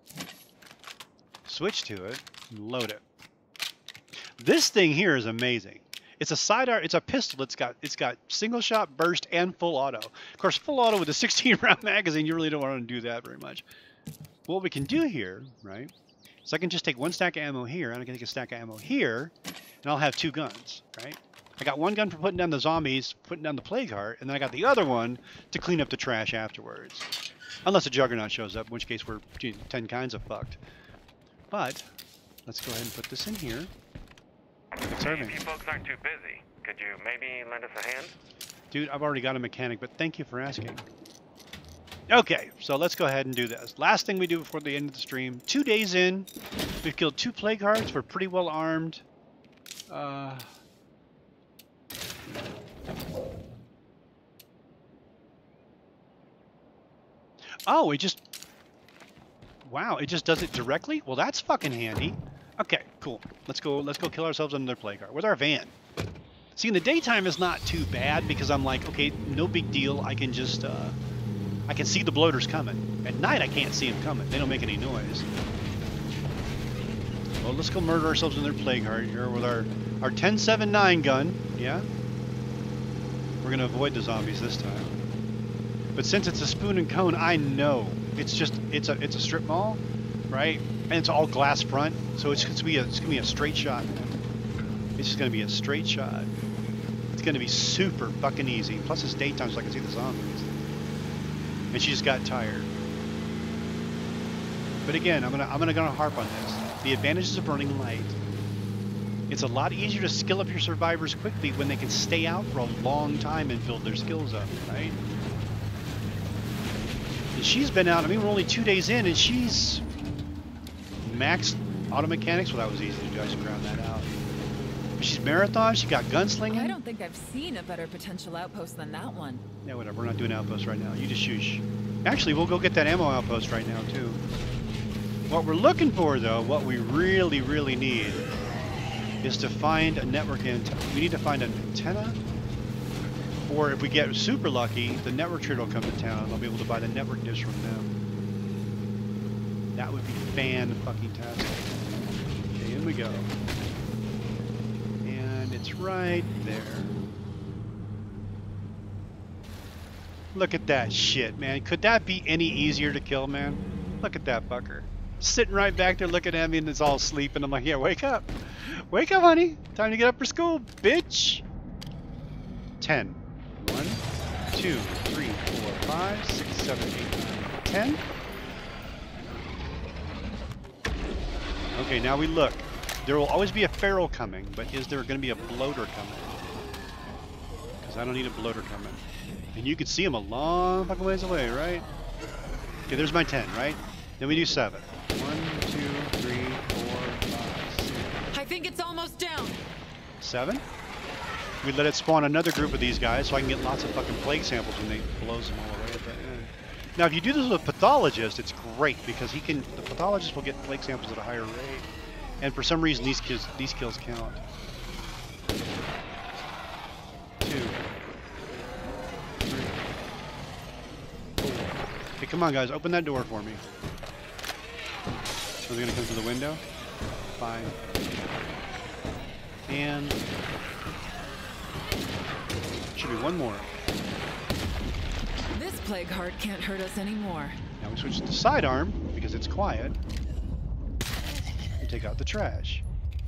Switch to it. And load it. This thing here is amazing. It's a sidearm. It's a pistol. It's got it's got single shot, burst, and full auto. Of course, full auto with a sixteen round magazine, you really don't want to do that very much. What we can do here, right? So I can just take one stack of ammo here, and I can take a stack of ammo here, and I'll have two guns, right? I got one gun for putting down the zombies, putting down the plague heart, and then I got the other one to clean up the trash afterwards. Unless a juggernaut shows up, in which case we're gee, ten kinds of fucked. But let's go ahead and put this in here. Hey, if you folks aren't too busy, could you maybe lend us a hand? Dude, I've already got a mechanic, but thank you for asking. Okay, so let's go ahead and do this. Last thing we do before the end of the stream. Two days in, we've killed two plague hearts. We're pretty well armed. Uh... Oh, it just... Wow, it just does it directly? Well, that's fucking handy. Okay, cool. Let's go Let's go kill ourselves another plague heart with our van. See, in the daytime is not too bad because I'm like, okay, no big deal. I can just... Uh, I can see the bloaters coming. At night, I can't see them coming. They don't make any noise. Well, let's go murder ourselves in their plague heart here with our, our ten seventy-nine gun. Yeah? We're going to avoid the zombies this time. But since it's a spoon and cone, I know. It's just, it's a it's a strip mall, right? And it's all glass front. So it's, it's going to be a, it's gonna be a straight shot. It's just going to be a straight shot. It's going to be super fucking easy. Plus it's daytime so I can see the zombies. And she just got tired. But again, I'm gonna I'm gonna gonna harp on this. The advantages of running light. It's a lot easier to skill up your survivors quickly when they can stay out for a long time and build their skills up, right? And she's been out. I mean, we're only two days in, and she's maxed auto mechanics. Well, that was easy to do. I just ground that out. But she's marathon. She got gunslinging. I don't think I've seen a better potential outpost than that one. Yeah, whatever. We're not doing outposts right now. You just shoosh. Actually, we'll go get that ammo outpost right now, too. What we're looking for, though, what we really, really need is to find a network antenna. We need to find an antenna. Or if we get super lucky, the network trader will come to town and I'll be able to buy the network dish from them. That would be fan-fucking-tastic. Okay, in we go. And it's right there. Look at that shit, man. Could that be any easier to kill, man? Look at that fucker. Sitting right back there looking at me and it's all sleeping. I'm like, yeah, wake up. Wake up, honey. Time to get up for school, bitch. Ten. One, two, three, four, five, six, seven, eight, nine, ten. Okay, now we look. There will always be a feral coming, but is there going to be a bloater coming? Because I don't need a bloater coming. And you can see him a long fucking ways away, right? Okay, there's my ten, right? Then we do seven. One, two, three, four, five, six. I think it's almost down. Seven? We let it spawn another group of these guys so I can get lots of fucking plague samples when they blows them all away at the end. Now, if you do this with a pathologist, it's great because he can. The pathologist will get plague samples at a higher rate, and for some reason these kills these kills count. Two. Three. Four. Hey, come on, guys, open that door for me. So they're gonna come through the window. Fine. And should be one more. This plague heart can't hurt us anymore. Now we switch to sidearm because it's quiet. And take out the trash.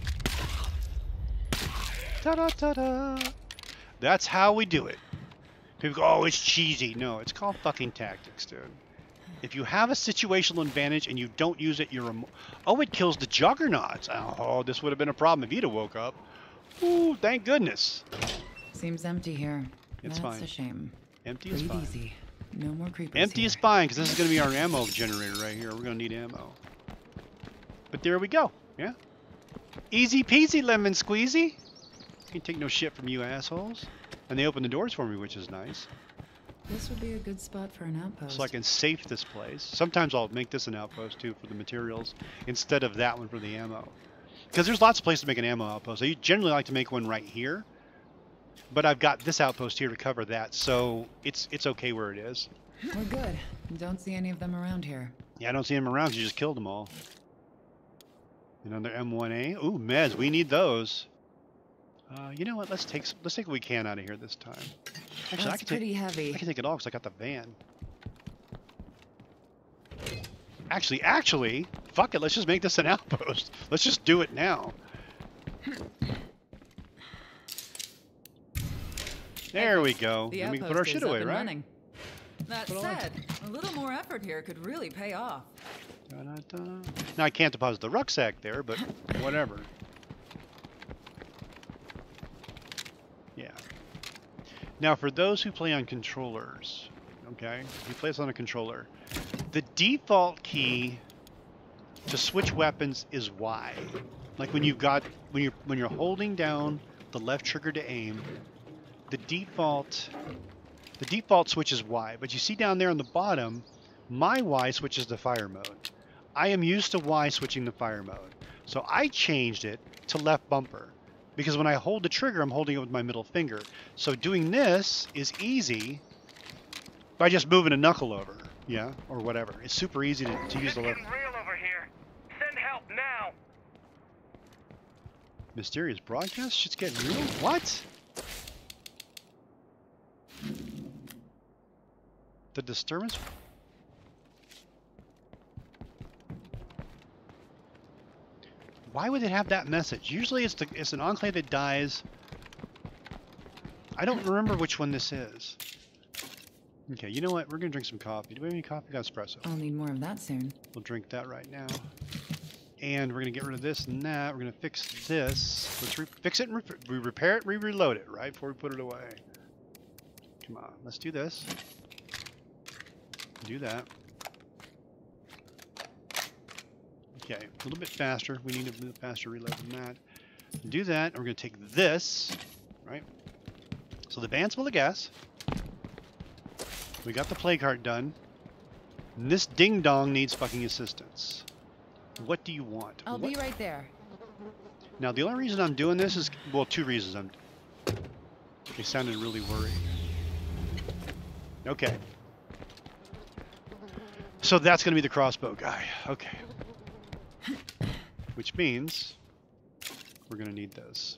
Ta-da-ta-da! That's how we do it. People go, oh, it's cheesy. No, it's called fucking tactics, dude. If you have a situational advantage and you don't use it, you're a... Oh, it kills the juggernauts. Oh, this would have been a problem if he'd have woke up. Ooh, thank goodness. Seems empty here. It's That's fine. a shame. Empty is Breathe fine. easy. No more creepers Empty here. is fine, because this is going to be our ammo generator right here. We're going to need ammo. But there we go. Yeah. Easy peasy lemon squeezy. Can't take no shit from you assholes. And they open the doors for me, which is nice. This would be a good spot for an outpost. So I can safe this place. Sometimes I'll make this an outpost too for the materials instead of that one for the ammo. Because there's lots of places to make an ammo outpost. I generally like to make one right here. But I've got this outpost here to cover that, so it's it's okay where it is. We're good. Don't see any of them around here. Yeah, I don't see them around. You just killed them all. Another M one A. Ooh, meds. We need those. Uh, you know what? Let's take let's take what we can out of here this time. Actually, That's I can pretty take, heavy. I can take it all because I got the van. Actually, actually, fuck it. Let's just make this an outpost. Let's just do it now. There we go. The And we can put our outpost shit is away, up and right? running. That Put it away. said, a little more effort here could really pay off. Da-da-da. Now I can't deposit the rucksack there, but whatever. Yeah. Now for those who play on controllers, okay, who plays on a controller, the default key to switch weapons is Y. Like when you've got when you're when you're holding down the left trigger to aim, the default the default switch is Y. But you see down there on the bottom, my Y switches to fire mode. I am used to Y switching to fire mode. So I changed it to left bumper. Because when I hold the trigger, I'm holding it with my middle finger. So doing this is easy by just moving a knuckle over. Yeah, or whatever. It's super easy to, to use the left. It's getting real over here. Send help now. Mysterious broadcast? Shit's getting real? What? The disturbance? Why would it have that message? Usually it's the it's an enclave that dies. I don't remember which one this is. Okay, you know what? We're gonna drink some coffee. Do we have any coffee? We got espresso. I'll need more of that soon. We'll drink that right now. And we're gonna get rid of this and that. We're gonna fix this. Let's re fix it and re we repair it, re-reload it, right? Before we put it away. Come on, let's do this. Do that. Okay, a little bit faster. We need a bit faster reload than that. Do that, and we're gonna take this, right? So the van's full of gas. We got the plague heart done. And this ding dong needs fucking assistance. What do you want? I'll what? be right there. Now the only reason I'm doing this is, well, two reasons. I'm. They sounded really worried. Okay. So that's gonna be the crossbow guy. Okay. Which means we're gonna need this.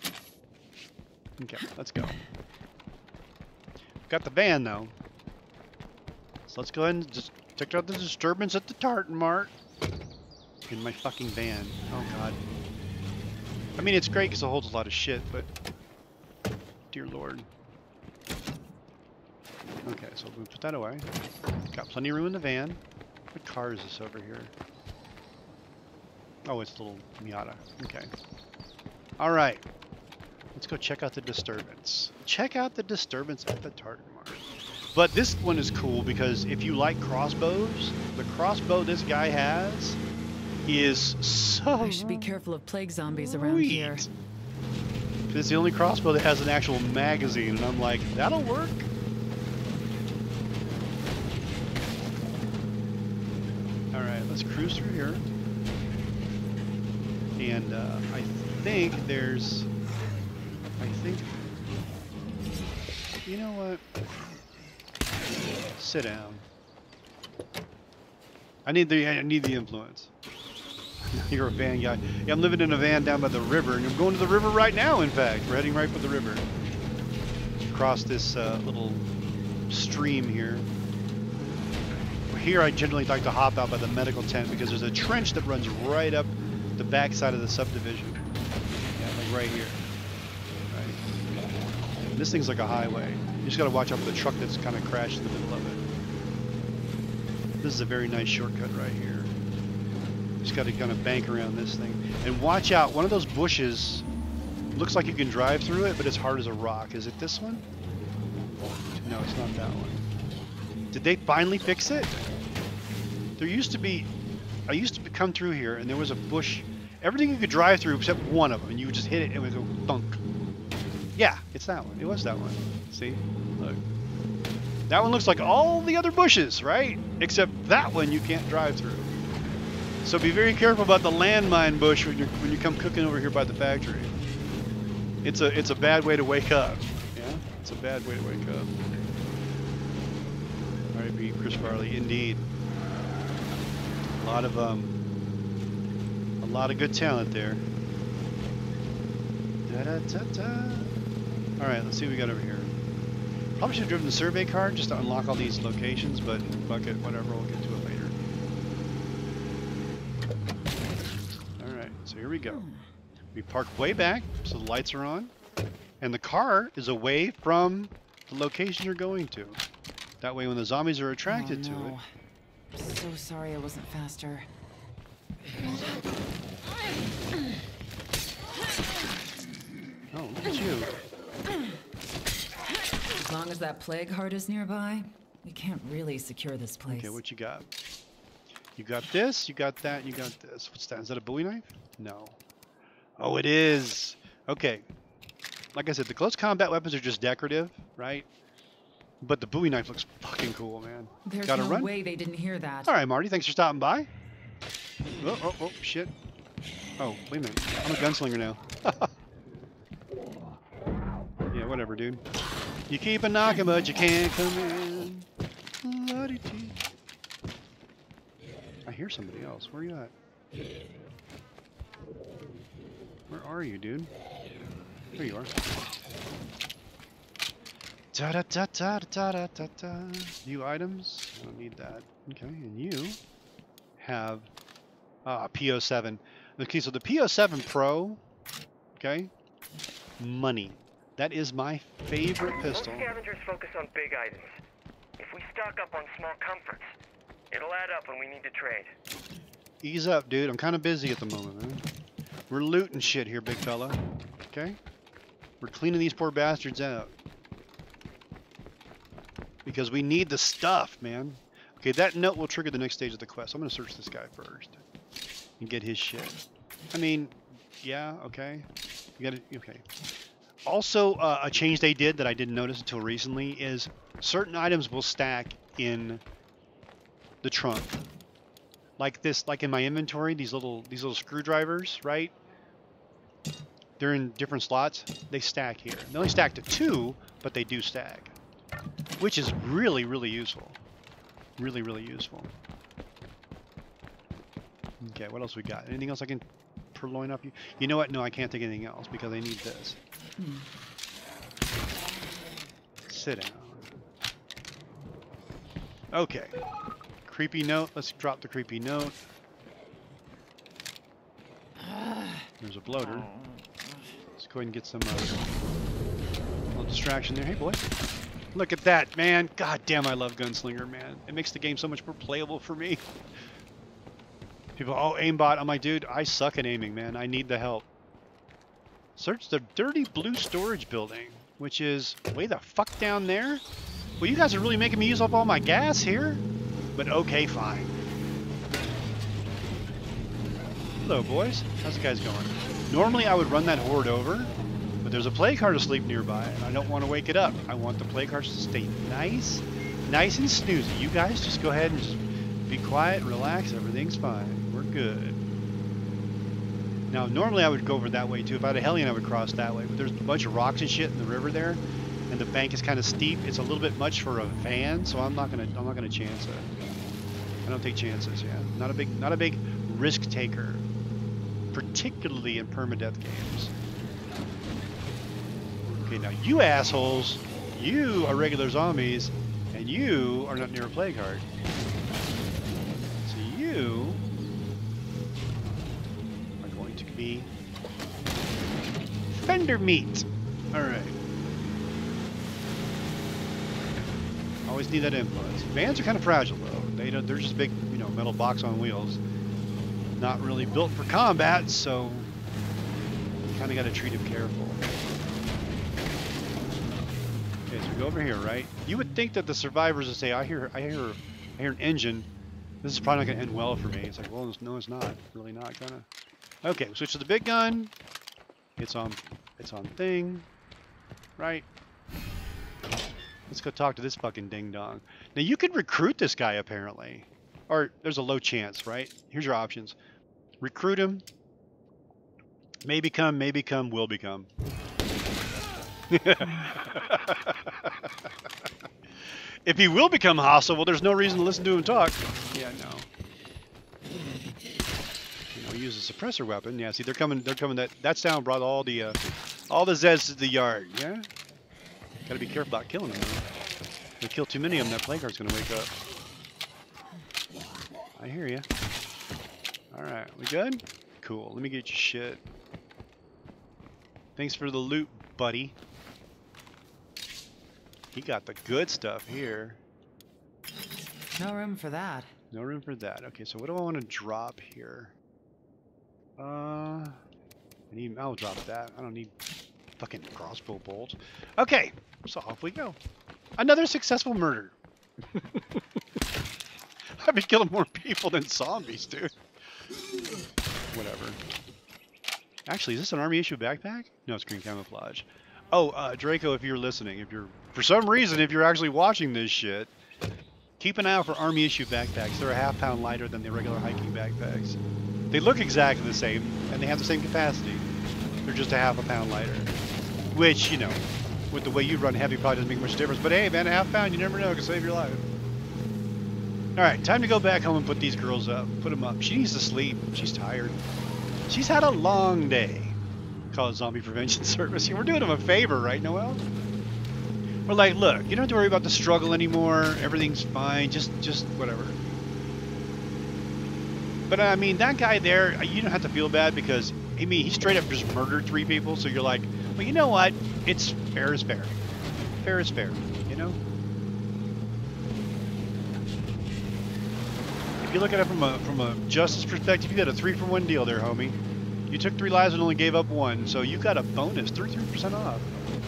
Okay, let's go. Got the van though. So let's go ahead and just check out the disturbance at the Tartan Mart. In my fucking van. Oh god. I mean, it's great because it holds a lot of shit, but dear lord. Okay, so we put that away. Got plenty of room in the van. What car is this over here? Oh, it's a little Miata. Okay. All right. Let's go check out the disturbance. Check out the disturbance at the Tartan Mart. But this one is cool because if you like crossbows, the crossbow this guy has is so I should be careful of plague zombies around here. It's the only crossbow that has an actual magazine, and I'm like, that'll work. All right, let's cruise through here. And uh, I think there's, I think, you know what? Sit down. I need the, I need the influence. You're a van guy. Yeah, I'm living in a van down by the river, and I'm going to the river right now, in fact. We're heading right for the river. Across this uh, little stream here. Here I generally like to hop out by the medical tent because there's a trench that runs right up the backside of the subdivision. Yeah, like right here. Right. And this thing's like a highway. You just gotta watch out for the truck that's kind of crashed in the middle of it. This is a very nice shortcut right here. Just gotta kind of bank around this thing. And watch out, one of those bushes looks like you can drive through it, but it's hard as a rock. Is it this one? No, it's not that one. Did they finally fix it? There used to be, I used to come through here and there was a bush, everything you could drive through except one of them, and you would just hit it and it would go thunk. Yeah, it's that one. It was that one. See? Look. That one looks like all the other bushes, right? Except that one you can't drive through. So be very careful about the landmine bush when you when you come cooking over here by the factory. It's a it's a bad way to wake up. Yeah, it's a bad way to wake up. R I P Chris Farley, indeed. A lot of um, a lot of good talent there. Da da da da. All right, let's see what we got over here. Probably should have driven the survey card just to unlock all these locations, but fuck it, whatever. We'll get to it later. All right, so here we go. We park way back, so the lights are on, and the car is away from the location you're going to. That way, when the zombies are attracted oh, no. to it. I'm so sorry I wasn't faster. Oh, look at you. As long as that plague heart is nearby, we can't really secure this place. Okay, what you got? You got this, you got that, you got this. What's that? Is that a Bowie knife? No. Oh, it is. Okay. Like I said, the close combat weapons are just decorative, right? But the Bowie knife looks fucking cool, man. There's Gotta no run. way they didn't hear that. All right, Marty, thanks for stopping by. Oh, oh, oh, shit. Oh, wait a minute. I'm a gunslinger now. Yeah, whatever, dude. You keep a knocking, but you can't come in. La-dee-dee. I hear somebody else. Where are you at? Where are you, dude? There you are. Da da da da da da da da. New items. I don't need that. Okay, and you have uh, P O seven. Okay, so the P O seven Pro. Okay, money. That is my favorite pistol. Most scavengers focus on big items. If we stock up on small comforts, it'll add up when we need to trade. Ease up, dude. I'm kind of busy at the moment, man. We're looting shit here, big fella. Okay? We're cleaning these poor bastards out. Because we need the stuff, man. Okay, that note will trigger the next stage of the quest. I'm going to search this guy first. And get his shit. I mean, yeah, okay. You got to, okay. Also, uh, a change they did that I didn't notice until recently is certain items will stack in the trunk. Like this, like in my inventory, these little these little screwdrivers, right? They're in different slots. They stack here. They only stack to two, but they do stack, which is really, really useful. Really, really useful. Okay, what else we got? Anything else I can purloin up you? You know what? No, I can't take anything else because I need this. Hmm. Sit down. Okay. Creepy note. Let's drop the creepy note. There's a bloater. Let's go ahead and get some uh, little distraction there. Hey, boy. Look at that, man. God damn, I love Gunslinger, man. It makes the game so much more playable for me. People, oh, aimbot. I'm like, dude, I suck at aiming, man. I need the help. Search the dirty blue storage building, which is way the fuck down there. Well, you guys are really making me use up all my gas here. But okay, fine. Hello, boys. How's it guys going? Normally, I would run that horde over, but there's a plague heart asleep nearby, and I don't want to wake it up. I want the plague hearts to stay nice, nice and snoozy. You guys just go ahead and just be quiet, relax. Everything's fine. We're good. Now, normally I would go over that way too. If I had a Hellion, I would cross that way. But there's a bunch of rocks and shit in the river there, and the bank is kind of steep. It's a little bit much for a van, so I'm not gonna, I'm not gonna chance it. I don't take chances. Yeah, not a big, not a big risk taker, particularly in permadeath games. Okay, now you assholes, you are regular zombies, and you are not near a plague heart. So you are going to be fender meat. All right. Always need that influence. Vans are kind of fragile though. They don't, they're just a big, you know, metal box on wheels. Not really built for combat, so you kind of got to treat them careful. Okay, so we go over here, right? You would think that the survivors would say, "I hear, I hear, I hear an engine. This is probably not going to end well for me." It's like, well, no, it's not. Really not gonna. Okay, switch to the big gun. It's on, it's on thing, right? Let's go talk to this fucking ding dong. Now you can recruit this guy apparently, or there's a low chance, right? Here's your options: recruit him, may become, may become, will become. If he will become hostile, well, there's no reason to listen to him talk. Yeah, no. You know, use a suppressor weapon. Yeah, see, they're coming. They're coming. That that sound brought all the uh, all the Zeds to the yard. Yeah. Gotta be careful about killing them. Though. If we kill too many of them, that plague heart's gonna wake up. I hear you. All right, we good? Cool. Let me get your shit. Thanks for the loot, buddy. He got the good stuff here. No room for that. No room for that. Okay, so what do I want to drop here? Uh, I need. I'll drop that. I don't need fucking crossbow bolts. Okay, so off we go. Another successful murder. I've been killing more people than zombies, dude. Whatever. Actually, is this an army issue backpack? No, it's green camouflage. Oh, uh, Draco, if you're listening, if you're, for some reason, if you're actually watching this shit, keep an eye out for army issue backpacks. They're a half pound lighter than the regular hiking backpacks. They look exactly the same, and they have the same capacity. They're just a half a pound lighter. Which, you know, with the way you run heavy probably doesn't make much difference. But hey, man, a half pound, you never know, it can save your life. Alright, time to go back home and put these girls up. Put them up. She needs to sleep. She's tired. She's had a long day. Call it Zombie Prevention Service. We're doing them a favor, right, Noel? We're like, look, you don't have to worry about the struggle anymore. Everything's fine. Just, just whatever. But I mean, that guy there, you don't have to feel bad because, I mean, he straight up just murdered three people. So you're like, well, you know what? It's fair is fair. Fair is fair, you know? If you look at it from a from a justice perspective, you got a three for one deal there, homie. You took three lives and only gave up one, so you got a bonus, thirty-three percent off.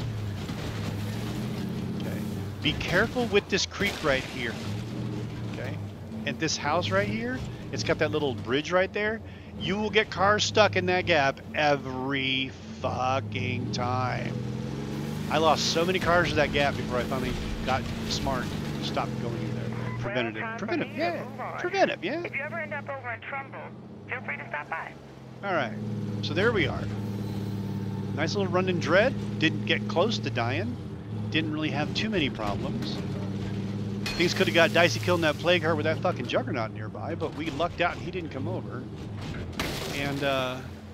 Okay. Be careful with this creek right here. Okay. And this house right here, it's got that little bridge right there. You will get cars stuck in that gap every fucking time. I lost so many cars to that gap before I finally got smart and stopped going in there. Preventative. Well, Preventative, for me to yeah. move on. Preventive, yeah. If you ever end up over in Trumbull, feel free to stop by. Alright, so there we are. Nice little run in Dread. Didn't get close to dying. Didn't really have too many problems. Things could have got dicey killing that plague heart with that fucking juggernaut nearby, but we lucked out and he didn't come over. And uh,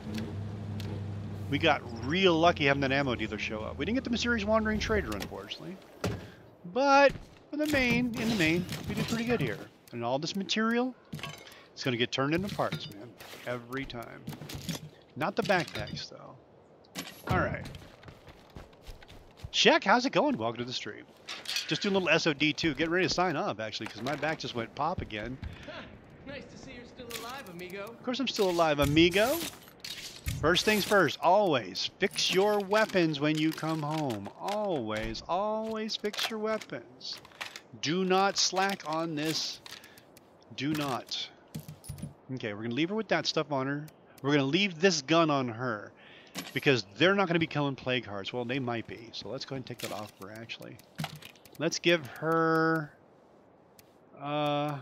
we got real lucky having that ammo dealer show up. We didn't get the mysterious wandering trader, unfortunately. But for the main, in the main, we did pretty good here. And all this material, it's going to get turned into parts, man. Every time. Not the backpacks, though. Alright. Check, how's it going? Welcome to the stream. Just doing a little S O D two. Getting ready to sign off, actually, because my back just went pop again. Huh. Nice to see you're still alive, amigo. Of course I'm still alive, amigo. First things first, always fix your weapons when you come home. Always, always fix your weapons. Do not slack on this. Do not. Okay, we're going to leave her with that stuff on her. We're going to leave this gun on her. Because they're not going to be killing plague hearts. Well, they might be. So let's go ahead and take that off her, actually. Let's give her... Uh...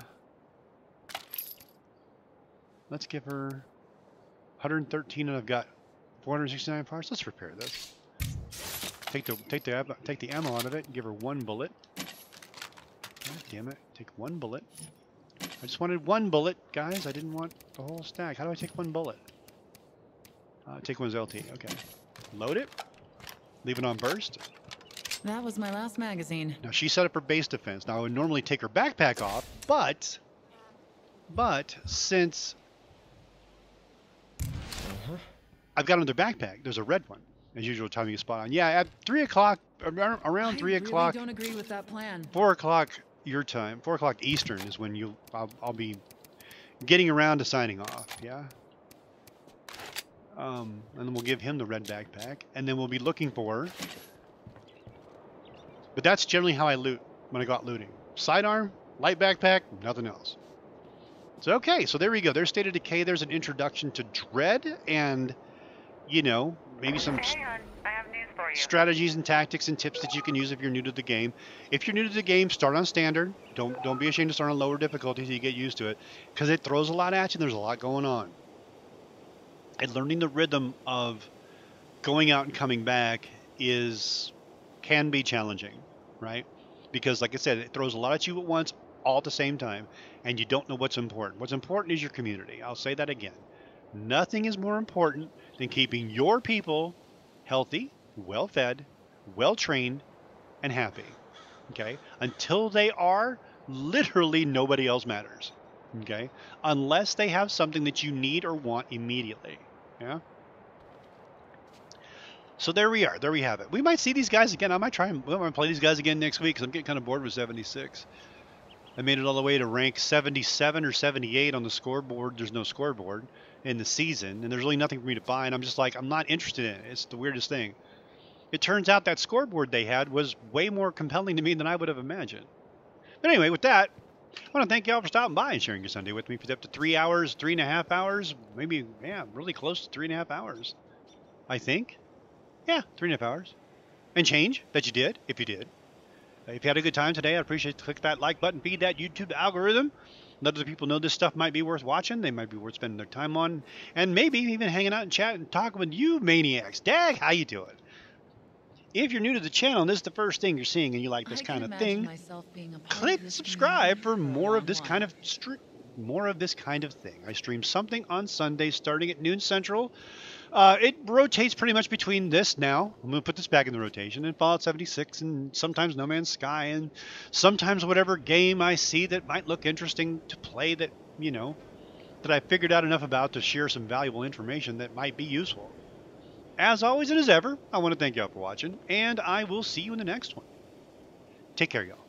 Let's give her... one hundred thirteen, and I've got four hundred sixty-nine parts. Let's repair this. Take the take the take the ammo out of it and give her one bullet. God damn it! Take one bullet. I just wanted one bullet, guys. I didn't want the whole stack. How do I take one bullet? Uh, take one's L T. Okay. Load it. Leave it on burst. That was my last magazine. Now she set up her base defense. Now I would normally take her backpack off, but but since Uh-huh. I've got another backpack. There's a red one. As usual, time you spot on. Yeah, at three o'clock, around, around three I o'clock, really don't agree with that plan. four o'clock your time, four o'clock Eastern is when you. I'll, I'll be getting around to signing off. Yeah. Um, and then we'll give him the red backpack, and then we'll be looking for. But that's generally how I loot when I go out looting. Sidearm, light backpack, nothing else. So okay, so there we go. There's State of Decay. There's an introduction to Dread, and you know, maybe some Hang on, I have news for you. strategies and tactics and tips that you can use if you're new to the game. If you're new to the game, start on standard. Don't don't be ashamed to start on lower difficulty so you get used to it, because it throws a lot at you. There's a lot going on, and learning the rhythm of going out and coming back is can be challenging, right? Because like I said, it throws a lot at you at once, all at the same time, and you don't know what's important. What's important is your community. I'll say that again. Nothing is more important than keeping your people healthy, well-fed, well-trained, and happy. Okay? Until they are, literally nobody else matters. Okay? Unless they have something that you need or want immediately. Yeah? So there we are. There we have it. We might see these guys again. I might try and well, play these guys again next week because I'm getting kind of bored with seventy-six. I made it all the way to rank seventy-seven or seventy-eight on the scoreboard. There's no scoreboard in the season, and there's really nothing for me to buy. And I'm just like, I'm not interested in it. It's the weirdest thing. It turns out that scoreboard they had was way more compelling to me than I would have imagined. But anyway, with that, I want to thank y'all for stopping by and sharing your Sunday with me for up to three hours, three and a half hours, maybe, yeah, really close to three and a half hours, I think. Yeah, three and a half hours. And change that you did, if you did. If you had a good time today, I'd appreciate it to click that like button, feed that YouTube algorithm. Let other people know this stuff might be worth watching. They might be worth spending their time on. And maybe even hanging out and chatting and talking with you maniacs. Dag, how you doing? If you're new to the channel and this is the first thing you're seeing and you like this I kind can of imagine thing, myself being a part click of this subscribe for community more a of this long kind while. of str more of this kind of thing. I stream something on Sundays starting at noon Central. Uh, it rotates pretty much between this now. I'm going to put this back in the rotation, and Fallout seventy-six, and sometimes No Man's Sky, and sometimes whatever game I see that might look interesting to play that, you know, that I figured out enough about to share some valuable information that might be useful. As always and as ever, I want to thank y'all for watching, and I will see you in the next one. Take care, y'all.